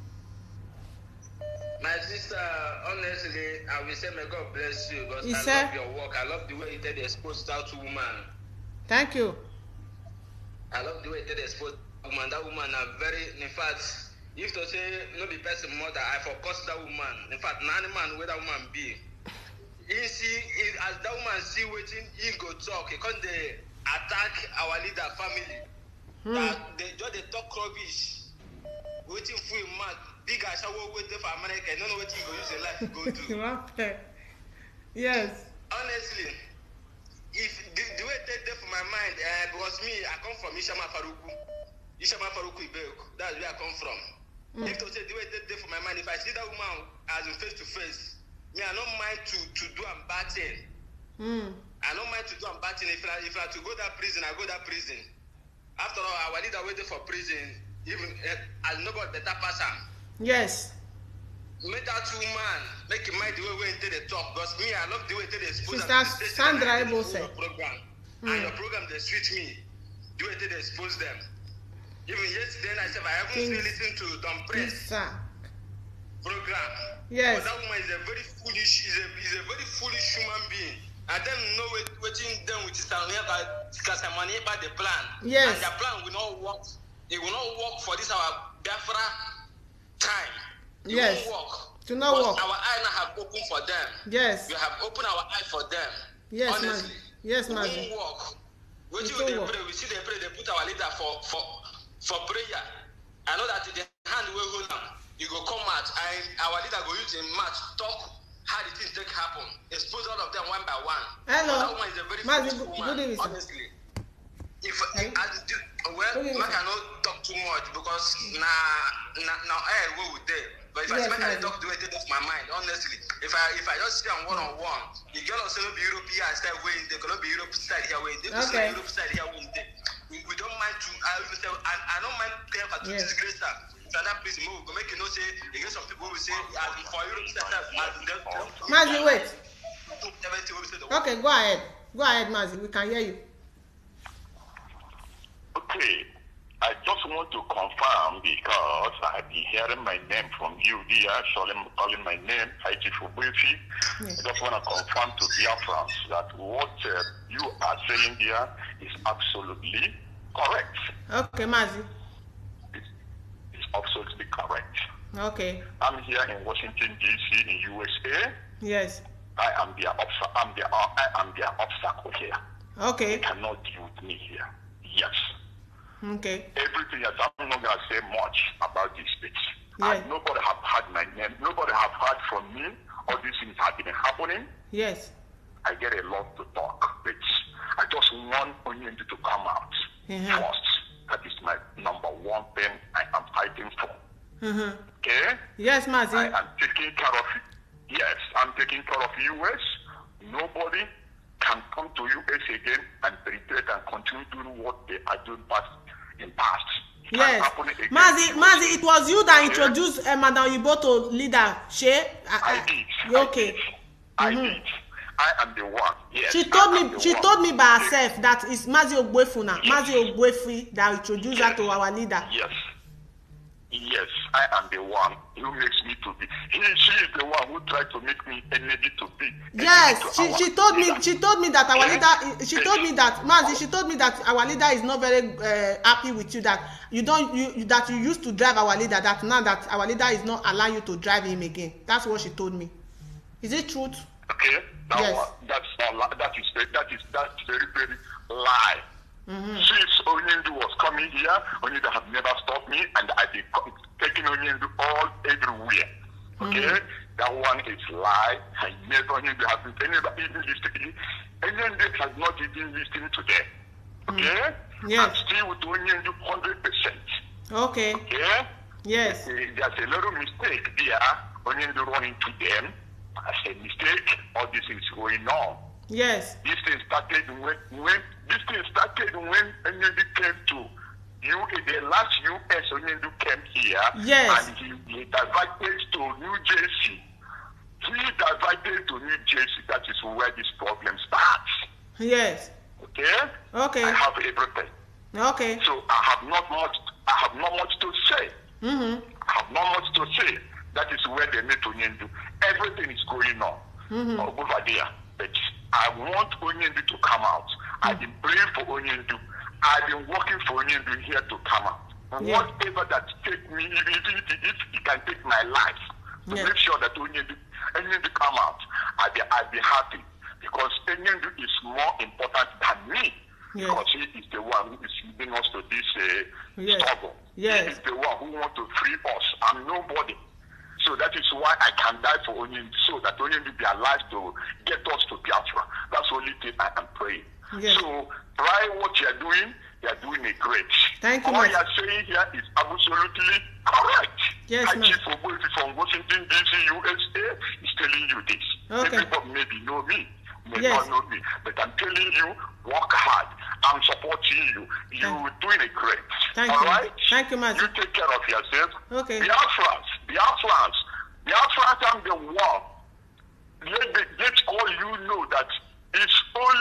My sister, honestly, I will say may God bless you because I love your work. I love the way you did expose that woman. Thank you. I love the way you did expose that woman. That woman are very, in fact, if to say no be person mother, I focus that woman. In fact, none man where that woman be. As that woman see waiting, he go talk. Because they attack our leader family. That they talk rubbish. Waiting for him mad. Big guys are waiting for America. I don't know what he go use their life to go do. Yes. Honestly, if the way they did for my mind, because me, I come from Ishama Faruku Ibeku. That's where I come from. If to say the way they did for my mind, if I see that woman as in face to face, me, I don't mind to do a bad thing. I don't mind to do a bad thing. If I to go that prison, I go that prison. After all, our leader waiting for prison, even as nobody better pass him. Yes. Make that woman make him mind the way into the talk. Because me, I love the way they expose Sister Sandra Ebose. Program. And your program they treat me. The way they expose them. Even yesterday I said I haven't really listened to Don Press program. Yes. But that woman is a very foolish, is a very foolish human being. I don't know waiting them with his family because I'm money about the plan. Yes. And the plan will not work. It will not work for this our Biafra time. It yes. won't work. To not work. Our eye now have opened for them. Yes. We have opened our eye for them. Yes, honestly. Yes, it won't work. When they pray, we see they pray, they put our leader for prayer. I know that the hand will hold them. You go come out and our leader go use in match talk how the things take happen. Expose all of them one by one. Hello. That one is a very Mazi, foolish good evening, woman, sir. honestly. Well, Good evening, I sir. cannot talk too much because now I will with them. But if I Yes, say I Mazi. talk to it, that's my mind. Honestly, if I just sit on one, the girl also be European style way. They cannot be Europe style here way. They Okay. Europe style here way. We don't mind to. I don't mind paying for to Yes. disgrace her. So that please move. Go make you know say again some people will say for Europe style. Mazi, wait. Okay. Okay, go ahead. Go ahead, Mazi. We can hear you. Okay, I just want to confirm because I've been hearing my name from you, dear, calling my name, Haiti Fubefi. Yes. I just want to confirm to Biafrans that what you are saying here is absolutely correct. Okay, Mazi. It's absolutely correct. Okay. I'm here in Washington, D.C., in USA. Yes. I am their obstacle here. Okay. They cannot deal with me here. Yes. Okay. Everything else, I'm not going to say much about this speech. Yes. And nobody have heard my name. Nobody have heard from me. All these things have been happening. Yes. I get a lot to talk, but I just want Onyindu to come out first. That is my number one thing I am fighting for. Okay? Yes, Mazi. I am taking care of it. Yes, I'm taking care of US. Nobody can come to US again and retreat and continue doing what they are doing in past. It can Yes. happen again. Mazi, it was you that introduced Madam Yibo to leader She. I did. Okay. I did. I am the one. Yes. She I told me by herself that it's Mazi Ogbuefi now. Mazi Ogbuefi that introduced her to our leader. Yes. Yes, I am the one who makes me to be. She is the one who tried to make me enemy to be. Yes, she told me that our leader. She told me that Mazi. She told me that our leader is not very happy with you. That that you used to drive our leader. That now that our leader is not allowing you to drive him again. That's what she told me. Is it truth? Okay. Now Yes. that's very very lie. Since Onyindu was coming here, Onyindu have never stopped me, and I've been taking Onyindu everywhere. Okay, that one is lie. I never Onyindu has been even listening. Onyindu has not even listened to them. Okay, Yes. I'm still with Onyindu 100%. Okay. Okay. Yes. There's a little mistake there. Onyindu running to them. I said mistake. All this is going on. Yes. This thing started when Onyindu came to the last US Onyindu came here. Yes. And he diverted to New Jersey. He diverted to New Jersey. That is where this problem starts. Yes. Okay? Okay. I have everything. Okay. So I have not much to say. I have not much to say. That is where they met Onyindu. Everything is going on over there. But I want Onyindu to come out. I've been praying for Onyindu. I've been working for Onyindu here to come out. Yeah. Whatever that take me, if he can take my life, to make sure that Onyindu come out, I'll be happy. Because Onyindu is more important than me. Yes. Because he is the one who is leading us to this struggle. Yes. He is the one who wants to free us. I'm nobody. So that is why I can die for Onyindu, so that Onyindu be alive to get us to Biafra. That's the only thing I am praying. Yes. So, try what you are doing it great. Thank you, All Mazi. you are saying here is absolutely correct. Yes, I Mazi. Chief Ogbuefi from Washington, D.C., USA, is telling you this. Okay. Everybody maybe know me, may Yes. not know me, but I'm telling you, work hard. I'm supporting you. You're doing it great. Thank All you. right? Thank you, Mazi. You take care of yourself. Okay. Biafrans, I'm the one. Let all you know that it's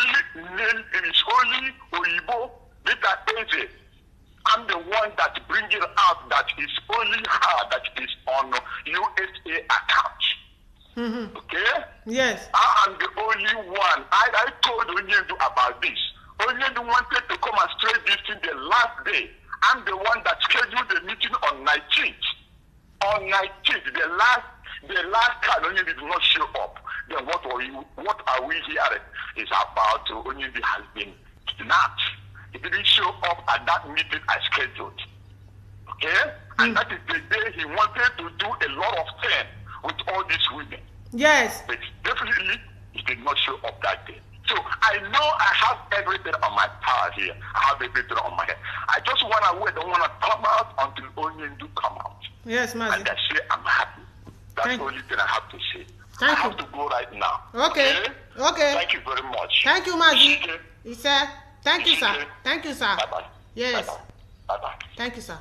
only Oyibo, Leader Eze. I'm the one that bring it out that it's only her that is on USA account. Okay? Yes. I am the only one. I told Onyindu about this. Onyindu wanted to come and straight this thing the last day. I'm the one that scheduled the meeting on 19th. On 19th, the last time Onyindu did not show up. Then what are we hearing is about Onyindu has been kidnapped. He didn't show up at that meeting I scheduled. Okay? And that is the day he wanted to do a lot of things with all these women. Yes. But definitely, he did not show up that day. So I know I have everything on my power here. I have everything on my head. I just want to wait. Don't want to come out until Onyendu come out. Yes, Mazi. And I say I'm happy. That's the only thing I have to say. I have to go right now. Okay. Okay. Thank you very much. Thank you, Mazi. He said, thank you, sir. Thank you, sir. Bye-bye. Yes. Bye-bye. Thank you, sir.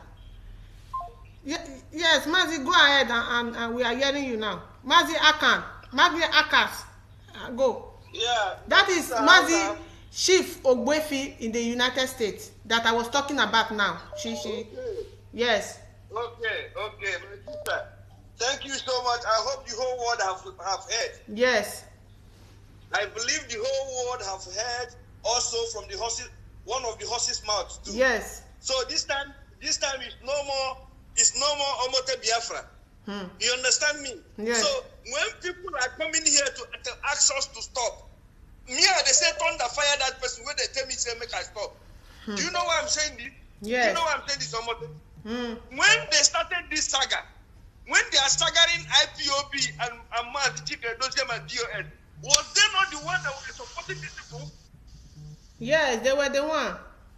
Yes, Mazi, go ahead and we are hearing you now. Mazi Akan. Mazi Akas. Go. Yeah. That is Mazi Chief Ogbefi in the United States that I was talking about now. She. Yes. Okay, my sister. Thank you so much. I hope the whole world have heard. Yes. I believe the whole world have heard also from the horses, one of the horses' mouths too. Yes. So this time is no more Omote Biafra. You understand me? Yes. So when people are coming here to ask us to stop, they say thunder fire that person when they tell me say make I stop. Do you know why I'm saying this? Yes. Do you know why I'm saying this, Omote? When they started this saga, when they are staggering IPOB and Mazi Chief Edoziem and DOS, was they not the one that were supporting these people? Yes, they were the one.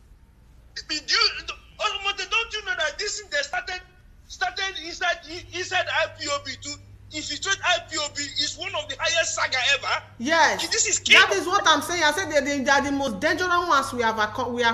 Don't you know that this thing they started inside IPOB too? If you trade IPOB, is one of the highest saga ever. Yes, this is that is what I'm saying. I said they are the most dangerous ones we have.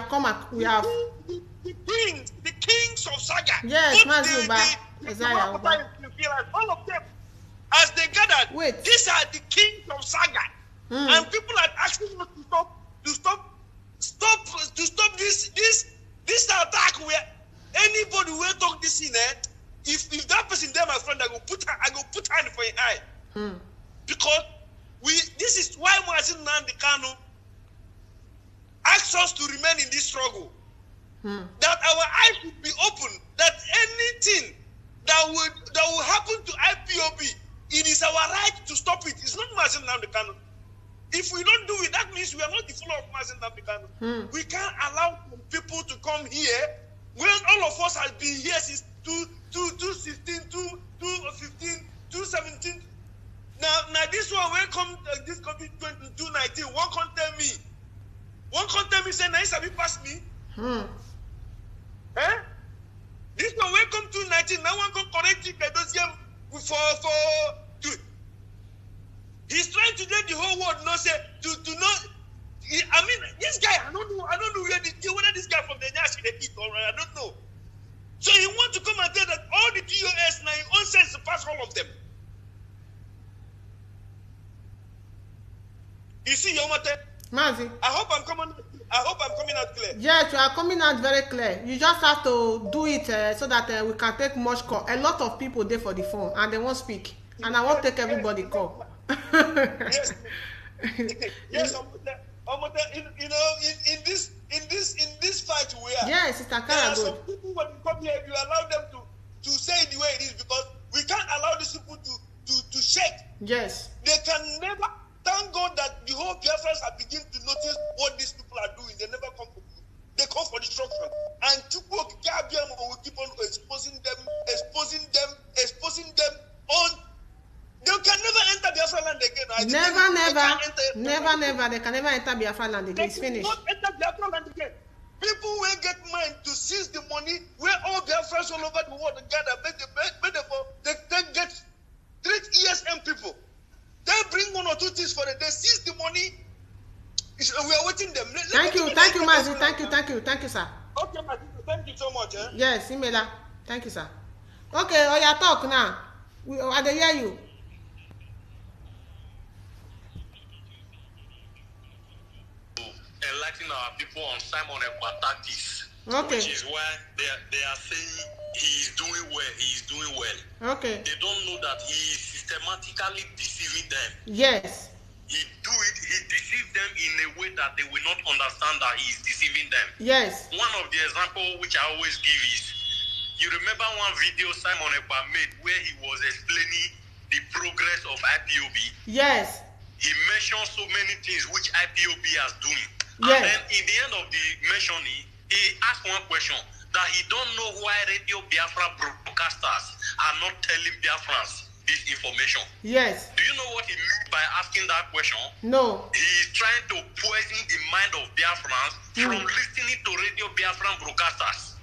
The kings of saga. Yes, Mazi all of them, as they gathered. Wait. These are the kings of saga, and people are asking us to stop this attack. Where anybody will talk this in there. If that person there, my friend, I go put hand for your eye. Because this is why Mazi Nnamdi Kanu asks us to remain in this struggle. That our eyes should be open, that anything that will happen to IPOB, it is our right to stop it. It's not Mazi Nnamdi Kanu. If we don't do it, that means we are not the follower of Mazi Nnamdi Kanu. We can't allow people to come here when all of us have been here since 2016, 2015, 2017. Now this one when come this country 2019, one can't tell me say na Isabi pass me. This one when come 2019, now one can correct it. He's trying to let the whole world know say to know. I mean, this guy, I don't know whether this guy from the Nyashi they eat or I don't know. So he wants to come and tell that all the DOS now in own sense pass all of them. You see, Omote? Mazi. I hope I'm coming out clear. Yes, you are coming out very clear. You just have to do it so that we can take much call. A lot of people there for the phone and they won't speak. And I won't take everybody call. Yes. Yes, Omote, you know, in this fight we are. Yes, it's a kind of some people when you come here, you allow them to say it the way it is because we can't allow these people to shake. Yes. They can never. Thank God that the whole Biafrans have begun to notice what these people are doing. They never come for you. They come for destruction. And Chukwu Gabiam will keep on exposing them on. They can never enter Biafra land again. Never. They can never enter Biafra land again. It's finished. Not enter Biafra land again. People will get mind to seize the money where all Biafrans all over the world gather. They get treat ESM people. They bring 1 or 2 things for them. They seize the money. We are waiting them. Thank you, Mazi. Thank you, sir. Okay, Mazi. Thank you so much. Yes, Imela. Thank you, sir. Okay, Oya, talk now. I dey hear you. Enlighten our people on Simon Ekpa tactics. Okay. Which is why they are saying he is doing well. Okay. They don't know that he is systematically deceiving them. Yes. He deceives them in a way that they will not understand that he is deceiving them. Yes. One of the examples which I always give is, you remember one video Simon Ekpa made where he was explaining the progress of IPOB? Yes. He mentioned so many things which IPOB has doing. Yes. And then in the end of the mentioning, he asked one question that he don't know why Radio Biafra broadcasters are not telling Biafrans this information. Yes. Do you you know what he meant by asking that question? No. He is trying to poison the mind of Biafrans from listening to Radio Biafran broadcasters.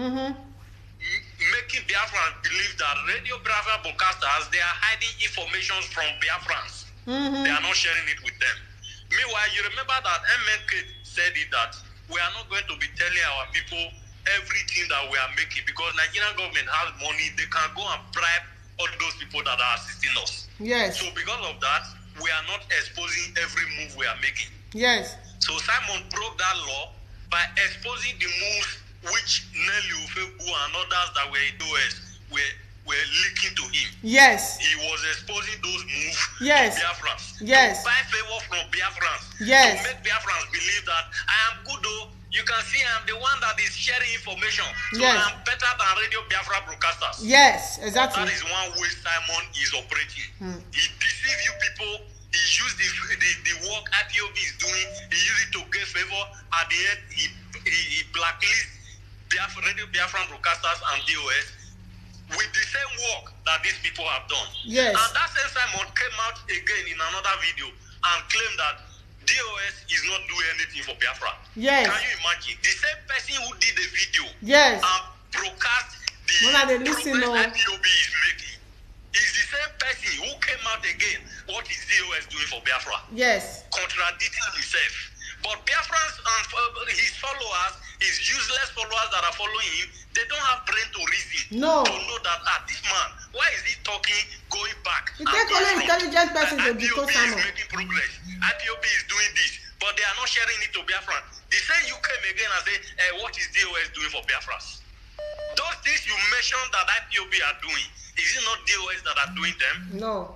Making Biafrans believe that Radio Biafran broadcasters, they are hiding information from Biafrans. They are not sharing it with them. Meanwhile, you remember that MNK said it that we are not going to be telling our people everything that we are making because Nigerian government has money. They can go and bribe all those people that are assisting us. Yes. So because of that, we are not exposing every move we are making. Yes. So Simon broke that law by exposing the moves which Nelly Ufebu and others that were in US were leaking to him. Yes. He was exposing those moves yes. to Biafrans. Yes. To buy favor from Biafrans. Yes. To make Biafrans believe that I am good though. You can see I'm the one that is sharing information. So yes. I'm better than Radio Biafra broadcasters. Yes, exactly. That is one way Simon is operating. He deceives you people. He used the work IPOB is doing. He used it to get favor. At the end, he blacklists Radio Biafran broadcasters and DOS with the same work that these people have done. Yes. And that same Simon came out again in another video and claimed that DOS is not doing anything for Biafra. Yes. Can you imagine? The same person who did the video yes. and broadcast the progress IPOB is making is the same person who came out again. What is DOS doing for Biafra? Yes. Contradicting himself. But Biafrans and his followers, his useless followers that are following him, they don't have brain to reason. No. To know that this man, why is he talking, going back? It takes only intelligent person to IPOB is making progress. IPOB is doing this, but they are not sharing it to Biafran. The same you came again and say, what is DOS doing for Biafrans? Those things you mentioned that IPOB are doing, is it not DOS that are doing them? No.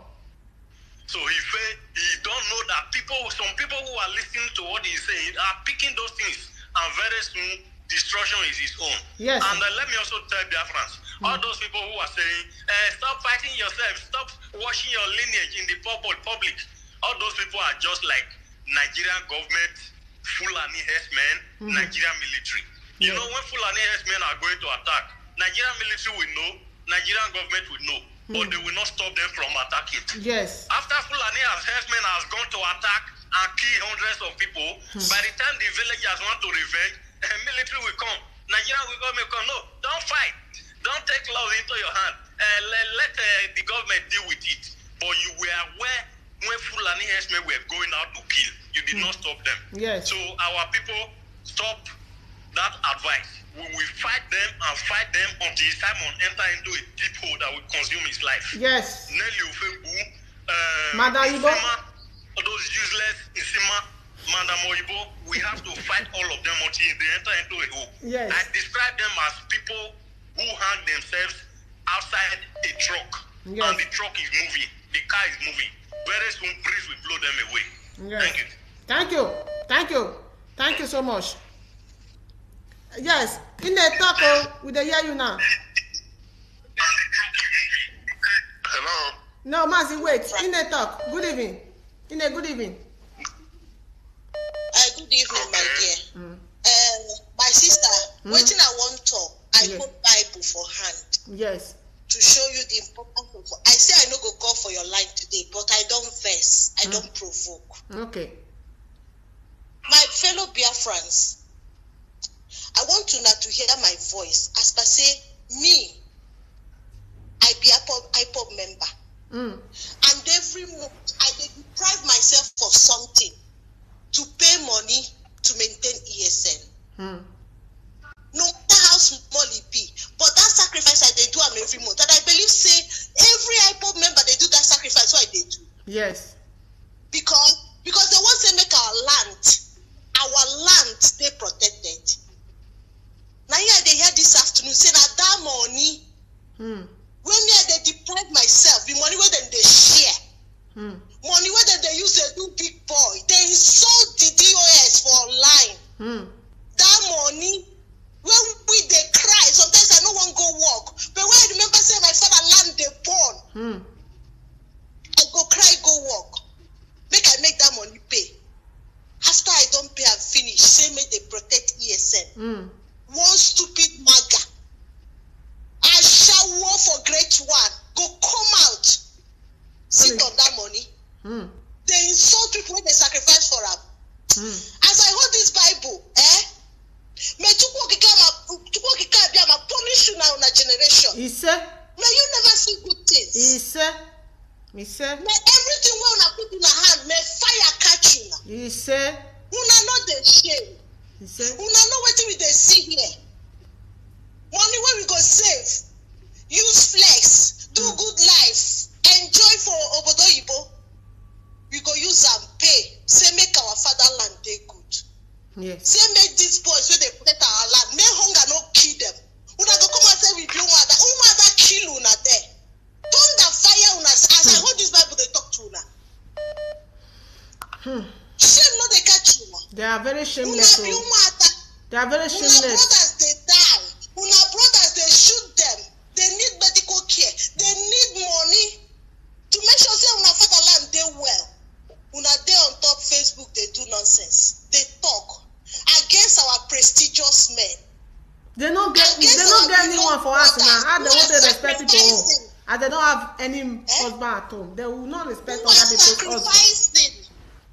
So he don't know that some people who are listening to what he's saying are picking those things, and very soon destruction is his own. Yes. And let me also tell Biafrans, all those people who are saying, stop fighting yourself, stop washing your lineage in the public. All those people are just like Nigerian government, Fulani herdsmen, Nigerian military. You know, when Fulani herdsmen are going to attack, Nigerian military will know, Nigerian government will know, but they will not stop them from attacking. Yes. After Fulani herdsmen has gone to attack and kill hundreds of people, by the time the villagers want to revenge, military will come. Nigeria will come. No, don't fight. Don't take laws into your hand. Let the government deal with it. But you were aware when Fulani herdsmen were going out to kill. You did not stop them. Yes. So our people stop that advice. We will fight them and fight them until Simon enter into a deep hole that will consume his life. Yes. Nelly Ufebu, Madayibo, those useless Isima, Madam Oyibo, we have to fight all of them until they enter into a hole. Yes. I describe them as people who hang themselves outside a truck, yes. and the truck is moving, the car is moving. Very soon, breeze will blow them away. Yes. Thank you. Thank you. Thank you. Thank you so much. Yes, in the talk, we dey hear you now. Hello. No, Mazi, wait. In the talk. Good evening. Good evening. Good evening, my dear. My sister, waiting I want to talk. I put Bible for hand. Yes. To show you the importance of. I say I no go call for your life today, but I don't vex. I don't provoke. Okay. My fellow Biafrans, I want to not to hear my voice as per say me. I be IPOB member, and every month I deprive myself of something to pay money to maintain ESN. No matter how small it be, but that sacrifice I do am every month, and I believe say every IPOB member they do that sacrifice. So I do. Yes. Because they want to make our land stay protected. Now here they hear this afternoon say that money when me they deprive myself the money where they share, money where they use they do big boy, they insult the DOS for online. That money when we they cry, sometimes I no one go work, but when I remember say my father land they born, I go cry, go work, make that money pay. After I don't pay and finish, say make they protect ESN. One stupid maga, I shall war for great one, go come out, sit on that money. He said. May you never see good things. He said. He said. May everything we una put in our hand, may fire catch you. He said. Una know the shame. He said. Una know what we dey see here. Money where we go save, use flex, do good life, enjoy for obodo oyibo. We go use am pay. Say make our fatherland dey good. Yes. Say make these boys wey dey protect our land, make hunger no kill them. Una go come and say we be Umada kill una there. Thunder fire una. As I hold this Bible, they talk to una. Shame no dey catch una. They are very shameless. Una be Umada. They are very shameless. Una brothers dey die. Una brothers dey shoot them. They need medical care. They need money to make sure say una fatherland dey well. Una dey on top Facebook, they do nonsense. They talk against our prestigious men. They don't get anyone for us now. How they want to respect people home? And they don't have any husband at home. They will not respect other people's husband.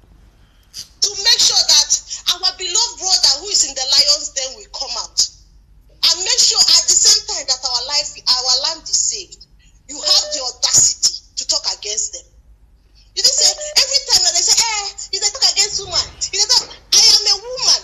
To make sure that our beloved brother who is in the lion's den will come out. And make sure at the same time that our land is saved. You have the audacity to talk against them. You just say, every time that they say, if they talk against woman, I am a woman.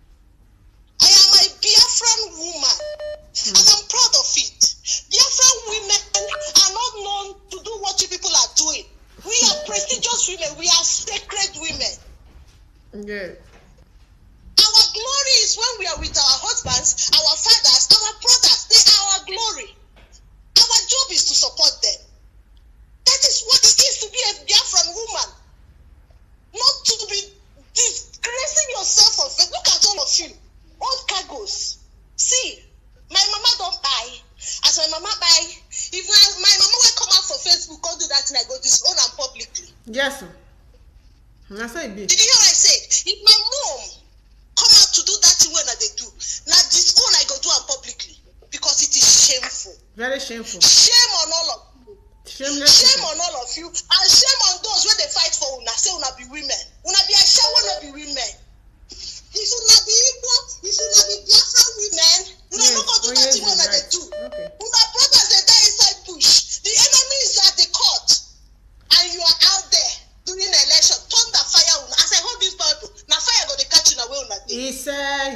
I am a Biafran woman. And I'm proud of it. Biafran women are not known to do what you people are doing. We are prestigious women. We are sacred women. Yeah. Our glory is when we are with our husbands, our fathers, our brothers. They are our glory. Our job is to support them. That is what it is to be a Biafran woman. Not to be disgracing yourself on Facebook. Look at all of you. Old cargoes. See, my mama don't buy. As my mama buy, if my mama will come out for Facebook, go do that and I go disown am publicly. Yes, sir. That's how it be. Did you hear what I said? If my mom come out to do that thing when they do, now disown I go do am publicly because it is shameful. Very shameful. Shame on all of you. Shameless. Shame on all of you, and shame on those where they fight for una. Say una be women. Una be a shower, una be women. If una be Igbo, if una be Biafran women, una no go do that thing when they do. Okay. Una brothers they die inside bush. The enemy is at the court, and you are out there during the election. Thunder fire una. As I hold this Bible, now fire go dey catch una where una dey. He said.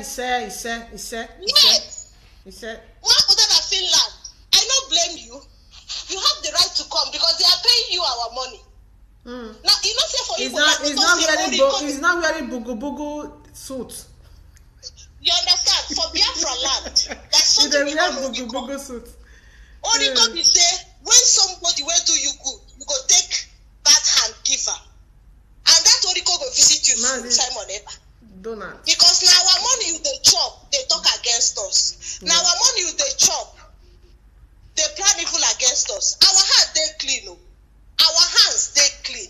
Yes. He said. One other than Finland, I don't blame you. You have the right to come because they are paying you our money. Now, you not say for you. He's not wearing bugu suit. You understand? For Biafra land, that's something you wear bugu suit. Only God is say when somebody will do you good, you go take that hand give her, and that only God will visit you Simon Eber. Donut. Because now our money you they chop, they talk against us. Now our money you they chop, they plan evil against us. Our heart they clean, our hands they clean.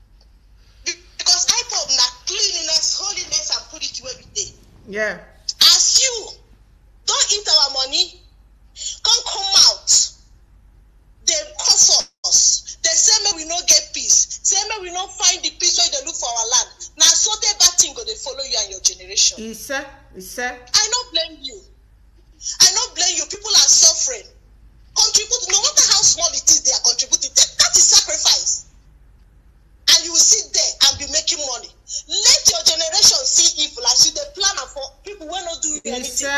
Because I thought that cleanliness, holiness, and put it where we did. Yeah. As you don't eat our money, come out. They curse us. They say me we not get peace. Say me we not find the peace where they look for our land. Now so they bad thing go they follow you and your generation. He said. I don't blame you. I don't blame you. People are suffering. Contribute, no matter how small it is, they are contributing. That is sacrifice. And you will sit there and be making money. Let your generation see evil as you they plan for people who not do anything.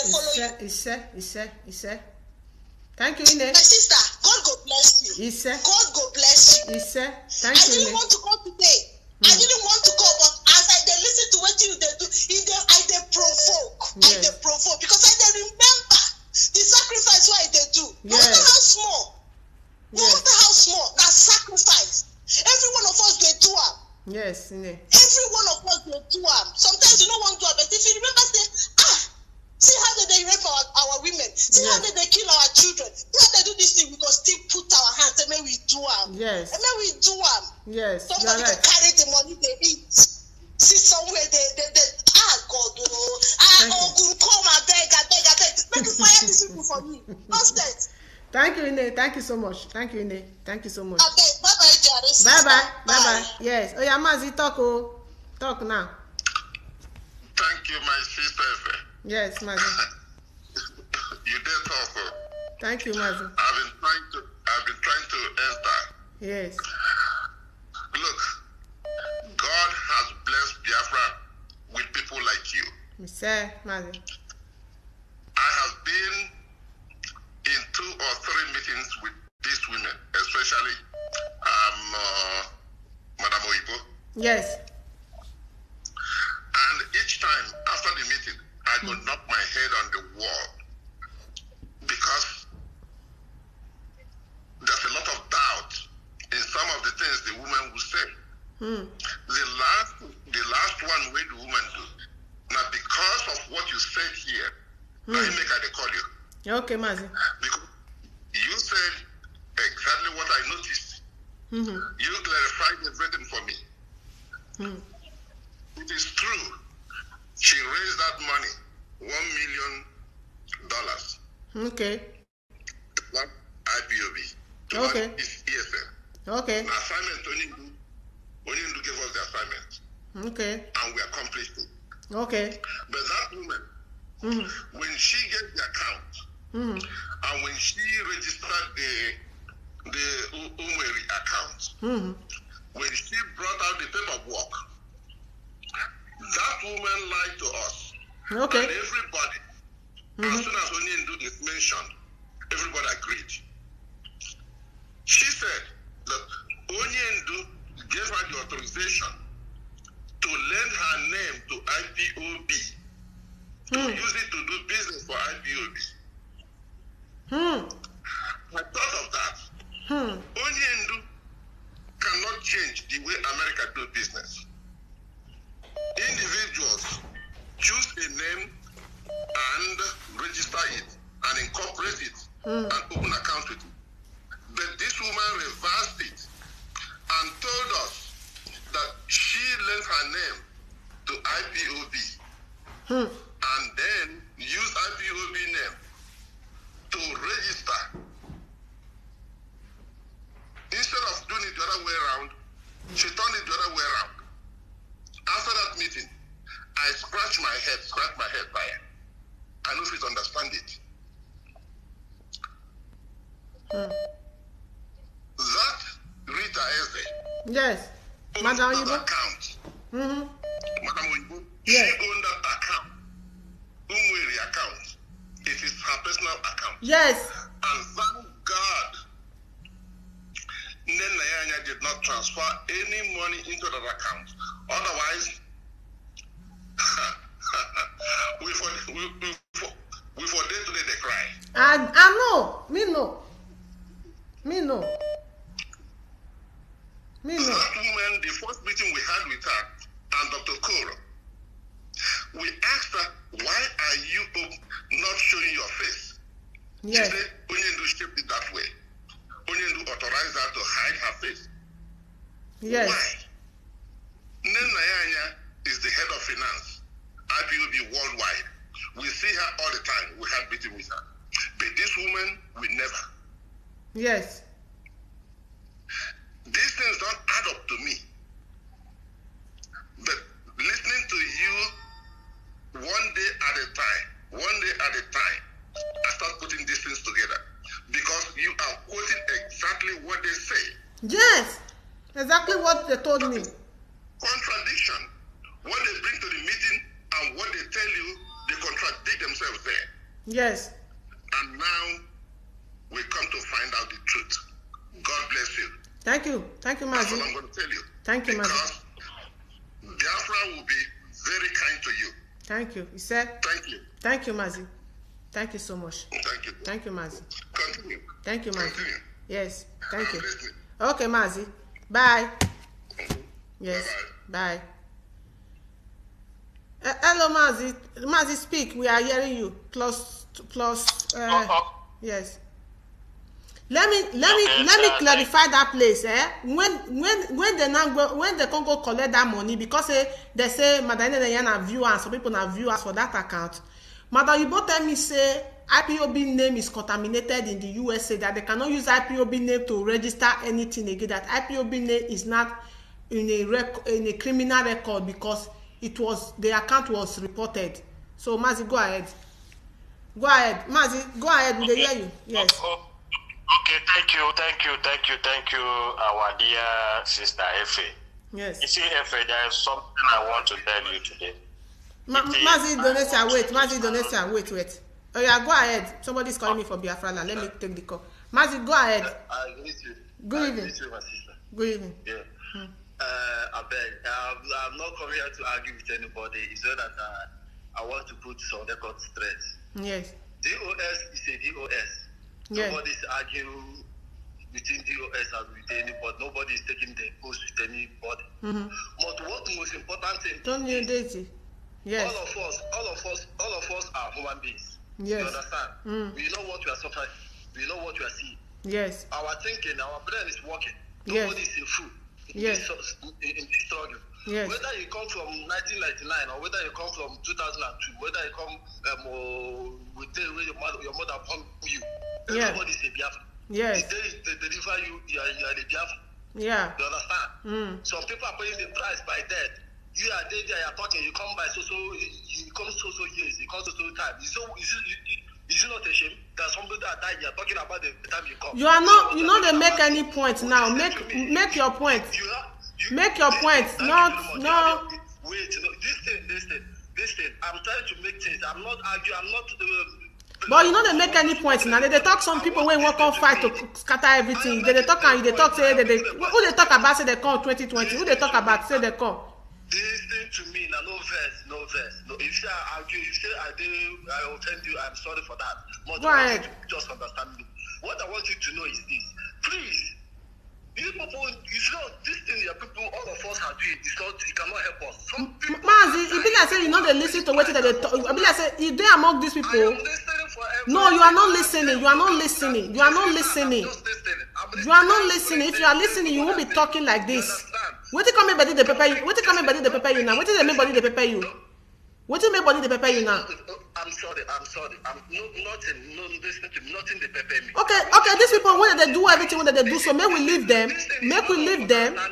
He said. Thank you, Ine. My sister, God go bless you. He said. God go bless you. He said. Thank you. I you, didn't want to call today. I didn't want to call, but as I they listen to what you they do, I they provoke. Yes. I they provoke because I they remember the sacrifice why they do. No matter how small. No matter how small, that sacrifice. Every one of us they do am. Yes, Ine. Every one of us they do am. Sometimes you don't want to do am, but if you remember, say, see how they rape our women. See how they kill our children. See how they do this thing. We go still put our hands and then we do am. Yes. And then we do am. Yes. Somebody go carry the money they eat. See somewhere they God oh come I beg. Make you fire these people for me. Nonsense. Thank you, Ine. Thank you so much. Thank you, Ine. Thank you so much. Okay, bye-bye, Jare. Bye-bye. Yes. Oh, yeah, Mazi, talk now. Thank you, my sister. Yes, Mazi. You did talk. Thank you, Mazi. I've been trying to enter. Yes. Look, God has blessed Biafra with people like you. Mr. Mazi. I have been in 2 or 3 meetings with these women, especially Madam Oibo. Yes. And each time after the meeting, I could knock my head on the wall because there's a lot of doubt in some of the things the woman will say. The last one where the woman do. Now because of what you said here, I make I call you. Okay, Mazi. Because you said exactly what I noticed. You clarified everything for me. It is true. She raised that money, $1 million. Okay. One IPOB. Okay. It's ESN. Okay. An assignment only gave us the assignment. Okay. And we accomplished it. Okay. But that woman, when she gets the account, and when she registered the Umweri account, when she brought out the paperwork, that woman lied to us. Okay. And everybody, as soon as Onyendu is mentioned, everybody agreed. She said that Onyendu gave her the authorization to lend her name to IPOB, to use it to do business for IPOB. I thought of that. Onyendu cannot change the way America do business. Individuals choose a name and register it and incorporate it and open accounts with it. But this woman reversed it and told us that she lent her name to IPOB and then used IPOB name to register. Instead of doing it the other way around, she turned it the other way around. After that meeting, I scratched my head by it. I know if you understand it. That Rita Eze. Yes. Madam Oyibo. Account. Madam Oyibo. Yes. She owned that account. Umweri account. It is her personal account. Yes. And thank God, Nenayanya did not transfer any money into that account. Otherwise, we for day today they cry. I know. Me know. That woman, the first meeting we had with her and Dr. Koro, we asked her, why are you not showing your face? Yes. She said, Onyendu shaped it that way. Onyendu authorized her to hide her face. Yes. Why? Nenayanya is the head of finance, IPOB worldwide. We see her all the time. We had meeting with her. But this woman, we never. Yes. These things don't add up to me. But listening to you one day at a time, I start putting these things together. Because you are quoting exactly what they say. Yes. Exactly what they told me. Contradiction. What they bring to the meeting and what they tell you, they contradict themselves there. Yes. And now we come to find out the truth. God bless you. Thank you. Thank you, Mazi. That's what I'm going to tell you. Thank you, Mazi. Because Biafra will be very kind to you. Thank you. He said. Thank you. Thank you, Mazi. Thank you so much. Thank you. Thank you, Mazi. Continue. Thank you, Mazi. Continue. Yes. Thank you. Listening. Okay, Mazi. Bye. Yes. Bye-bye. Bye. Hello, Mazi. Mazi, speak. We are hearing you. Plus. Yes. Let me clarify that place. When they can go collect that money, because they say Madam na viewers, some people are viewers for that account. Madam, you both tell me say IPOB name is contaminated in the USA, that they cannot use IPOB name to register anything again. That IPOB name is not in a criminal record because the account was reported. So Mazi, go ahead. Go ahead, Mazi. Go ahead. We dey hear you. Yes. Okay, thank you, our dear sister Efe. Yes. You see, Efe, there is something I want to tell you today. Mazi Indonesia, wait. Mazi Indonesia, wait. Oh yeah, go ahead. Somebody's calling me for Biafra now. Let me take the call. Mazi, go ahead. Good evening. Good evening. Yeah. I beg. I'm not coming here to argue with anybody. It's not that I want to put some record stress. Yes. DOS is a DOS. Yes. Nobody's arguing between DOS and with anybody. Nobody is taking the post with anybody. But what the most important thing is, yes. all of us are human beings. Yes. You understand? We know what we are suffering. We know what we are seeing. Yes. Our thinking, our brain is working. Yes. Nobody is a fool in this struggle. Yes. Whether you come from 1999 or whether you come from 2002, whether you come with the way your mother pumped you, everybody is a Biafra. Yes. The day they deliver you, you are a Biafra. Yeah. You understand? Some people are paying the price by death. You are there, you are talking, you come by you come so years, you come so time. Is it not a shame that somebody that died, you are talking about the time you come? You are not, you know, they make any point now. Make your point. Make your point. No. Wait, this thing. I'm trying to make things. I'm not arguing. I'm not. But you know they make any point now. They talk some people when walk on fight to scatter everything. They talk and they talk say who they talk about say they come 2020. Who they talk about say they come. Listen to me now. No verse. No. If I argue, if I offend you, I'm sorry for that. But go ahead. Just understand me. What I want you to know is this. Please. You people, it's not this thing that people, all of us are doing. It's not, it cannot help us. Some people. Mazi, it be like say you know they listen to what they talk. It be like say if they among these people. I am listening for everyone. No, you are not listening. You are not listening. You are not listening. You are not listening. If you are listening, you won't be talking like this. What you come body the pepper you? What you come body the pepper you now? What is the make body the pepper you? What you make body the pepper you now? I'm sorry. I'm nothing the pepper me. Okay. These people when they do everything when they do, so may we leave them. Make we leave them. What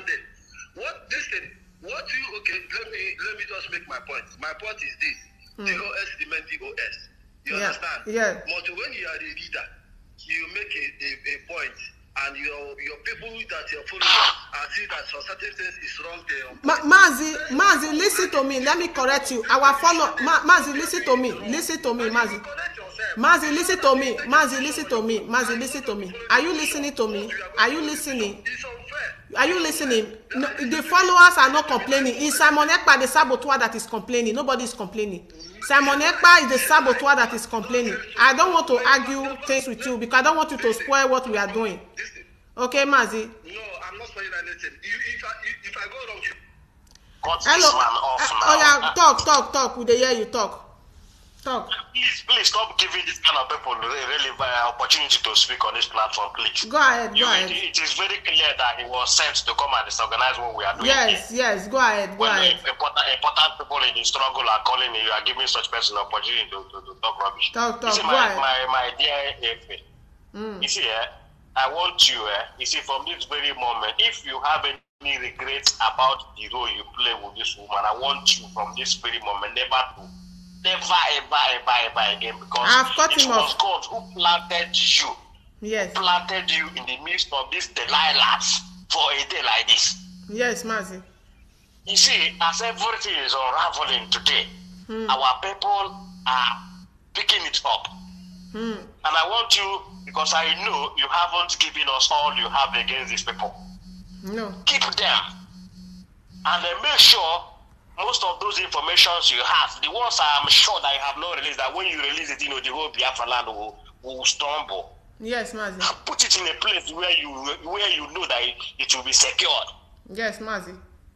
you okay? Let me just make my point. My point is this: DOS remain DOS. You understand? Yeah. But when you are a leader, you make a point. And your people that you're following are see that for certain things is wrong there. Mazi, listen to me. Let me correct you. Our follow Mazi, listen to me, Mazi. Mazi, listen to me. Mazi, listen to me. Mazi, listen to me. Are you listening to me? Are you listening? Are you listening? No, the followers are not complaining. It's Simon Ekpa, the saboteur, that is complaining. Nobody is complaining. Simon Ekpa is the saboteur that is complaining. I don't want to argue things with you because I don't want you to spoil what we are doing. Okay, Mazi? No, I'm not spoiling anything. If I go wrong, hello. Oh yeah, talk. We dey hear you talk. Please stop giving this kind of people really opportunity to speak on this platform, please. Go ahead. It is very clear that he was sent to come and disorganize what we are doing. Yes. Go ahead. Important people in the struggle are calling you, are giving such person opportunity to talk rubbish. Talk. You see, my dear Efe, you see, I want you, you see, from this very moment, if you have any regrets about the role you play with this woman, I want you from this very moment never ever again, because it was God who planted you. Yes. Who planted you in the midst of these Delilahs for a day like this. Yes, Mazi. You see, as everything is unraveling today, our people are picking it up. And I want you, because I know you haven't given us all you have against these people. No. Keep them. And then make sure most of those informations you have, the ones I'm sure that you have not released, that when you release it, the whole Biafra land will stumble. Yes, Mazi. Put it in a place where you know that it will be secured. Yes, Mazi.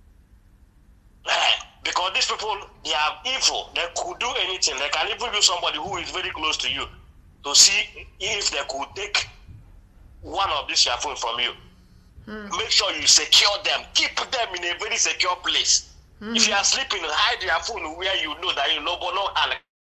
Because these people, they are evil. They could do anything. They can even use somebody who is very close to you to see if they could take one of these your phone from you. Make sure you secure them. Keep them in a very secure place. If you are sleeping, hide your phone where you know that you know, but no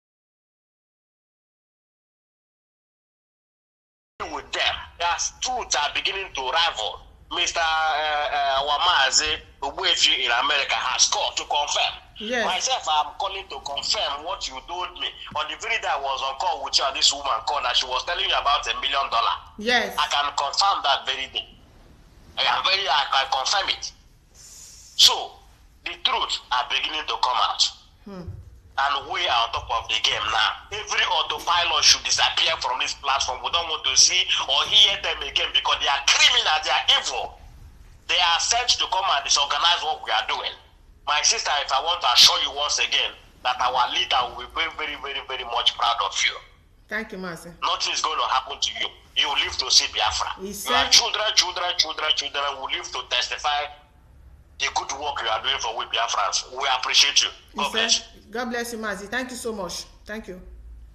with them. There's truths are beginning to rival. Mr. Wamaze Ubuefi in America has called to confirm Yes. Myself, I'm calling to confirm what you told me. On the very day I was on call with you, and this woman called, and she was telling you about $1 million. Yes. I can confirm that very day. I can confirm it. So, the truth are beginning to come out. And we are on top of the game now. Every autopilot should disappear from this platform. We don't want to see or hear them again because they are criminals, they are evil. They are sent to come and disorganize what we are doing. My sister, if I want to assure you once again that our leader will be very, very, very, very much proud of you. Thank you, Master. Nothing is going to happen to you. You will live to see Biafra. Your children will live to testify the good work you are doing for we Biafrans. We appreciate you. God bless you. God bless you, Mazi. Thank you so much. Thank you.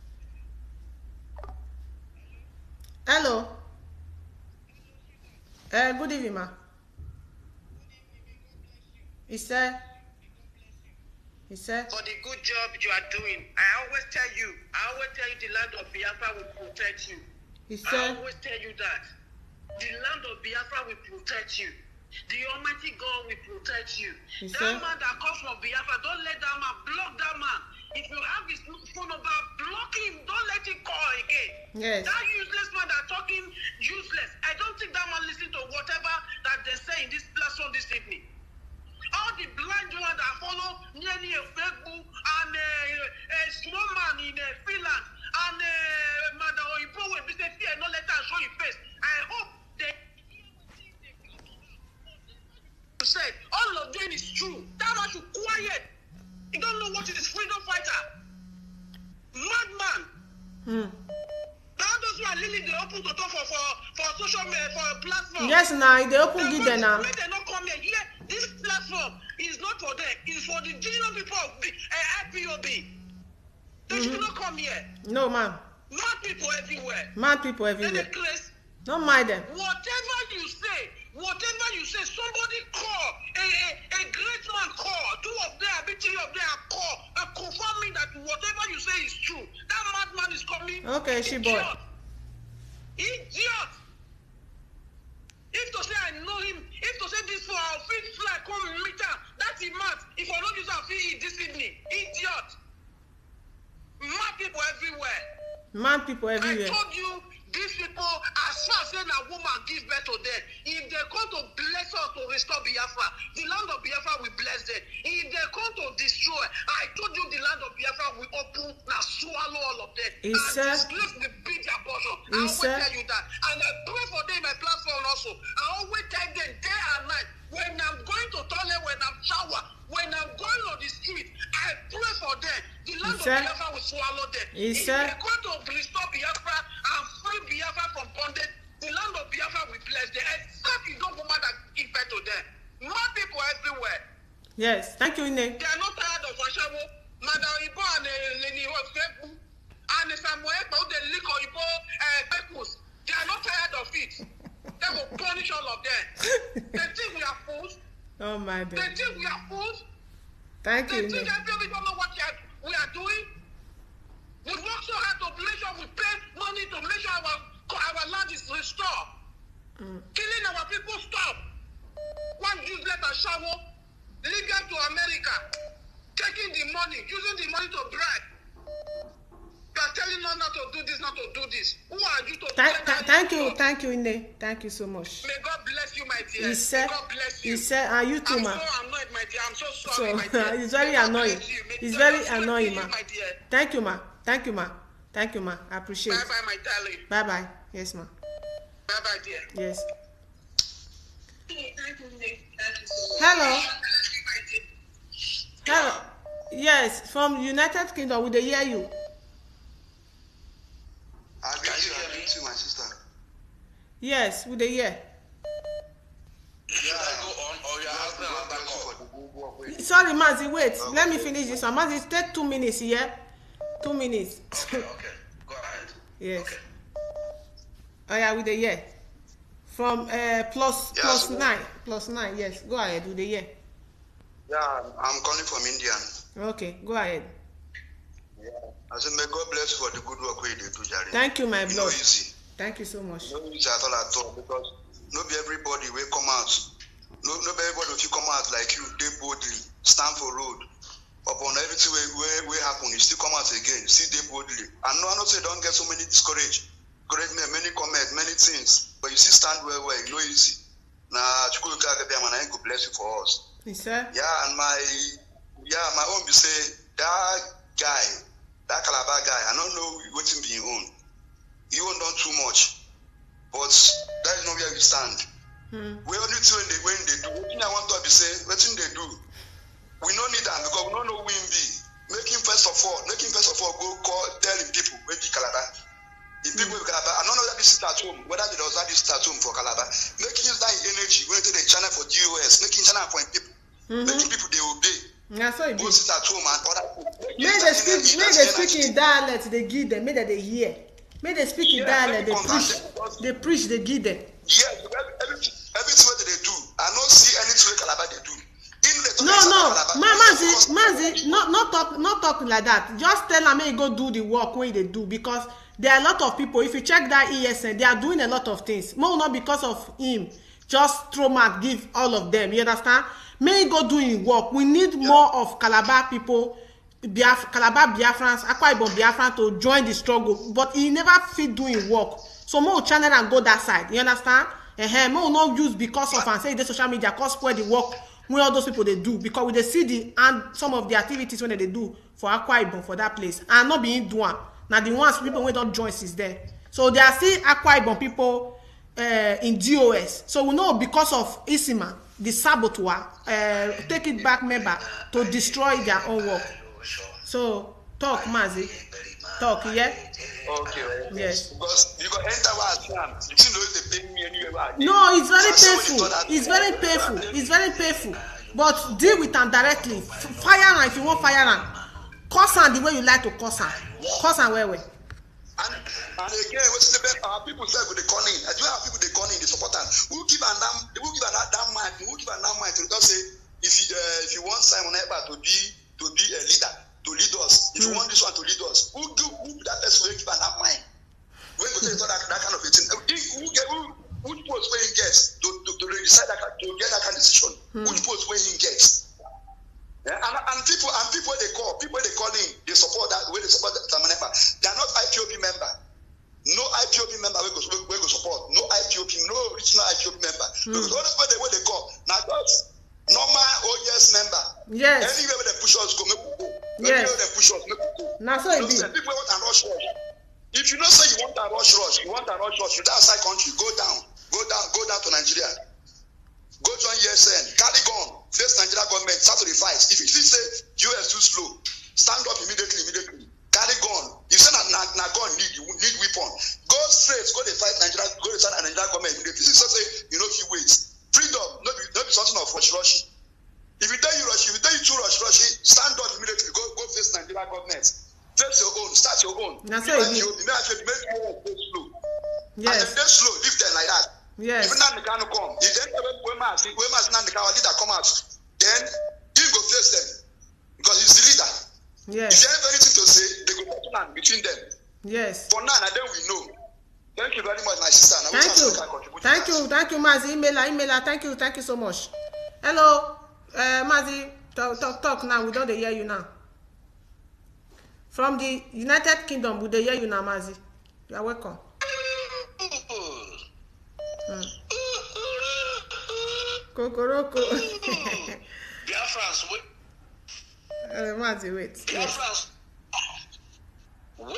Hello. Good evening, ma. He said, for the good job you are doing. I always tell you the land of Biafra will protect you. I always tell you that. The land of Biafra will protect you. The Almighty God will protect you. That man that comes from Biafra, don't let that man block that man. If you have his phone number, block him. Don't let him call again. Yes. That useless man that talking useless. I don't think that man listen to whatever that they say in this platform this evening. All the blind ones that follow nearly a Facebook and a small man in Finland and Madam Oyibo will be saying, fear, no let her show your face. I hope they said all of them is true. That man should quiet. You don't know what it is, freedom fighter. Madman. Now those who are really the open to talk for social media, for a platform. Yes, now they open give them now. They not come here. Yeah, this platform is not for them. It's for the genuine people of IPOB. They should not come here. No, ma'am. Mad people everywhere. Mad people everywhere. Don't mind them. Whatever you say, somebody call. A great man call. 2 of them, maybe 3 of them call. Confirming that whatever you say is true. That madman is coming. Okay, she boy. Idiot. If to say I know him, if to say this for our feet fly, come meet her. That's a mad. If I don't use our feet this evening. Idiot. Mad people everywhere. Mad people everywhere. I told you. These people, as far as a woman give birth to them, if they come to bless us to restore Biafra, the land of Biafra will bless them. If they come to destroy, I told you the land of Biafra will open and swallow all of them. And disgrace will beat their portion. I always tell you that. And I pray for them in my platform also. I always tell them day and night, when I'm going to toilet, when I'm shower, when I'm going on the street, I pray for them. The land of Biafra will swallow them. If they come to restore Biafra and free Biafra from bondage, the land of Biafra will bless them. Except you don't woman that give birth to them. More people everywhere. Yes, thank you, Ine. They are not tired of Washawo. Madam Ibo and Leni Hoskepu and Samuel, the liquor Ibo Pepus. They are not tired of it. They will punish all of them. They think we are fools. Oh my God. They think we are fools. Thank you. They think everybody don't know what we are doing. We work so hard to make sure we pay money to make sure our land is restored. Killing our people stop. One useless and shower, Libya to America, taking the money, using the money to bribe. You are telling us not to do this, not to do this. Who are you to Thank you, Ine. Thank you so much. May God bless you, my dear. He said, May God bless you. He said, and you too, ma. I'm so annoyed, my dear. I'm so sorry, my dear. It's very annoying. It's very annoying, ma. Thank you, ma. Thank you, ma. Thank you, ma. I appreciate it. Bye-bye, my darling. Bye-bye. Yes, ma. Bye-bye, dear. Yes. Hello. Hello. Yes, from United Kingdom. Would they hear you? I greet you, my sister. Yes, would they hear? Sorry, Mazi, wait. Let me finish this one. Mazi, take 2 minutes here. 2 minutes. Okay. Go ahead. Yes. Okay. Oh yeah, with the year. From plus 9. Plus 9, yes. Go ahead with the year. Yeah, I'm calling from India. Okay, go ahead. Yeah. I said, may God bless you for the good work we do, Jare. Thank you, my brother. blood. Easy. Thank you so much. No easy at all, because not everybody will come out. No everybody will come out like you, they boldly stand for road. upon everything we happen, you still come out again, see they boldly. And no, I know say don't get so many discouraged, many comment, many things, but you still stand well, no easy. Now, I go bless you for us. Yes, sir. Yeah, and my own be say that guy, that Calabar guy, I don't know what him be own. He won't done too much, but that is not where we stand. We only do when they do. What I want to be say, what thing they do. We don't need them because we don't know who him be. Make him first of all go call tell him people where be Calabar. The people in Calabar, I don't know that this is at home, whether they does that this at home for Calabar. Make him use that energy when they channel for GOS, making channel for people. Making people they obey. Yeah, so it both sit at home and other people. Make they speak in dialect, they give them, make they hear. Make they speak in dialect, they preach, they give them. Yes, everything what they do. I don't see anything like Calabar they do. No, Mazi, not talking like that. Just tell them hey, go do the work when they do, because there are a lot of people. If you check that ESN, they are doing a lot of things. More not because of him. Just throw mark, give all of them. You understand? May go do his work. We need more of Calabar people, Calabar Biafrans, Akwa Ibom Biafran to join the struggle. But he never fit doing work. So more channel and go that side. You understand? More not use because of and say the social media cause spoil the work. When all those people they do, because we they see the and some of the activities when they do for Akwa Ibom for that place and not being done. Now the ones people when don't join is there. So they are still Akwa Ibom people in DOS. So we know because of Isima, the saboteur, take it back member to destroy their own work. So talk, Mazi. Talk, yeah? Okay. Yes. Because you got enter one time. You know they pay me anywhere. No, it's very painful. It's very painful. It's very painful. But deal with them directly. Fire them if you want fire them. Curse them the way you like to curse them. Curse them well. And again, what's the best? People say with the calling. As you have people they calling, they support them. Who give an that mind? Who give an that mind to just say if you want Simon Ekpa to be a leader, to lead us. If you want this one to lead us, who that person will give an that mind? When we say that kind of a thing, who post where he gets to decide that to get that kind of decision? Which post where he gets? Yeah? And people they calling, they support that way they support Simon Ekpa. They are not IPOB member. No IPOB member we go support. No IPOB, no original IPOB member. Because all those people they call now just normal OES member. Yes. Anywhere where they push us go, make we go. Yes. Anywhere they push us, make we go. Now so it be. People want a rush. If you don't say you want a rush, you that outside country, go down to Nigeria. Go join ESN, carry gun, face Nigeria government, start to the fight. If you say US too slow, stand up immediately. Carry gun. You say na gun you need weapon. Go straight, go to fight Nigeria, go to start Nigeria government immediately. This is say you know if you wait. Freedom, not be something of rush. If you tell you too rush, stand up immediately, go face Nigeria government. Face your own, start your own. That's how it is. Make your go slow. Yes. And if they slow, leave them like that. Yes. Even now the can come. If then when man leader come out, then he go face them. Because he's the leader. Yes. If they have anything to say, they go put between them. Yes. For now, and then we know. Thank you very much, my sister. Thank you, Mazi. Emailer. Thank you so much. Hello, Mazi. Talk now. We don't hear you now. From the United Kingdom, we don't hear you now, Mazi. You are welcome. Kokoroko. Biafrans, wait. Mazi, wait. Biafrans, wait.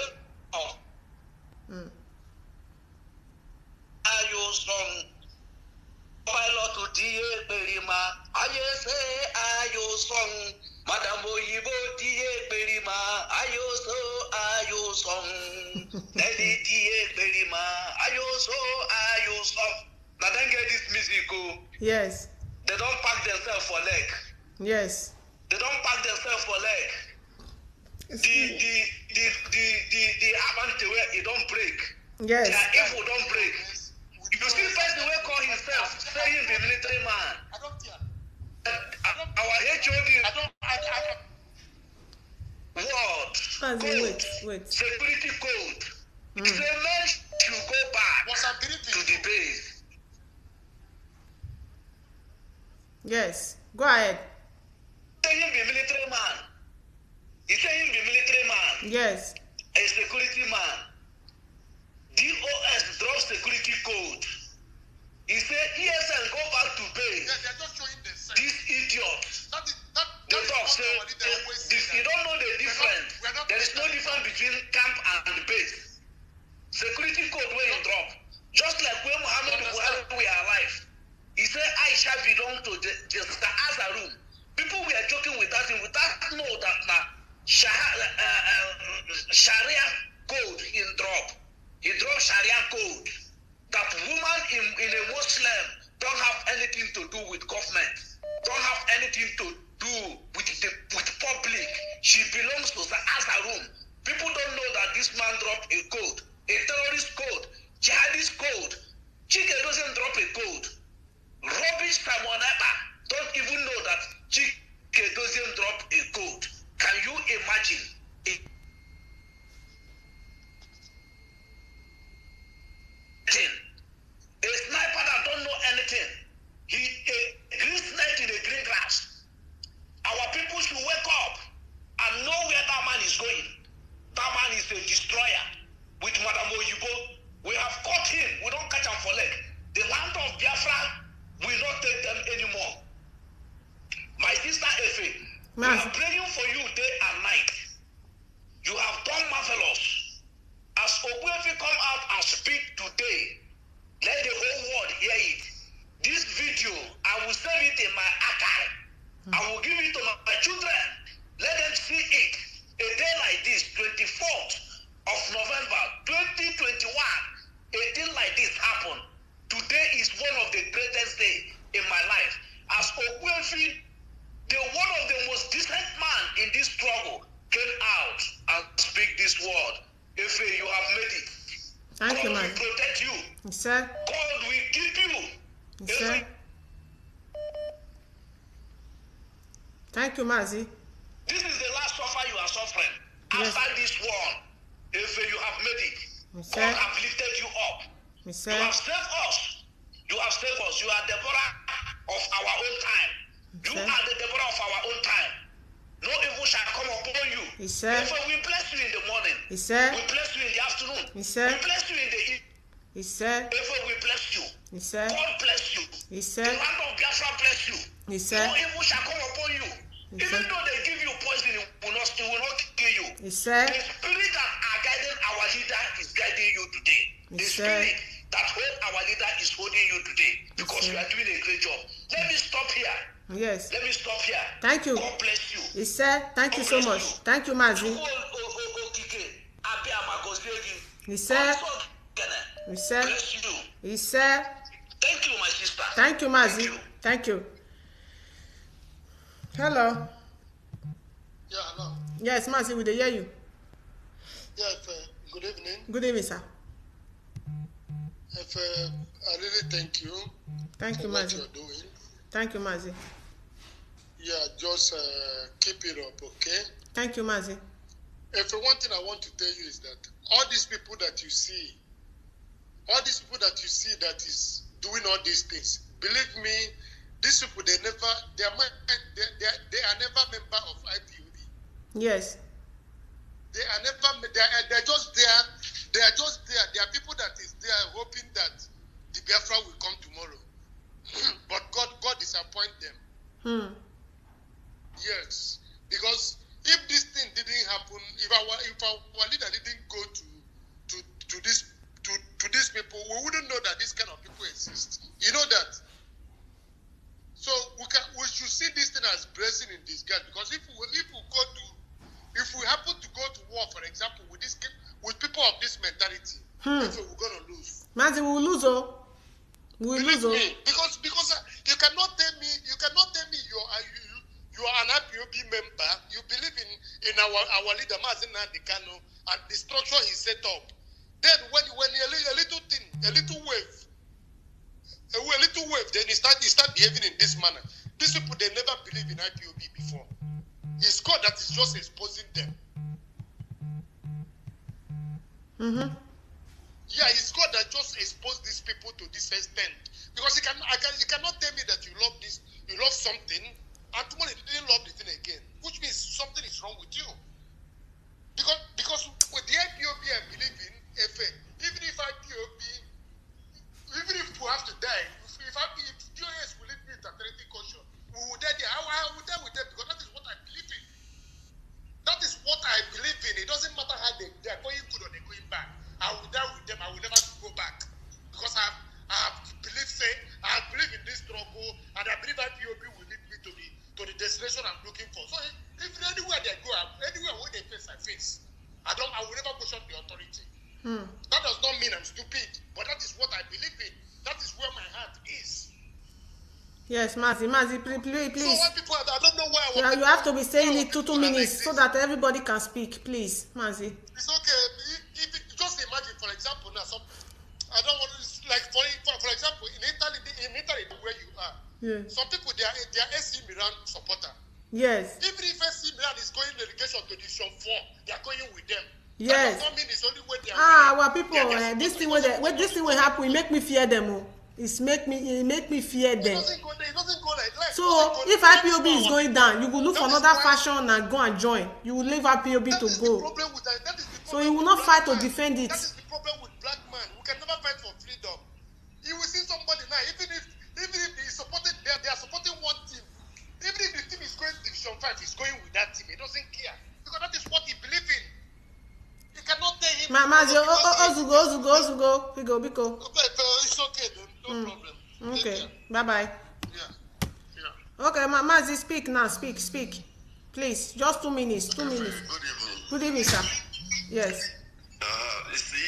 Ayo son pilot to die perima. Ayo say ayo son Madam Oyibo die perima. Ayo son Nelly die perima. Ayo son. Now then get this music. Yes. They don't pack themselves for leg. Yes. They don't pack themselves for leg. The ability where it don't break. Yes. Their evil don't break. You see first the way call himself, saying the military man. Our HOD word. Wait. Security code. The men should go back to the base. Yes. Go ahead. Saying the military man. He said he's a military man. Yes. A security man. DOS draws security code. He said ESN go back to base. Yeah, they're just showing the sign. This idiot. They talk say you don't know the difference. There is no difference between camp and base. Security code where you drop. Just like when Muhammad Buhari were alive. He said Aisha belong to the Azhar room. People were joking with that thing without know that Sharia code in drop. He dropped Sharia code. That woman in a Muslim don't have anything to do with government. Don't have anything to do with public. She belongs to the Azhar room. People don't know that this man dropped a code. A terrorist code. Jihadist code. Chike doesn't drop a code. Rubbish Samonaba don't even know that Chike doesn't drop a code. Can you imagine? A sniper that don't know anything. He a green snake in a green grass. Our people should wake up and know where that man is going. That man is a destroyer. With Madam Oyibo, we have caught him. We don't catch him for leg. The land of Biafra will not take them anymore. My sister Efe, we are praying for you day and night. You have done marvelous. As Ogbuefi come out and speak today, let the whole world hear it. This video, I will save it in my archive. I will give it to my children. Let them see it. A day like this, 24th of November, 2021, a thing like this happened. Today is one of the greatest days in my life. As Ogbuefi, one of the most decent man in this struggle, came out and speak this word. If you have made it, thank God you, man. will protect you. Yes, sir. God will keep you. Yes, sir. Thank you, Mazi. This is the last suffer you are suffering. Yes. After this one, if you have made it, Yes, God sir. have lifted you up. Yes, You sir. have saved us. You have saved us. You are Deborah of our own time. You Yes, sir. are the Deborah of our own time. No evil shall come upon you. Yes, sir. If we bless you in the morning, Yes, sir. we bless you in the afternoon, Yes, sir. we bless you in the evening. Yes, sir. If we bless you, Yes, sir. God bless you. Yes, The sir. land of Biafra bless you. Yes, sir. No evil shall come upon you. Yes, Even sir. though they give you poison, it will not kill you. Yes, sir. The spirit that are guiding our leader is guiding you today. The Yes, sir. spirit that hold our leader is holding you today because sir. you are doing a great job. Let me stop here. Yes. Let me stop here. Thank you. God bless you. Yes, sir. Thank you so much. Thank you, Mazi. Yes, sir. Yes, sir. Bless you. Yes, sir. Thank you, my sister. Thank you, Mazi. Thank you. Hello. Yeah, hello. Yes, Mazi, we dey hear you. Yeah, good evening. Good evening, sir. I really thank you. Thank you, for what Mazi. you're doing. Thank you, Mazi. Yeah, just keep it up, okay? Thank you, Mazi. One thing I want to tell you is that all these people that you see that is doing all these things, believe me, these people they are never member of IPOB. Yes. They are never. They're just there. They are just there. There are people that is there hoping that the Biafra will come tomorrow, but God disappoint them. Yes, because if this thing didn't happen, if our leader didn't go to these people, we wouldn't know that this kind of people exist. You know that. So we should see this thing as blessing in disguise, because if we happen to go to war, for example, with people of this mentality, that's what we're gonna lose. Mazi, we will lose, oh. We will lose, oh. Because you cannot tell me you are an IPOB member. You believe in our leader Mazi Nnamdi Kanu and the structure he set up. Then when a little wave, then he start behaving in this manner. These people, they never believe in IPOB before. It's God that is just exposing them. Yeah, it's God that just exposed these people to this extent. Because you cannot tell me that you love this, you love something, and tomorrow you didn't love the thing again, which means something is wrong with you. Because with the IPOB I believe in, even if IPOB, even if we have to die, if DOS will leave me with a treaty caution, we will die there. I will die with them because that is what I believe in. That is what I believe in. It doesn't matter how they are going good or they're going bad. I will die with them. I will never go back because I believe in this struggle, and I believe IPOB will lead me to the destination I'm looking for. So if anywhere they go, anywhere where they face, I face. I will never question the authority. That does not mean I'm stupid, but that is what I believe in. That is where my heart is. Yes, Mazi, please. So when people, I don't know why. You have to be saying it 2 minutes so that everybody can speak, please, Mazi. It's okay. Just imagine, for example, now I don't want to like for example in Italy where you are. Some people they are AC Milan supporter. Yes. Even if AC Milan is going relegation to Division 4, they are going with them. Yes. That does not mean it's only when they are our people, this thing will happen. It make me fear them. It make me fear them. It doesn't go like so if IPOB is going down, you will look for another fashion and go and join. You will leave IPOB to go. So you will not fight to defend it. That is the problem with black man. We can never fight for freedom. You will see somebody now, even if they supported, they are supporting one team. Even if the team is going to Division 5, he's going with that team. He doesn't care because that is what he believes in. You cannot tell him. Mazi, Ozugo. Biko. It's okay, no problem. Okay, bye. Yeah. Okay, Mazi, speak now. Speak. Please, just 2 minutes. 2 minutes. Good evening, sir. Yes. You see,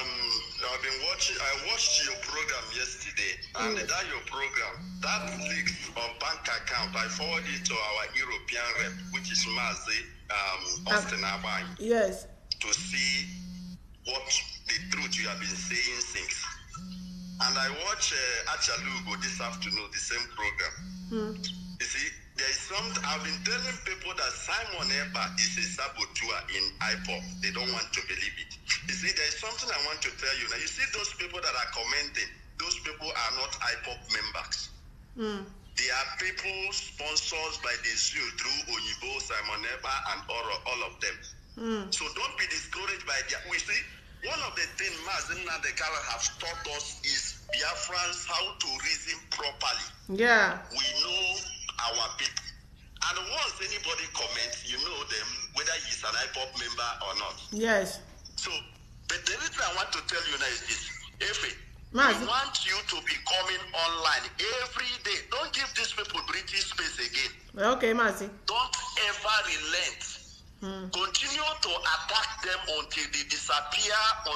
I watched your program yesterday, and that your program, that link on bank account, I forwarded it to our European rep, which is Mazi Austin Abai. Yes. To see what the truth you have been saying since. And I watched Achalugo this afternoon, the same program. You see, there is something I've been telling people that Simon Ekpa is a saboteur in IPOB. They don't want to believe it. You see, there is something I want to tell you. Now, you see those people that are commenting, those people are not IPOB members. They are people sponsored by the zoo through Oyibo, Simon Ekpa, and all of them. So don't be discouraged by their. We see, one of the things Mazi Nnamdi have taught us is Biafrans how to reason properly. Yeah. We know our people. And once anybody comments, you know them, whether he's an IPOB member or not. Yes. So, but the reason I want to tell you now is this. We want you to be coming online every day. Don't give these people British space again. Okay, Mazi. Don't ever relent. Continue to attack them until they disappear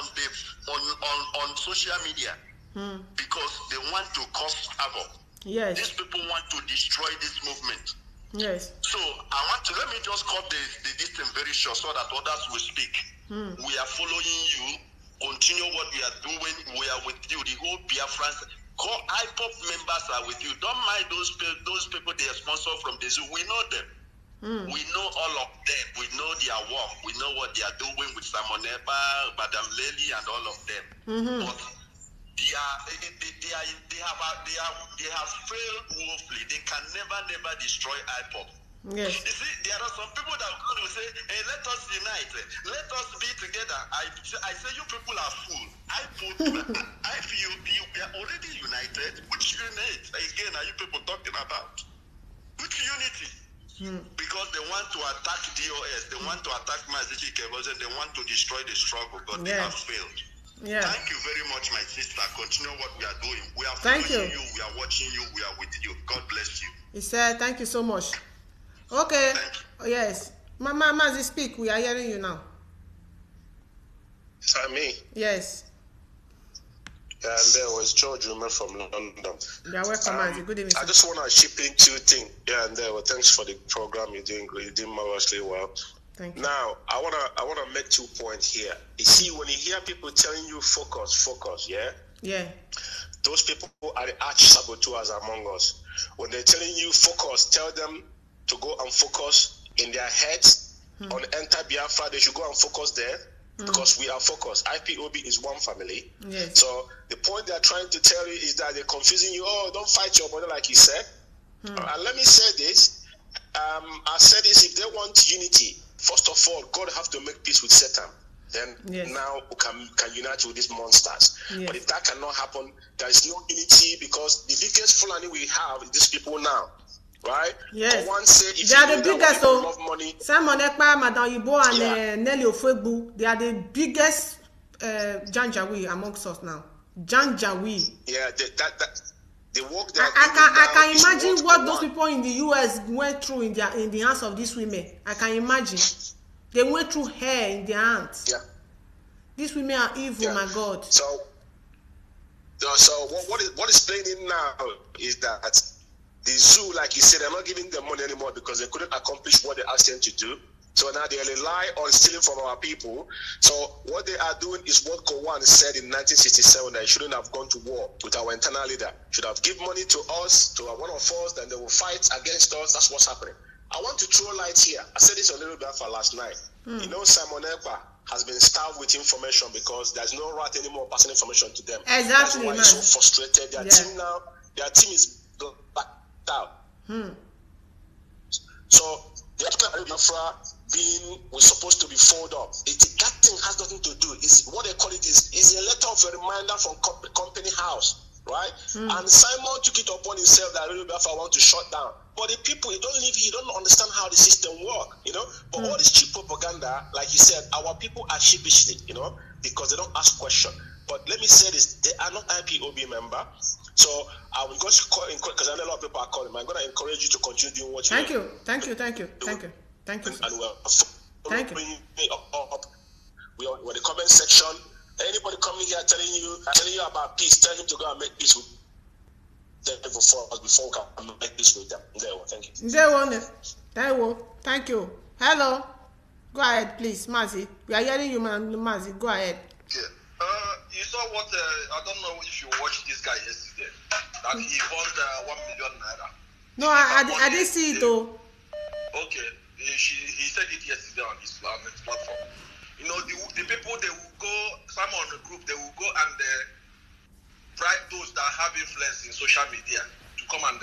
on social media. Because they want to cause havoc. Yes. These people want to destroy this movement. Yes. So let me just cut the distance very short so that others will speak. We are following you. Continue what we are doing. We are with you. The whole Biafrans, IPOB members are with you. Don't mind those people they are sponsored from the zoo. We know them. We know all of them. We know their work. We know what they are doing with Simon Ekpa, Madam Lely, and all of them. But they have failed woefully. They can never destroy IPOB. Yes. You see, there are some people that will say, hey, let us unite. Let us be together. I say you people are fools. I feel we are already united. Which unite? Again, are you people talking about? Which unity? Because they want to attack DOS, they want to attack Mazi Kebose, they want to destroy the struggle, but they have failed. Yeah. Thank you very much, my sister. Continue what we are doing. We are following you, we are watching you, we are with you. God bless you. He said, thank you so much. Okay. Yes. Mazi, speak. We are hearing you now. Is that me? Yes. Yeah, and there was George Rumer from London. You're welcome, Mazi. Good evening. I just want to chip in 2 things. Yeah, and there. Well, thanks for the program. You're doing great. You're doing marvelously well. Thank you. Now, I wanna make 2 points here. You see, when you hear people telling you focus, yeah? Yeah. Those people are the arch saboteurs among us. When they're telling you focus, tell them to go and focus in their heads on Enter Biafra. They should go and focus there because we are focused. IPOB is one family. Yes. So the point they're trying to tell you is that they're confusing you. Oh, don't fight your brother, like you said. And let me say this. I said this, if they want unity, first of all, God have to make peace with Satan. Then now we can unite with these monsters. Yes. But if that cannot happen, there is no unity because the biggest Fulani we have is these people now. Right? Yes. One say if they are the biggest. So love money. Simon Ekpa, Madam Yibo, and Nelly Ofegbu, they are the biggest Janjaweed amongst us now. Janjaweed. Yeah, they work. I can imagine what those people in the US went through in the hands of these women. I can imagine. They went through hair in their hands. Yeah. These women are evil, my God. So what is playing in now is that the zoo, like you said, they're not giving them money anymore because they couldn't accomplish what they asked them to do. So now they rely on stealing from our people. So what they are doing is what Gowon said in 1967, that he shouldn't have gone to war with our internal leader. Should have given money to us, to one of us, then they will fight against us. That's what's happening. I want to throw light here. I said this a little bit for last night. You know, Simon Ekpa has been starved with information because there's no right anymore passing information to them. Exactly, that's why man. he's so frustrated. Their team is backed out. So the Biafra was supposed to be folded up. That thing has nothing to do. It's what they call it is a letter of a reminder from company house. Right? And Simon took it upon himself that really Biafra want to shut down. But the people, you don't understand how the system works, you know. But all this cheap propaganda, like you said, our people are sheepishly, you know, because they don't ask questions. But let me say this: they are not IPOB member. So I will go to call because I know a lot of people are calling. I'm going to encourage you to continue doing what you Thank do. you. Thank you. And we're following me up. We're the comment section. Anybody coming here telling you about peace, tell him to go and make peace with them before we can make peace with them. Thank you. Thank you. Hello. Go ahead, please, Mazi. We are hearing you, man. Mazi, go ahead. Yeah. You saw what, I don't know if you watched this guy yesterday, that he bought 1 million naira. No, I didn't see it though. Okay. He said it yesterday on his platform. You know, the people, they will go, some on the group, they will go and bribe those that have influence in social media to come and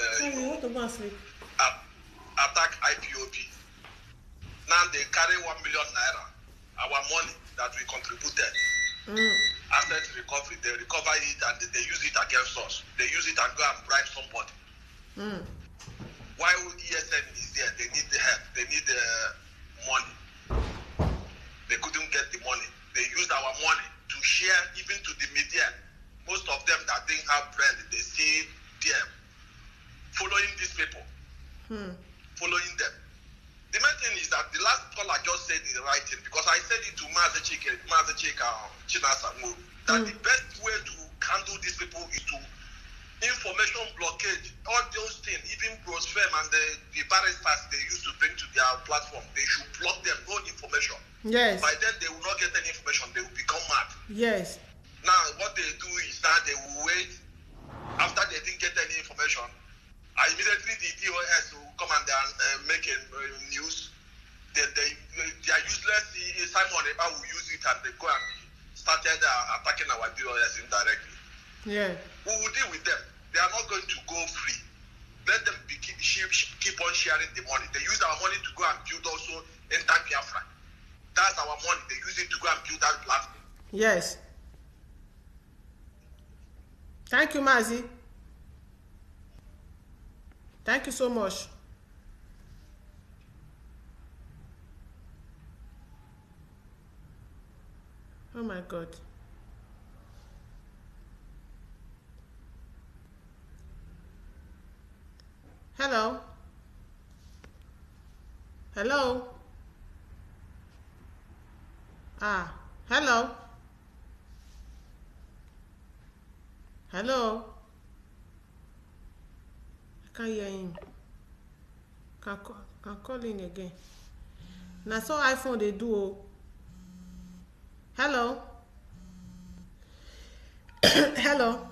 attack IPOB. Now they carry 1 million naira, our money that we contributed. Asset recovery, they recover it and they use it against us. They use it and go and bribe somebody. While ESN is there, they need the help, they need the money. They couldn't get the money. They used our money to share even to the media. Most of them that didn't have brand, they see them following these people, following them. The main thing is that the last caller just said the right thing, because I said it to Mazi Chika Chinasamu, that the best way to handle these people is to information blockade, all those things, even Brosfem and the barristers they used to bring to their platform, they should block them, no information. Yes. By then they will not get any information, they will become mad. Yes. Now what they do is that they will wait, after they didn't get any information, immediately the DOS will come and make a news. They are useless. Simon Ekpa will use it and they go and started attacking our DOS indirectly. Yeah. We will deal with them. They are not going to go free. Let them keep on sharing the money. They use our money to go and build also Enter Biafra. That's our money. They use it to go and build that platform. Yes. Thank you, Mazi. Thank you so much. Oh my God. Hello. Hello. Hello. Hello. I can't hear him. Can call in again. Now so iPhone they do. Hello. Hello.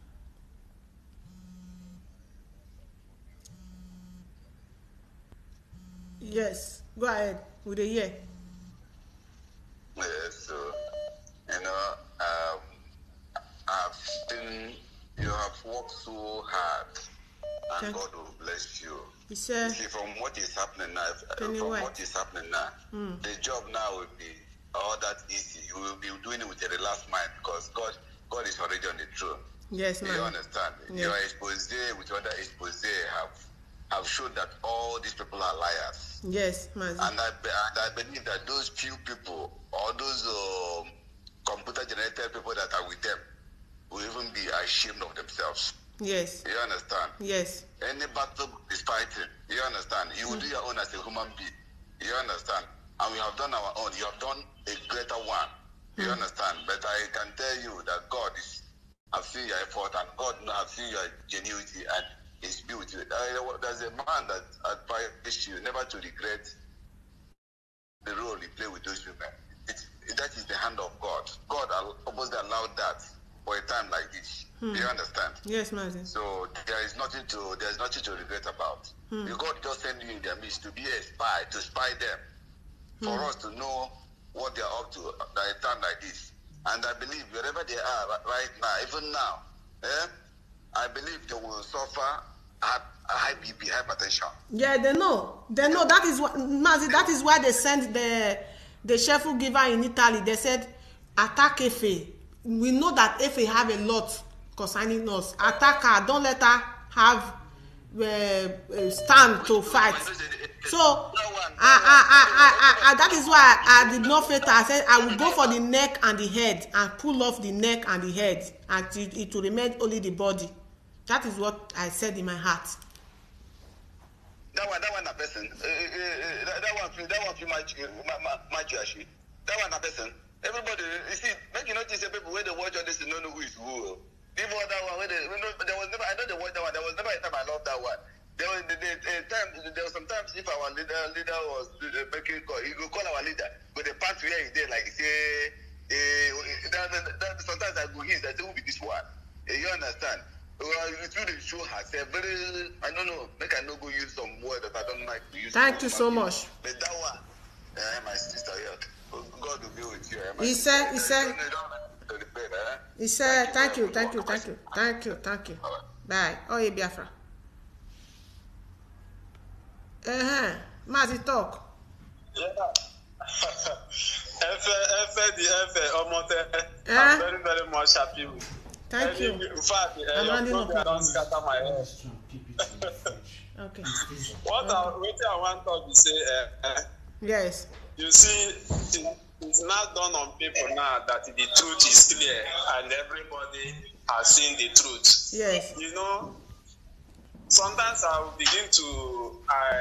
Yes, go ahead with the year. Yes, so you know, I've seen you have worked so hard and God will bless you. He said, you see, from what is happening now, the job now will be all that easy. You will be doing it with a relaxed mind because God is already on the throne. Yes, man. You understand? Yes. Your expose with other expose have shown that all these people are liars. Yes, man. And I believe that those few people, or those computer-generated people that are with them, will even be ashamed of themselves. Yes. You understand? Yes. Any battle is fighting. You understand? You will do your own as a human being. You understand? And we have done our own. You have done a greater one. You understand? But I can tell you that God has seen your effort and God has seen your genuity and His beauty. There's a man that advised you never to regret the role you play with those women. That is the hand of God. God supposed to allow that for a time like this. Do you understand? Yes, Mazi. So there's nothing to regret about. God just sent you in their midst to be a spy, to spy them, for us to know what they're up to at a time like this. And I believe wherever they are right now, even now, I believe they will suffer high BP, hypertension. Yeah, they know. That is what, Mazi, that is why they sent the cheerful giver in Italy. They said, attack Efe. We know that Efe have a lot concerning us. Attack her. Don't let her have stand to fight. So that is why I did not fail. I said I will go for the neck and the head and pull off the neck and the head, and it will remain only the body. That is what I said in my heart. That one, a person. That one, match you actually. That one, a person. Everybody, you see, make you notice the people where they watch all this, they don't know who is who. Even that one, there was never. I know they watch that one. There was never a time I loved that one. There was sometimes if our leader was making call, he would call our leader, but the part where he's there, like say, sometimes I go his, that will be this one. You understand? Well, it really show herself very. I don't know. Make I no go use some word that I don't like to use. Thank you so much. But that one, my sister, yeah. God will be with you. He said, thank you. Bye. Oh, yeah, Biafra. Mazi talk. Yeah. I'm very, very much happy with you. Thank you. In fact, your program don't scatter my head. Okay. What I want to say, yes. You see, it's not done on people now that the truth is clear and everybody has seen the truth. Yes. You know, sometimes I will begin to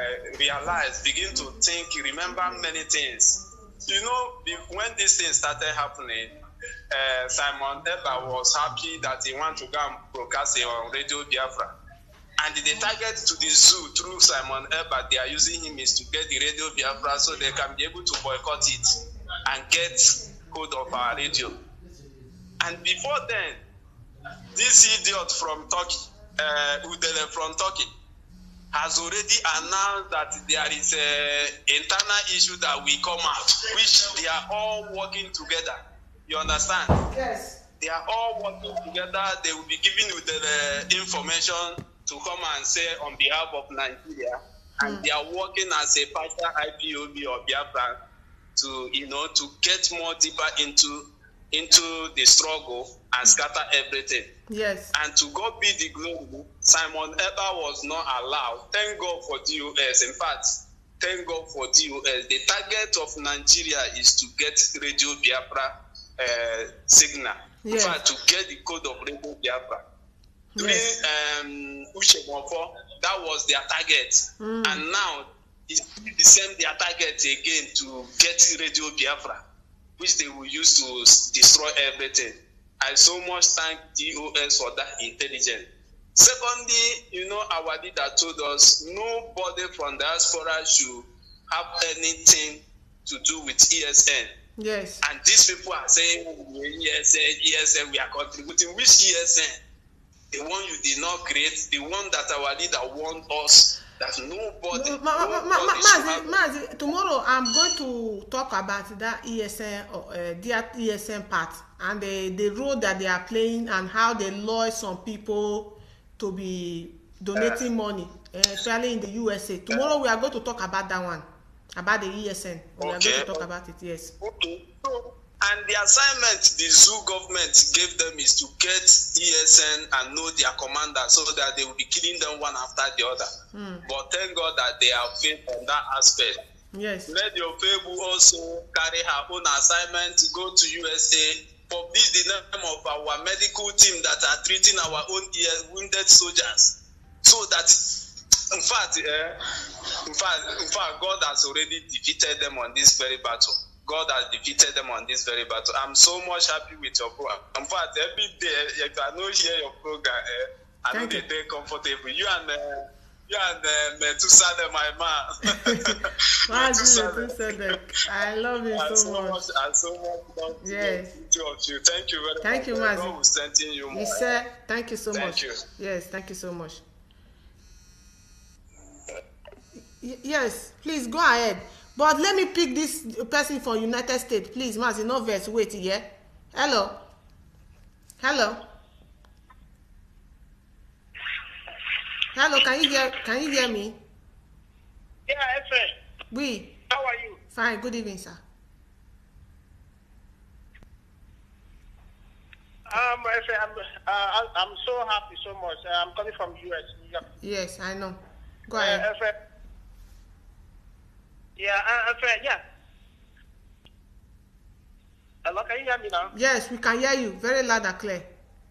begin to think, remember many things. You know, when this thing started happening, Simon Ekpa was happy that he wanted to go and broadcast it on Radio Biafra. And the target to the zoo through Simon Ekpa, they are using him is to get the Radio Biafra so they can be able to boycott it and get hold of our radio. And before then, this idiot from Turkey, Udele from Turkey, has already announced that there is an internal issue that will come out, which they are all working together. You understand? Yes. They are all working together. They will be giving you the information to come and say on behalf of Nigeria, and they are working as a partial IPOB or Biafra to, to get more deeper into the struggle and scatter everything. Yes. And to God be the glory, Simon Ekpa was not allowed. Thank God for DOS. In fact, thank God for DOS. The target of Nigeria is to get Radio Biafra signal. Yes. In fact, to get the code of Radio Biafra. Yes. During Ushemofo, that was their target. And now it's the same their target again to get Radio Biafra, which they will use to destroy everything. I so much thank DOS for that intelligence. Secondly, our leader told us nobody from diaspora should have anything to do with ESN. Yes. And these people are saying, ESN, we are contributing. Which ESN? The one you did not create, the one that our leader warned us that nobody. Mazi, tomorrow I'm going to talk about that ESN part and the role that they are playing and how they lure some people to be donating money, especially in the USA. Tomorrow we are going to talk about that one, about the ESN. We are going to talk about it, yes. Okay. So, and the assignment the zoo government gave them is to get ESN and know their commander so that they will be killing them one after the other. But thank God that they have failed on that aspect. Yes. Let your people also carry her own assignment to go to USA, publish the name of our medical team that are treating our own wounded soldiers, so that in fact, God has already defeated them on this very battle. God has defeated them on this very battle. I'm so much happy with your program. In fact, every day, if I don't hear your program, I know they very comfortable. You and Methuselah, my man. Methuselah. I love you so much. And so much love to the two of you. Thank you very much. Thank you, Mazi. God will strengthen you more. Thank you so much. You. Yes, thank you so much. Yes, please go ahead. But let me pick this person from United States, please, Mazi. No verse. Wait here. Hello. Hello. Hello. Can you hear me? Yeah, Efe. Oui. How are you? Fine. Good evening, sir. Efe, I'm so happy so much. I'm coming from US, New York. Yes, I know. Go ahead. Efe. Yeah, yeah. Hello, can you hear me now? Yes, we can hear you very loud and clear.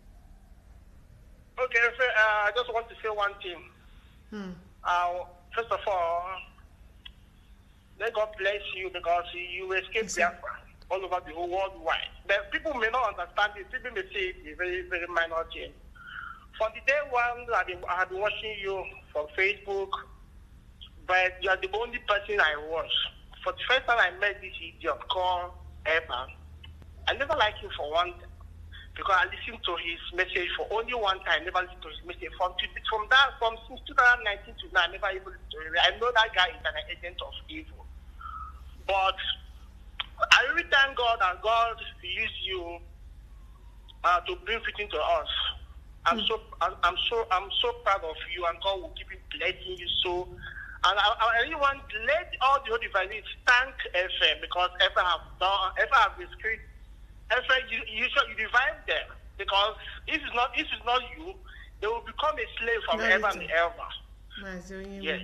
Okay, I just want to say one thing. First of all, may God bless you because you escaped Biafra all over the whole worldwide. But people may not understand this. People may say it's a very, very minor thing. From the day one, I had been watching you from Facebook, but you are the only person I watch. For the first time I met this idiot called Evan, I never liked him for one thing, because I listened to his message for only one time. I never listened to his message. From since 2019 to now, I never even listened to him. I know that guy is an agent of evil. But I really thank God that God used you to bring fitting to us. I'm so proud of you, and God will keep blessing you so. And I really want to let all the Holy Devices thank FM, because FM have been script. FM, you revive them, because if it's not you, they will become a slave from ever and ever. Yes.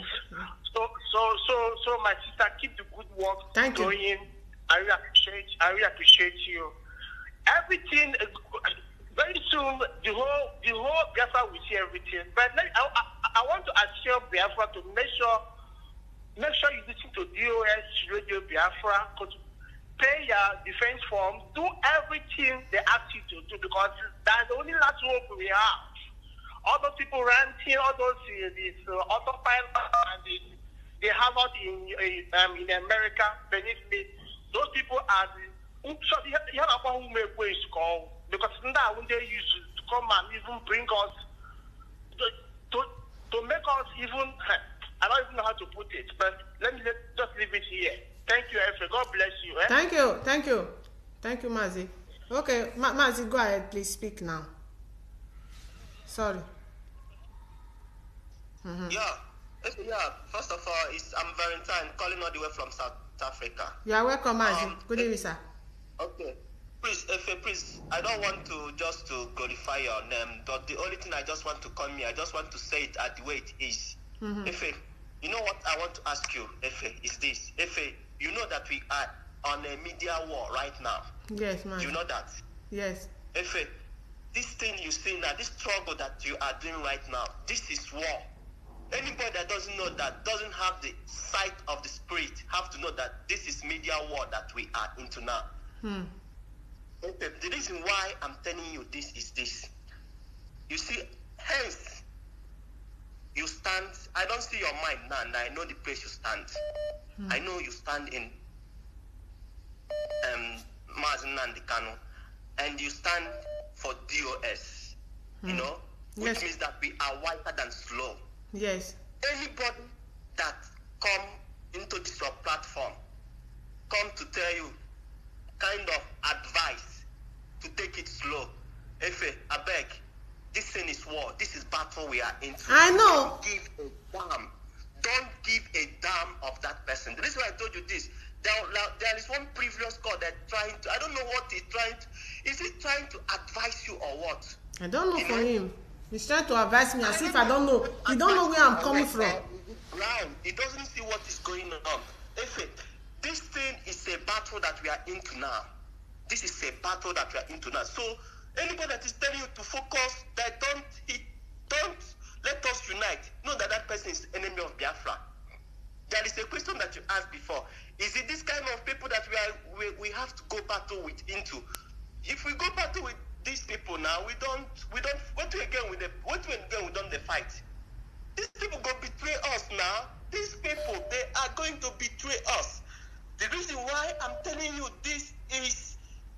So my sister, keep the good work going. I really appreciate you. Everything very soon, the whole Biafra will see everything. But I want to assure Biafra to make sure you listen to DOS Radio Biafra, pay your defense form, do everything they ask you to do, because that's the only last hope we have. All those people ranting, all those autopilot, and they have out in America, believe me, those people are because now when they use to come and even bring us to make us even, I don't even know how to put it, but let me just leave it here. Thank you, Efe. God bless you. Thank you, Mazi. Okay, Mazi, go ahead, please speak now. Sorry. Yeah. First of all, I'm Valentine, calling all the way from South Africa. You are welcome, Mazi. Good evening, sir. Okay. Please, I don't want to just to glorify your name, but the only thing I just want to come here, I just want to say it at the way it is. Efe, you know what I want to ask you, Efe, is this. Efe, you know that we are on a media war right now. Yes, man. You know that? Yes. Efe, this thing you see now, this struggle that you are doing right now, this is war. Anybody that doesn't know that, doesn't have the sight of the spirit, have to know that this is media war that we are into now. The reason why I'm telling you this is this. You see, hence, you stand, I don't see your mind now, and I know the place you stand. I know you stand in Mazi Nnamdi Kanu, and you stand for DOS, you know, which means that we are wiser than slow. Yes. Anybody that come into this your platform, come to tell you kind of advice to take it slow. Efe, I beg, This thing is war. This is battle we are into. I know. Don't give a damn. Don't give a damn of that person. The reason why I told you this, there is one previous call that trying to, I don't know what he's trying to, is he trying to advise you or what? I don't know for him. He's trying to advise me as if I don't know. He don't know where I'm coming from. He doesn't see what is going on. This thing is a battle that we are into now. This is a battle that we are into now. So anybody that is telling you to focus, that don't let us unite. Know that that person is enemy of Biafra. There is a question that you asked before. Is it this kind of people that we have to go battle with into? If we go battle with these people now, we don't what we again with the fight. These people go betray us now. These people, they are going to betray us. The reason why I'm telling you this is,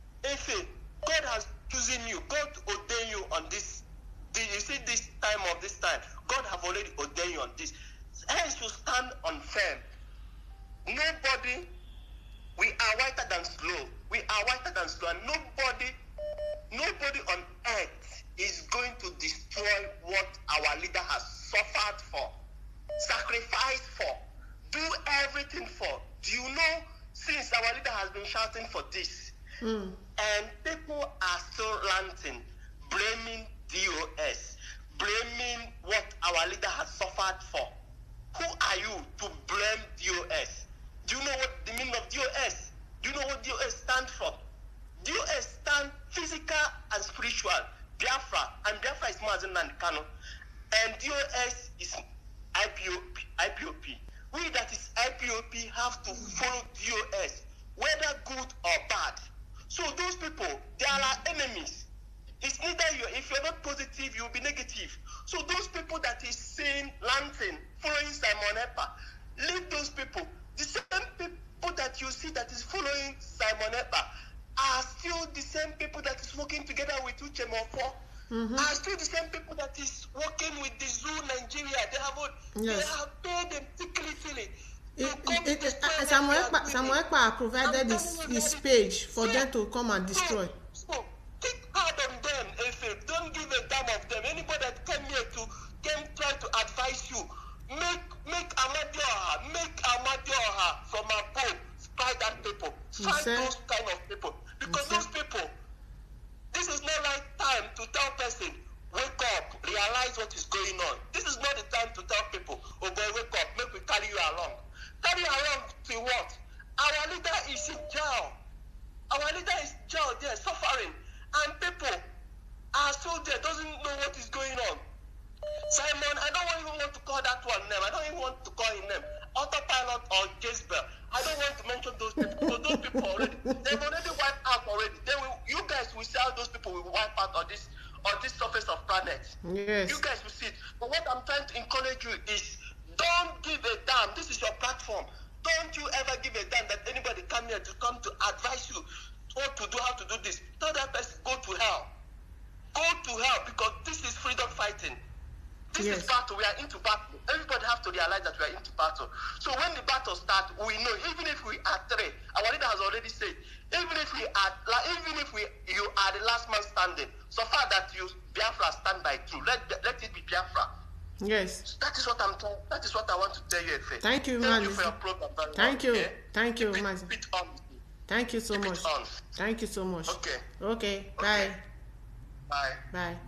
God has chosen you. God ordained you on this. You see this time, God have already ordained you on this. Hence you stand on firm. Nobody, we are whiter than snow. We are whiter than snow. And nobody on earth is going to destroy what our leader has suffered for, sacrificed for, do everything for. Do you know, since our leader has been shouting for this, and people are still ranting, blaming DOS, blaming what our leader has suffered for. Who are you to blame DOS? Do you know what the meaning of DOS? Do you know what DOS stands for? DOS stands physical and spiritual. Biafra, and Biafra is Mazen Kano, and DOS is IPOP. We that is IPOP have to follow DOS, whether good or bad. So those people, they are our enemies. It's neither you. If you're not positive, you'll be negative. So those people that is saying, ranting, following Simon Epa, leave those people. The same people that you see that is following Simon Epa are still the same people that is working together with Uche Mofo. Are still the same people that is working with the Zoo Nigeria. They have paid them tickly. Samuel Ekpa provided his page for them to come and destroy. So take hard on them, Efe. Don't give a damn of them. Anybody that came here to try to advise you, make Amadioha from above. Fight that people. Fight those kind of people. Because those people, this is not right time to tell person, wake up, realize what is going on. This is not the time to tell people, oh boy, wake up, make we carry you along. Carry along to what? Our leader is in jail. Our leader is in jail there, suffering. And people are still there, doesn't know what is going on. Simon, I don't even want to call that one name. I don't even want to call him name. Autopilot or Jezebel. I don't want to mention those people. Because those people already, they've already wiped out already. You guys will see how those people will wipe out on this surface of planet. Yes. You guys will see it. But what I'm trying to encourage you is, don't give a damn. This is your platform. Don't you ever give a damn that anybody come here to come to advise you what to do, how to do this. Tell that person, go to hell. Go to hell, because this is freedom fighting. This is battle. We are into battle. Everybody have to realize that we are into battle. So when the battle starts, we know, even if we are three, our leader has already said, you are the last man standing, so far that you Biafra stand by true. Let it be Biafra. Yes. That is what I'm talking. That is what I want to tell you, Efe. Thank you, Thank you for your program. Thank you. Okay? Thank you, Mazi. Thank you so much. Thank you so much. Okay. Bye. Bye.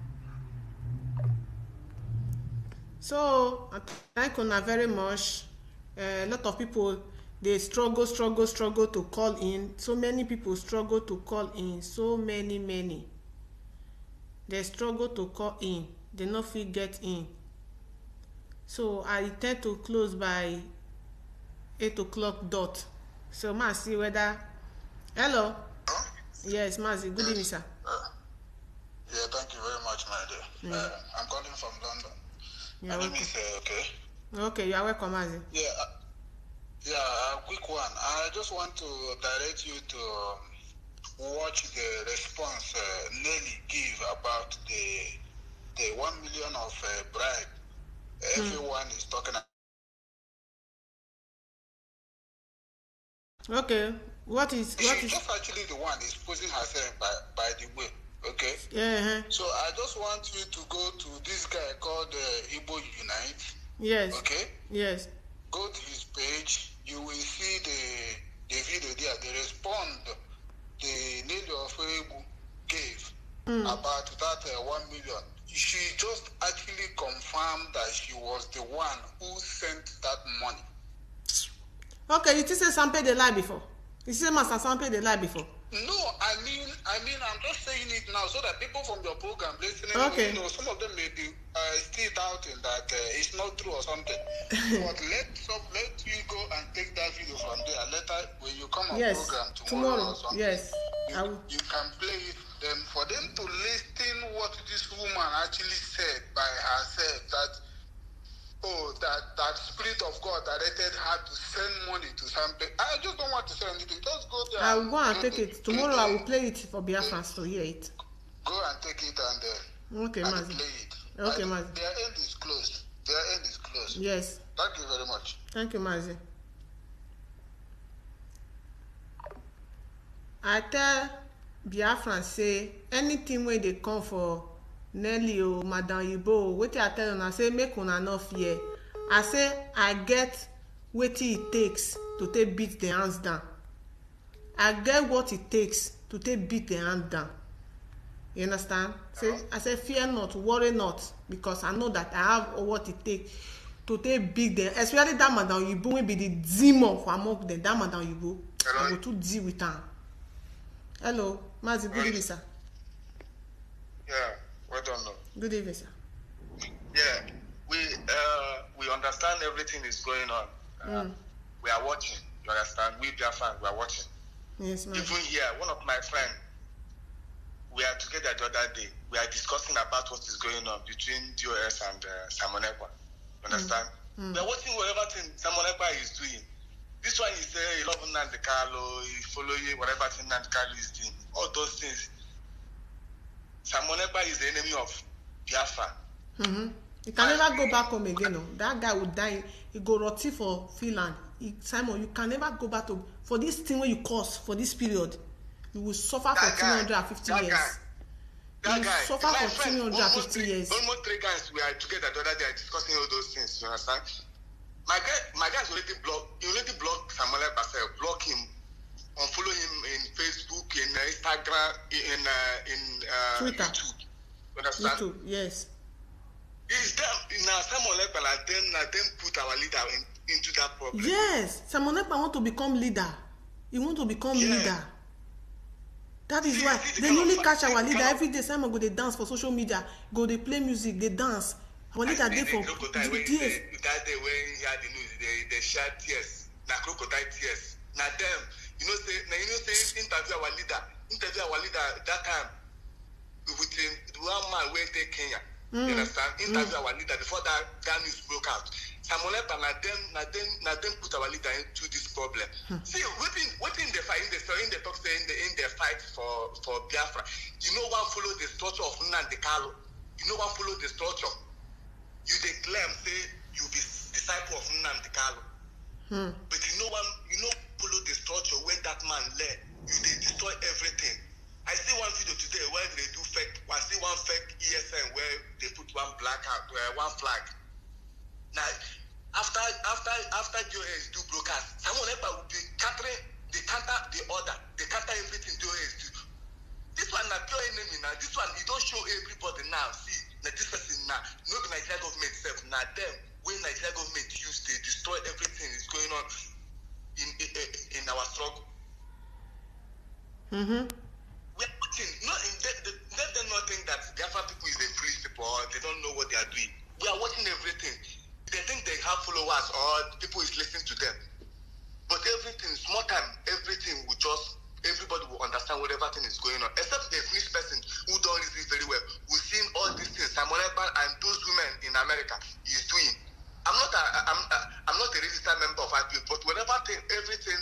So thank you very much. A lot of people, they struggle to call in. So many people struggle to call in. So many. They struggle to call in. They not fit get in. So I intend to close by 8 o'clock dot. So ma see whether. Hello. Yes, Mazi. Good evening, sir. Yeah, thank you very much, my dear. I'm calling from London. My name is Okay, you are welcome, Mazi. Yeah, quick one. I just want to direct you to watch the response Nelly give about the 1 million of bribe. Everyone is talking about. Okay, what is? She's just actually the one exposing herself by the way. Okay? Yeah. So I just want you to go to this guy called Igbo Unite. Yes. Okay? Yes. Go to his page. You will see the video there. The respond the Nelly of Igbo gave about that 1 million. She just actually confirmed that she was the one who sent that money. Okay, you say Sampe they lie before. You say Master Sampe they lie before. No, I mean, I'm just saying it now so that people from your program listening, okay. You know, some of them may be still doubting that it's not true or something. But let you go and take that video from there. Later, when you come on program tomorrow or something, you can play it. Then for them to listen what this woman actually said by herself, that spirit of God directed her to send money to something. I just don't want to say anything. Just go there. I will go and take it. Tomorrow I will play it for Biafrans to hear it. Go and take it and okay, Mazi. Play it. Okay, Mazi. Their end is closed. Yes. Thank you very much. Thank you, Mazi. I tell Biafrans say anything when they come for Nelly or Madam Yibo, wetin I tell una say make una no fear. I say I get wetin it takes to take beat the hands down. I get what it takes to take beat the hand down. You understand? I say fear not, worry not, because I know that I have what it takes to take beat them. Especially that Madam Yibo will be the demon for among them. That Madam Yibo, I go to deal with her. Hello, Mazi, good evening, sir. Yeah. Well done. Good evening, sir. Yeah, we understand everything is going on. We are watching. You understand? We Biafran, we are watching. Yes, ma'am. Even here, one of my friends, we are together the other day. We are discussing about what is going on between DOS and Simon Ekpa. You understand? We are watching whatever thing Simon Ekpa is doing. This one is he love Nnamdi Kanu, he follow whatever thing Nnamdi Kanu is doing. All those things. Simon Ekpa is the enemy of Biafra. You can never go back home again. No? That guy will die. He go rotty for Finland. Simon, you can never go back to for this thing when you cause for this period. You will suffer for 350 years. That guy suffer for 350 years. Almost 3 guys we are together the other day discussing all those things. You understand? My guys already blocked. He already blocked Simon Ekpa. Block him. Unfollow him in Facebook, in Instagram, in Twitter. YouTube. You understand? YouTube, yes. Is them now Simon Ekpa them put our leader into that problem? Yes, Simon Ekpa want to become leader. He want to become leader. That is why they only catch our leader every day. Simon go they dance for social media, go they play music, they dance. Our leader dey for days. That day when he had the news, they shed tears, na crocodile tears. Now them. You know, say interview our leader that time with one man where they Kenya. You understand? Interview our leader before that news broke out. Simon Ekpa na them put our leader into this problem. See, within the fight, in the talk saying in the fight for Biafra, you know one follow the structure of Nnamdi Kanu. You know one follow the structure. You declare say you be disciple of Nnamdi Kanu. But you know follow the structure when that man led, they destroy everything. I see one video today where they do fake. I see one fake ESN where they put one one flag. Now, after DOS do broadcast, Simon Ekpa will be counter the order, they counter everything DOS do. This one not pure enemy now. This one you don't show everybody now. See, now this person now, no Nigeria government self now them when Nigeria government use they destroy everything is going on in our struggle. We are putting let them not think that Biafra people is a foolish people or they don't know what they are doing. We are watching everything. They think they have followers or people is listening to them. But everything, small time, everything will everybody will understand what everything is going on. Except the Finnish person who don't reason very well. We've seen all these things Simon Ekpa and those women in America is doing. I'm not a registered member of IPO, but everything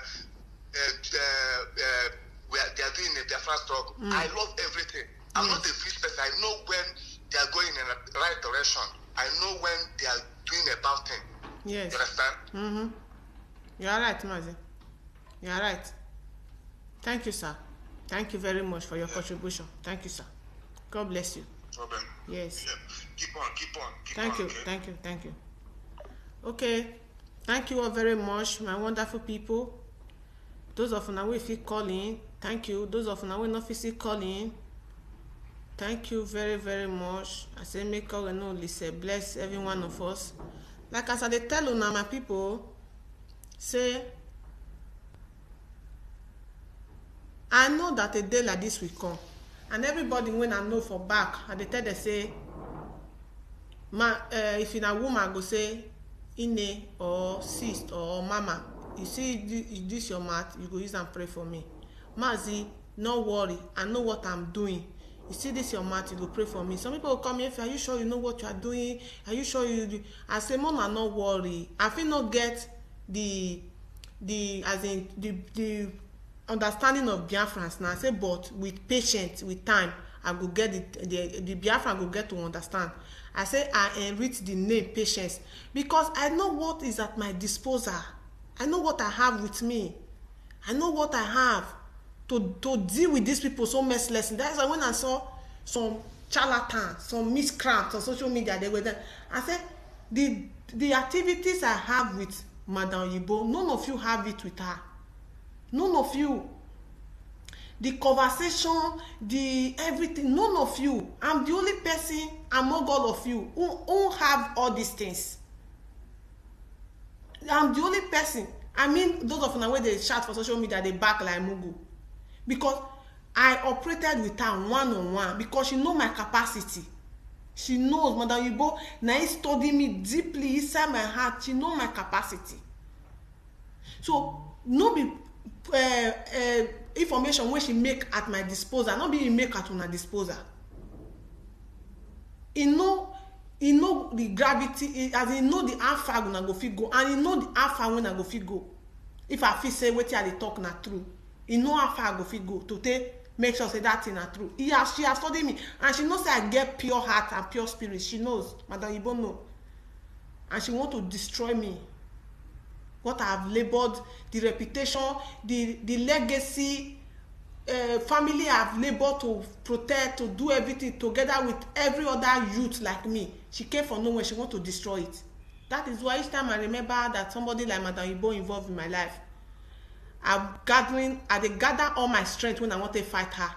they are doing in their first struggle. I love everything. I'm not a fish person. I know when they are going in the right direction. I know when they are doing a bad thing. Yes. You understand? You are right, Mazi. You are right. Thank you, sir. Thank you very much for your contribution. Thank you, sir. God bless you. Problem. Yes. Yeah. Keep on. Thank you. Okay? Thank you. Okay. Thank you all very much, my wonderful people. Those of you now if you call in, thank you. Those of you now not physically call in, thank you very, very much. I say make God know, listen, bless every one of us. Like as I tell you now, my people, say, I know that a day like this will come. And everybody when I know for back, and they tell they say, if in a woman go say, Ine or sis or mama, you see this your mouth, you go use and pray for me. Mazi, no worry, I know what I'm doing. You see this your mouth, you go pray for me. Some people will come here, are you sure you know what you are doing? Are you sure you do? I say, Mama, no worry. I feel not get the understanding of Biafrans now. I say, but with patience, with time, I go get the Biafran go get to understand. I say I enrich the name patience because I know what is at my disposal. I know what I have with me. I know what I have to deal with these people so mercilessly. That's why when I saw some charlatans, some miscreants on social media, they were there. I said the activities I have with Madam Yibo, none of you have it with her. None of you. The conversation, the everything, none of you. I'm the only person among all of you who have all these things. I'm the only person. I mean, those of them where they shout for social media, they back like Mugu. Because I operated with her one-on-one because she knows my capacity. She knows, Madam Yibo, now he studied me deeply inside my heart. She knows my capacity. So, no be information wey she make at my disposal, not be make at una disposal. He know the gravity, as he know the how far una go fit go, and he know the how far when I go fit go. If I feel say wetin I dey talk na true, he know how far I go fit go to take make sure say that thing na true. She has studied me, and she knows say I get pure heart and pure spirit. She knows, Madam Yibo know, and she want to destroy me. What I have labored, the reputation, the legacy, family I have labored to protect, to do everything together with every other youth like me. She came from nowhere. She want to destroy it. That is why each time I remember that somebody like Madam Yibo involved in my life, I gather all my strength when I want to fight her.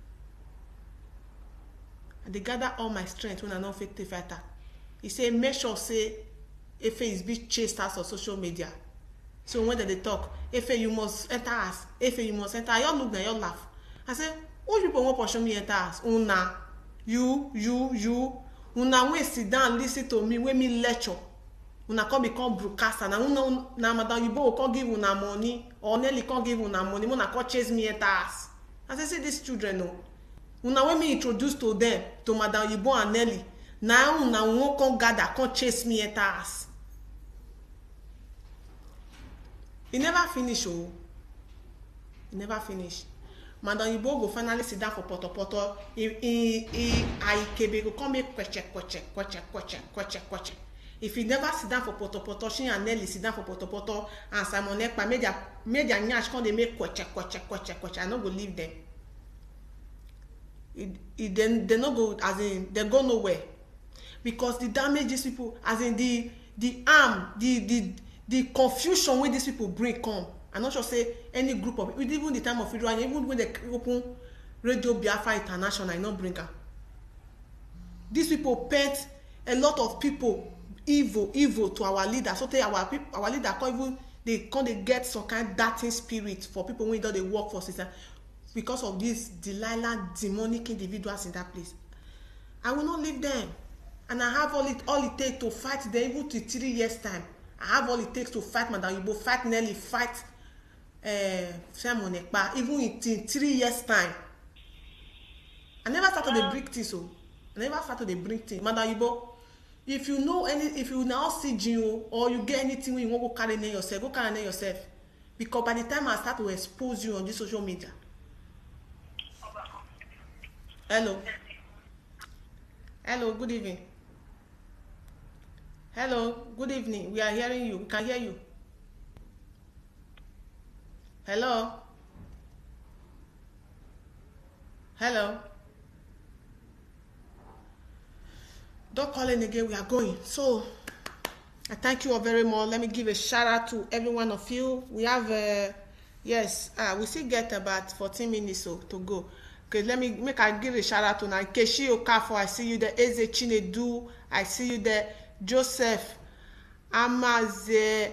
They gather all my strength when I don't fit to fight her. He say, make sure say, Efe is being chased out on social media. So when they talk, Efe, you must enter us. Efe, you must enter. Y'all look now, y'all laugh. I say, who people want to show me enter us? Una, you. Una when sit down, listen to me, when me lecture. Una come become broadcaster. Na una na Madam Yibo can't give una money, or Nelly can't give una money. Una can't chase me enter us. I say, these children no. Una when me introduce to them, to Madam Yibo and Nelly. Now una won't come gather, can't chase me enter us. He never finish, oh. He never finish. Madam Yibo go finally sit down for poto. I go come make question. If he never sit down for poto, she and Nelly sit down for poto, and Simon Ekpa made their nyash come they make question. I no go leave them. They no go, as in they go nowhere, because the damage these people, as in the harm, the confusion when these people bring come. I'm not sure say any group of even the time of video, and even when they open Radio Biafra International, I not bring her. These people paint a lot of people evil to our leader. So our leader can't even they get some kind of darting spirit for people when they work for system because of these Delilah demonic individuals in that place. I will not leave them, and I have all it takes to fight them even to 3 years time. I have all it takes to fight Madam Yibo, fight Nelly, fight Simon Ekpa, even in 3 years time. I never started to bring things, so I never started to bring things. Madam Yibo, if you know if you now see Gino or you get anything when you want to go carry yourself, because by the time I start to expose you on this social media. Hello, good evening. Hello, good evening. We are hearing you. We can hear you. Hello. Don't call in again. We are going. So I thank you all very much. Let me give a shout out to every one of you. We have yes, we still get about 14 minutes to go. Okay, let me give a shout out to now. Keshi Okafo, I see you there. Eze Chinedu, I see you there. Joseph Amaze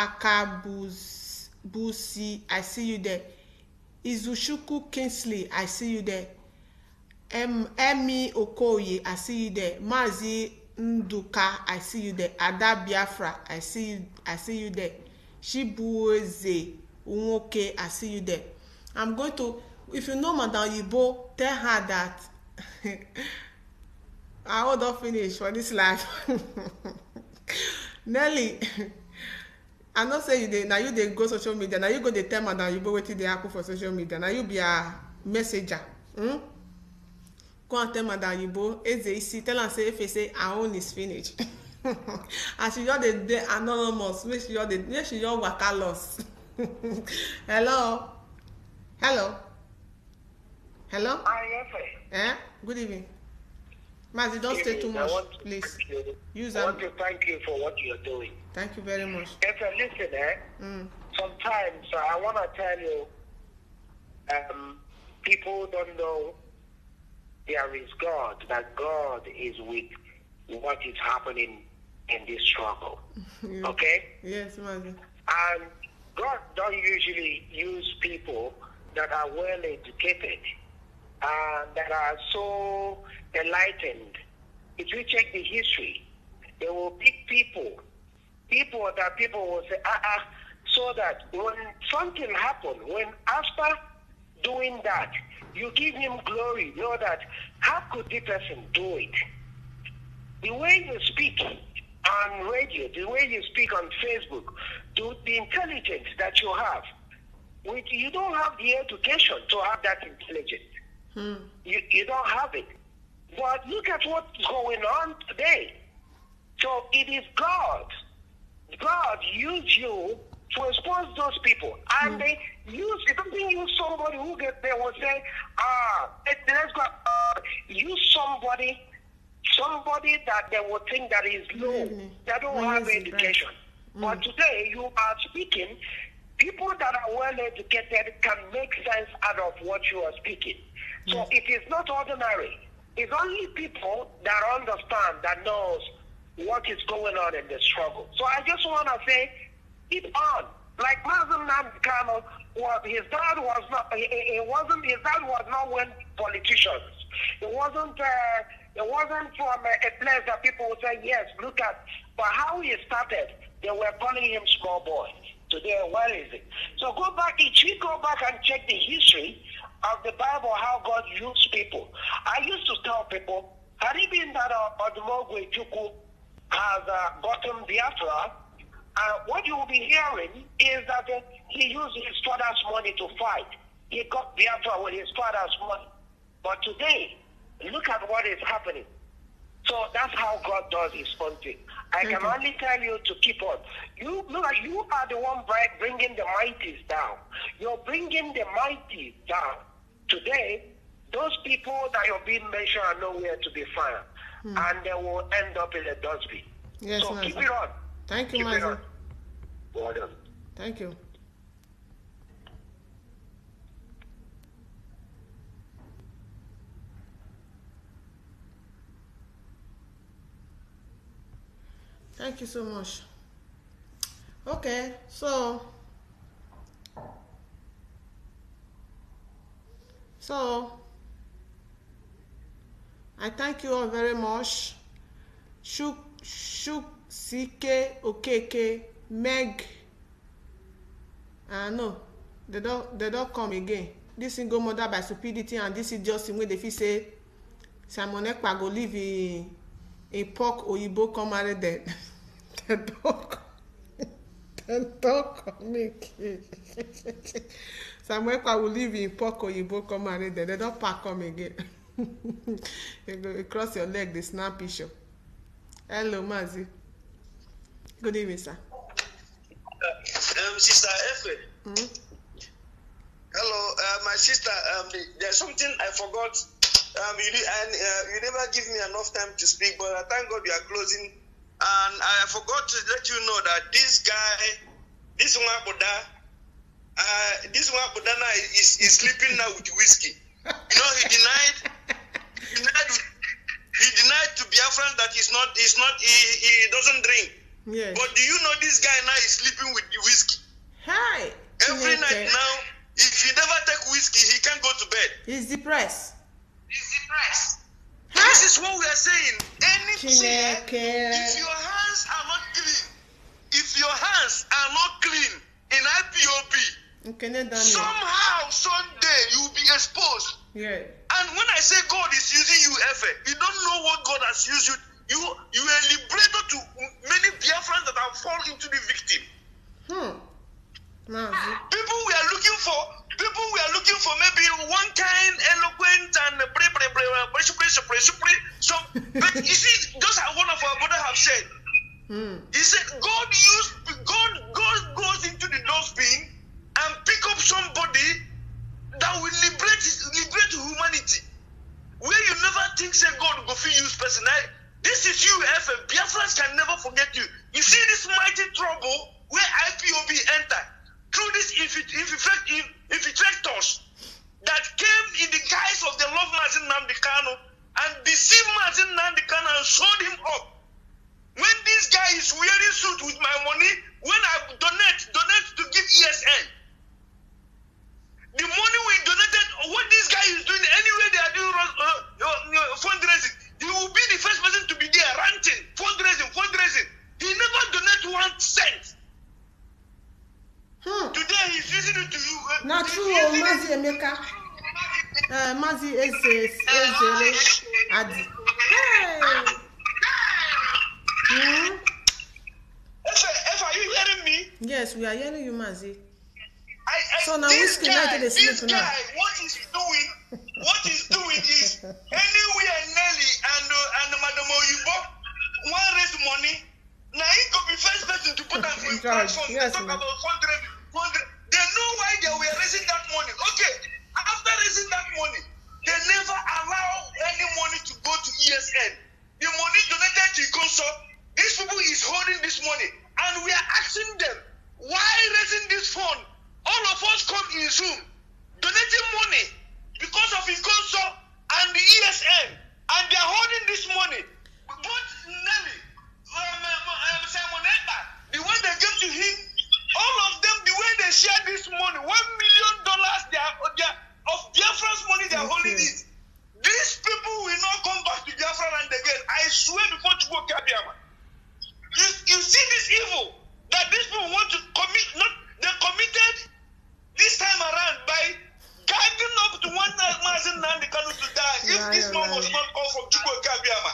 Akabusi, I see you there. Izushuku Kingsley, I see you there. Emi Okoye, I see you there. Mazi Nduka, I see you there. Ada Biafra, I see you there. Shibueze Unwoke, I see you there. I'm going to, if you know Madam Yibo, tell her that I will not finish for this life. Nelly, I'm not saying you dey, now you dey go social media, now you go dey tell Madam Yibo wetin dey happen for social media, now you be a messenger. Go and tell Madam Yibo, Eze, tell her say if you say our own is finished. And she just dey anonymous, make she just waka lost. Hello. Good evening. Mazi, don't stay too much, please. I want to thank you for what you're doing. Thank you very much. Listen, sometimes I want to tell you, people don't know there is God, that God is with what is happening in this struggle. Okay? Yes, Mazi. And God don't usually use people that are well educated and that are so enlightened. If you check the history, there will be people that people will say, so that when something happened, when after doing that, you give him glory, know that how could the person do it? The way you speak on radio, the way you speak on Facebook, the intelligence that you have, you don't have the education to have that intelligence. You don't have it. But look at what's going on today. So it is God. God used you to expose those people. And they don't use somebody who gets there will say, let's go. Use somebody that they will think that is low, that don't have education. But today you are speaking, people that are well educated can make sense out of what you are speaking. So it is not ordinary. It's only people that understand, that knows what is going on in the struggle. So I just want to say, keep on. Like Mazen Namdekano, his dad was not one politicians. It wasn't from a place that people would say, yes, look at, but how he started, they were calling him small boy. Today, where is it? So go back, if you go back and check the history of the Bible, how God used people. I used to tell people, had it been that Odumogwe Chukwu has gotten Biafra, what you will be hearing is that he used his father's money to fight. He got Biafra with his father's money. But today, look at what is happening. So that's how God does his own thing. I can only tell you to keep on. You are the one bringing the mighties down. You're bringing the mighties down. Today, those people that you're being mentioned are nowhere to be found. And they will end up in a dustbin. Yes, so Mazi. keep it on. Thank you, Mazi. Well done. Thank you. Thank you so much. Okay, so I thank you all very much. Shuk CK Okeke Meg. No, they don't come again. This single mother by stupidity, and this is just the way they feel say Simon Ekpa go live in pork oyibo come marry them. They don't come again. Simon Ekpa will live in pork oyibo come marry them. They don't pack come again. You go cross your leg, the snap picture. Hello, Mazi. Good evening, sir. Sister Efe. Hello. my sister, there's something I forgot. You never give me enough time to speak, but I thank God you are closing. And I forgot to let you know that this guy, this Nwabuda now is sleeping now with whiskey. You know, he denied to Biafran that he doesn't drink. Yes. But do you know this guy now is sleeping with the whiskey? Hi. Every night now, if he never take whiskey, he can't go to bed. He's depressed. This is what we are saying. Anything, Chineke. if your hands are not clean in IPOB, somehow, someday, you'll be exposed. Yeah. And when I say God is using you, Efe, you don't know what God has used you. You are a liberator to many Biafrans that have fallen into the victim. People we are looking for maybe one kind eloquent and some. But you see, just as one of our brothers have said, he said God goes into the dustbin and pick up somebody that will liberate humanity. Where you never think say God go fit use person. This is you, FM. Biafrans can never forget you. You see this mighty trouble where IPOB entered through this infiltrators that came in the guise of the love Mazin Nnamdi Kanu and deceived Mazin Nnamdi Kanu and sold him up. When this guy is wearing suit with my money, when I donate to give ESN, the money we donated, what this guy is doing, anyway they are doing fundraising, he will be the first person to be there ranting, fundraising. He never donated 1 cent. Today he's using it to you. Not true, Mazi Emeka. Mazi Ezele Adi. If are you hearing me? Yes, we are hearing you, Mazi. So now this guy, what he's doing is anywhere Nelly and Madam Oyibo want raise money. Now he could be first person to put on for platform to talk about fundraising. They know why they were raising that money. Okay, after raising that money, they never allow any money to go to ESN. The money donated to Ikonso, these people is holding this money, and we are asking them why raising this fund. All of us come in Zoom, donating money because of Ikonso and the ESN, and they are holding this money. Both Nelly, Simon Ekpa, the one they gave to him, all of them, the way they share this money, $1 million of Biafran's money they are holding it. These people will not come back to Biafra land again. I swear before Chukwu Kabiama. You see this evil that these people want to commit, they committed this time around by gagging up to one Mazin Nnamdi Kanu to die. If this man was not come from Chukwu Kabiama,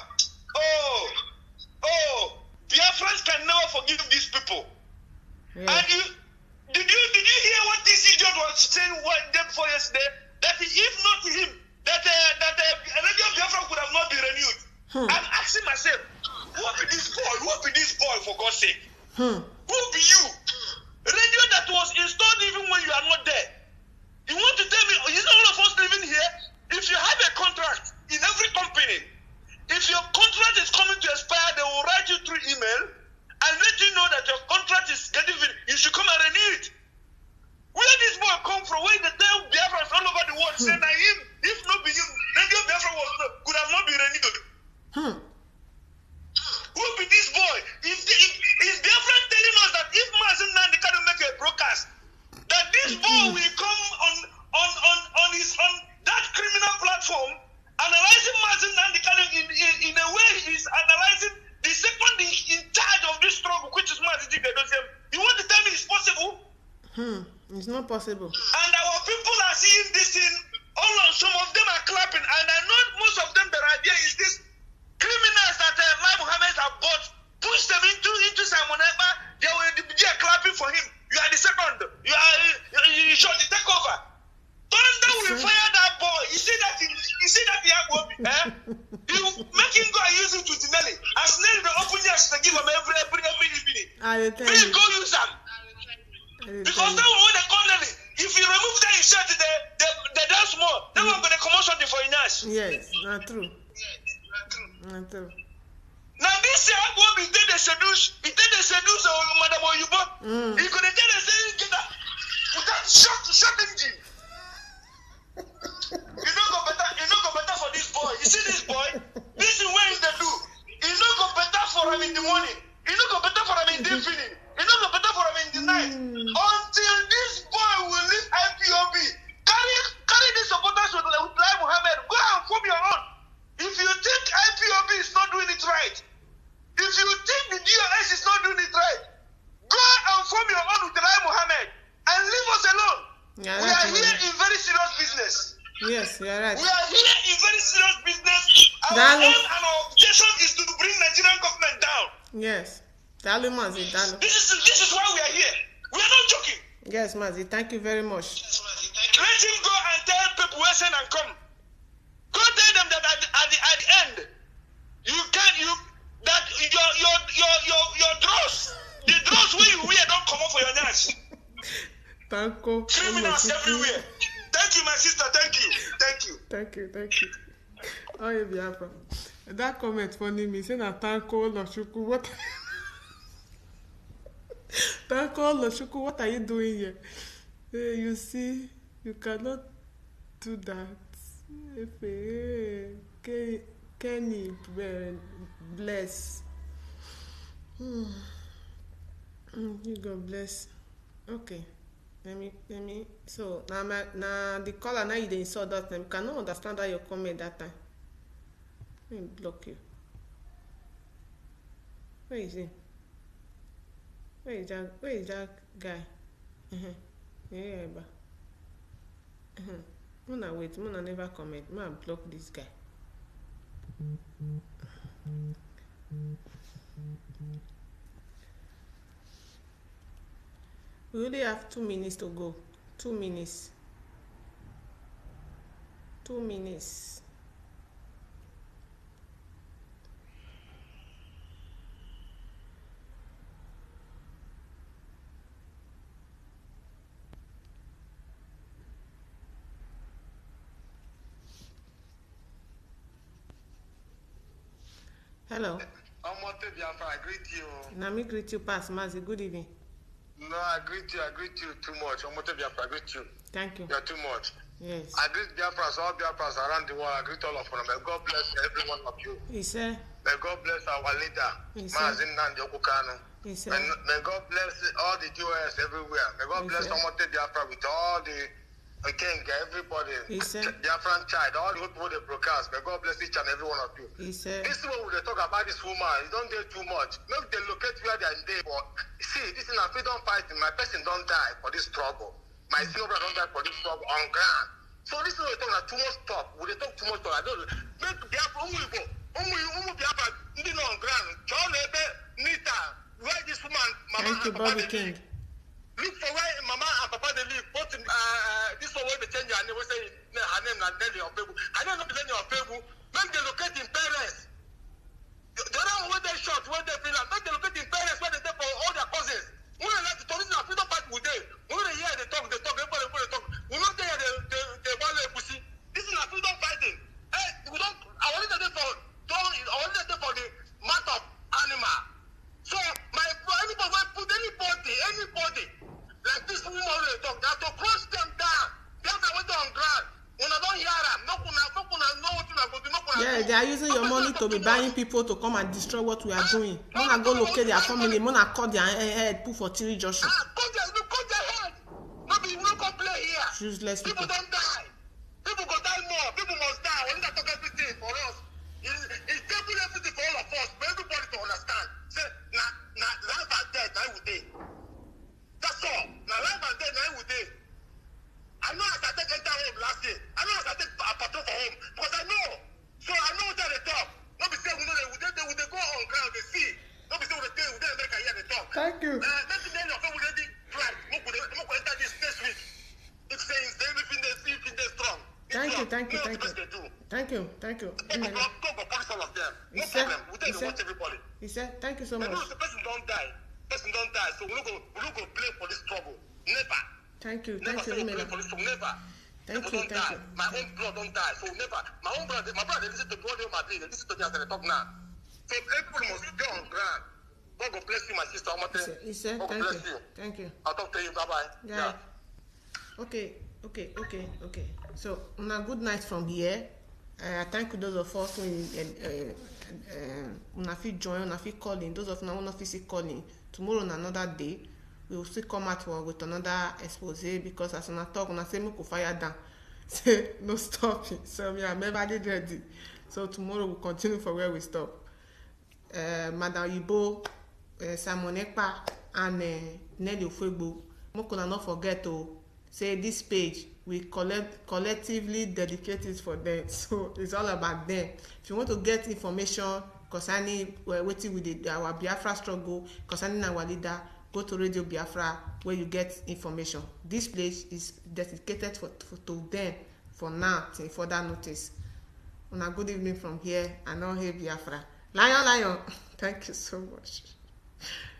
Biafrans can never forgive these people. Yeah. And did you hear what this idiot was saying day before yesterday? That if not him, that Radio Biafra could have not been renewed. I'm asking myself, who be this boy for God's sake? Who be you? Radio that was installed even when you are not there. You want to tell me, is all of us living here? If you have a contract in every company, if your contract is coming to expire, they will write you through email and let you know that your contract is getting finished. You should come and renew it. Where this boy come from? Where the tell Biafrans all over the world saying that him, if not be him, Radio Biafra could have not been renewed. Who be this boy? Is Biafra telling us that if Mazin Nnamdi Kanu make a broadcast, that this boy will come on that criminal platform, analyzing Mazin Nnamdi Kanu in a way he's analyzing the second in charge of this struggle, which is Mazin Nnamdi Kanu. You want to tell me it's possible? It's not possible. And our people are seeing this thing. Some of them are clapping, and I know most of them, their idea is this criminals that Lai Mohammed have bought, push them into Simon Ekpa, they are clapping for him. You are the second. You shot the takeover. Thunder will fire that boy. You see that he make him go and use it with Nelly. As Nelly the open years to give him every evening. Please go use them. Because that one when they call Nelly, if you remove that shirt, they dance more. Then we're going to come out something for your ass. Yes, not true. Not true. Now this year, I go be they seduce Madam Oyubo. He could tell the same get that without shot engine. You know go better for this boy. You see this boy? This is what he do. You know go better for him in the morning. You know go better for him in the evening. You know go better for him in the night. Until this boy will leave IPOB. Carry this supporters with Lai Mohammed. Go and form your own. If you think IPOB is not doing it right, if you think the DOS is not doing it right, go and form your own with Lai Mohammed and leave us alone. Yeah, we are here in very serious business. Yes, you're right. We are here in very serious business. Our aim and our objection is to bring Nigerian government down. Yes. Mazi, this is why we are here. We are not joking. Yes, Mazi, thank you very much. Let him go and tell people where send and come. Go tell them that at the end, that your dross, the dross where you wear don't come up for your nurse. Criminals everywhere. Thank you, my sister. Thank you. Oh, yeah, Biafra. That comment funny me. Say na Tanko Loshuku. What? Tanko Loshuku, what are you doing here? You see, you cannot do that. Kenny, bless. You God bless. Okay. Let me. So now the caller now you didn't saw that time. Cannot understand that your comment that time. Let me block you. Where is he? Where is that guy? Yeah, but. Muna wait. Muna never comment. Muna block this guy. We only have 2 minutes to go. 2 minutes. 2 minutes. Hello. I greet you. Now me greet you, Pass Mazi. Good evening. No, I greet you too much. I greet you. Thank you. You're too much. Yes. I greet Biafras, all Biafras around the world. I greet all of them. May God bless every one of you. He said. May God bless our leader, Mazin Nandiyokukano. May God bless all the DOS everywhere. May God bless Omote Biafra with all the king, everybody, Biafran child, all the people they broadcast. May God bless each and every one of you. This is what they talk about this woman. You don't get too much. Maybe they locate where they are in day, but see, this is a freedom fighting. My person don't die for this struggle. My silver don't die for this struggle on ground. So this is what they talk about too much talk. Will they talk too much talk? I don't make Biafra Biafra on ground. John Ebe, Nita, where this woman, Mama and Papa King. Look for where Mama and Papa they live. Both this one where they change her name. We say her name is Nelly or Pebu. Her name is not Nelly or Pebu. When they locate in Paris, the other one where they shot, where they feel like, when they locate in Paris, where they take for all their cousins. We don't like to talk. This is a freedom fight with them. We don't hear they talk. Everybody talk. We don't hear they want to pussy. This is a freedom fighting. Hey, we don't. I want to say for the matter of animal. So anybody like this woman will talk, they have to crush them down. They have to wait on ground. When I don't hear them, no one know what you're going to do. Yeah, they are using your money to be buying people to come and destroy what we are doing. Mona go locate their family. Mona cut their head, put for Tilly Joshua. Cut their head. Maybe we don't come play here. Useless people. People don't die. People go die more. People must die. When they talk everything for us, it's taking everything for all of us, for everybody to understand. Say, now life and death, now we day. That's all. Now life and death, now we day. I know as I take enter home last year. I know as I take a patrol for home. Because I know. So I know what they talk. Not be say we know they go on ground, they see. Not be say we make a hear they talk. Thank you. Let's say of them already right. Look enter this next week. It's saying everything they strong. Thank you. Thank you. No problem. We watch everybody. He said, thank you so much. The person don't die. So we don't go play for this trouble. Never. Thank you. Never Thank you, say Emela. police from never. Thank People you. don't Thank die. you. My own blood don't die. So never. My brother, they listen to Claudio Madrid. They listen to me as they talk now. So everybody must go on ground. God will bless you, my sister. Listen, God thank bless you. you. Thank you. I'll talk to you. Bye-bye. Yeah. Okay. So, una good night from here. I thank you those of us who una fit join, una fit call in. Those of una who fit calling. Tomorrow on another day, we will still come out with another expose because as una talk, una say make we fire down. Say no stopping. So we are never ready. So tomorrow we'll continue from where we stop. Madam Yibo, Simon Ekpa, and Nelly Ofegbo. Make una not forget to say this page we collectively dedicate it for them. So it's all about them. If you want to get information concerning wetin we did our Biafra struggle, concerning our leader, go to Radio Biafra where you get information. This place is dedicated to them for now till further notice. Una good evening from here, and all hail Biafra. Lion. Thank you so much.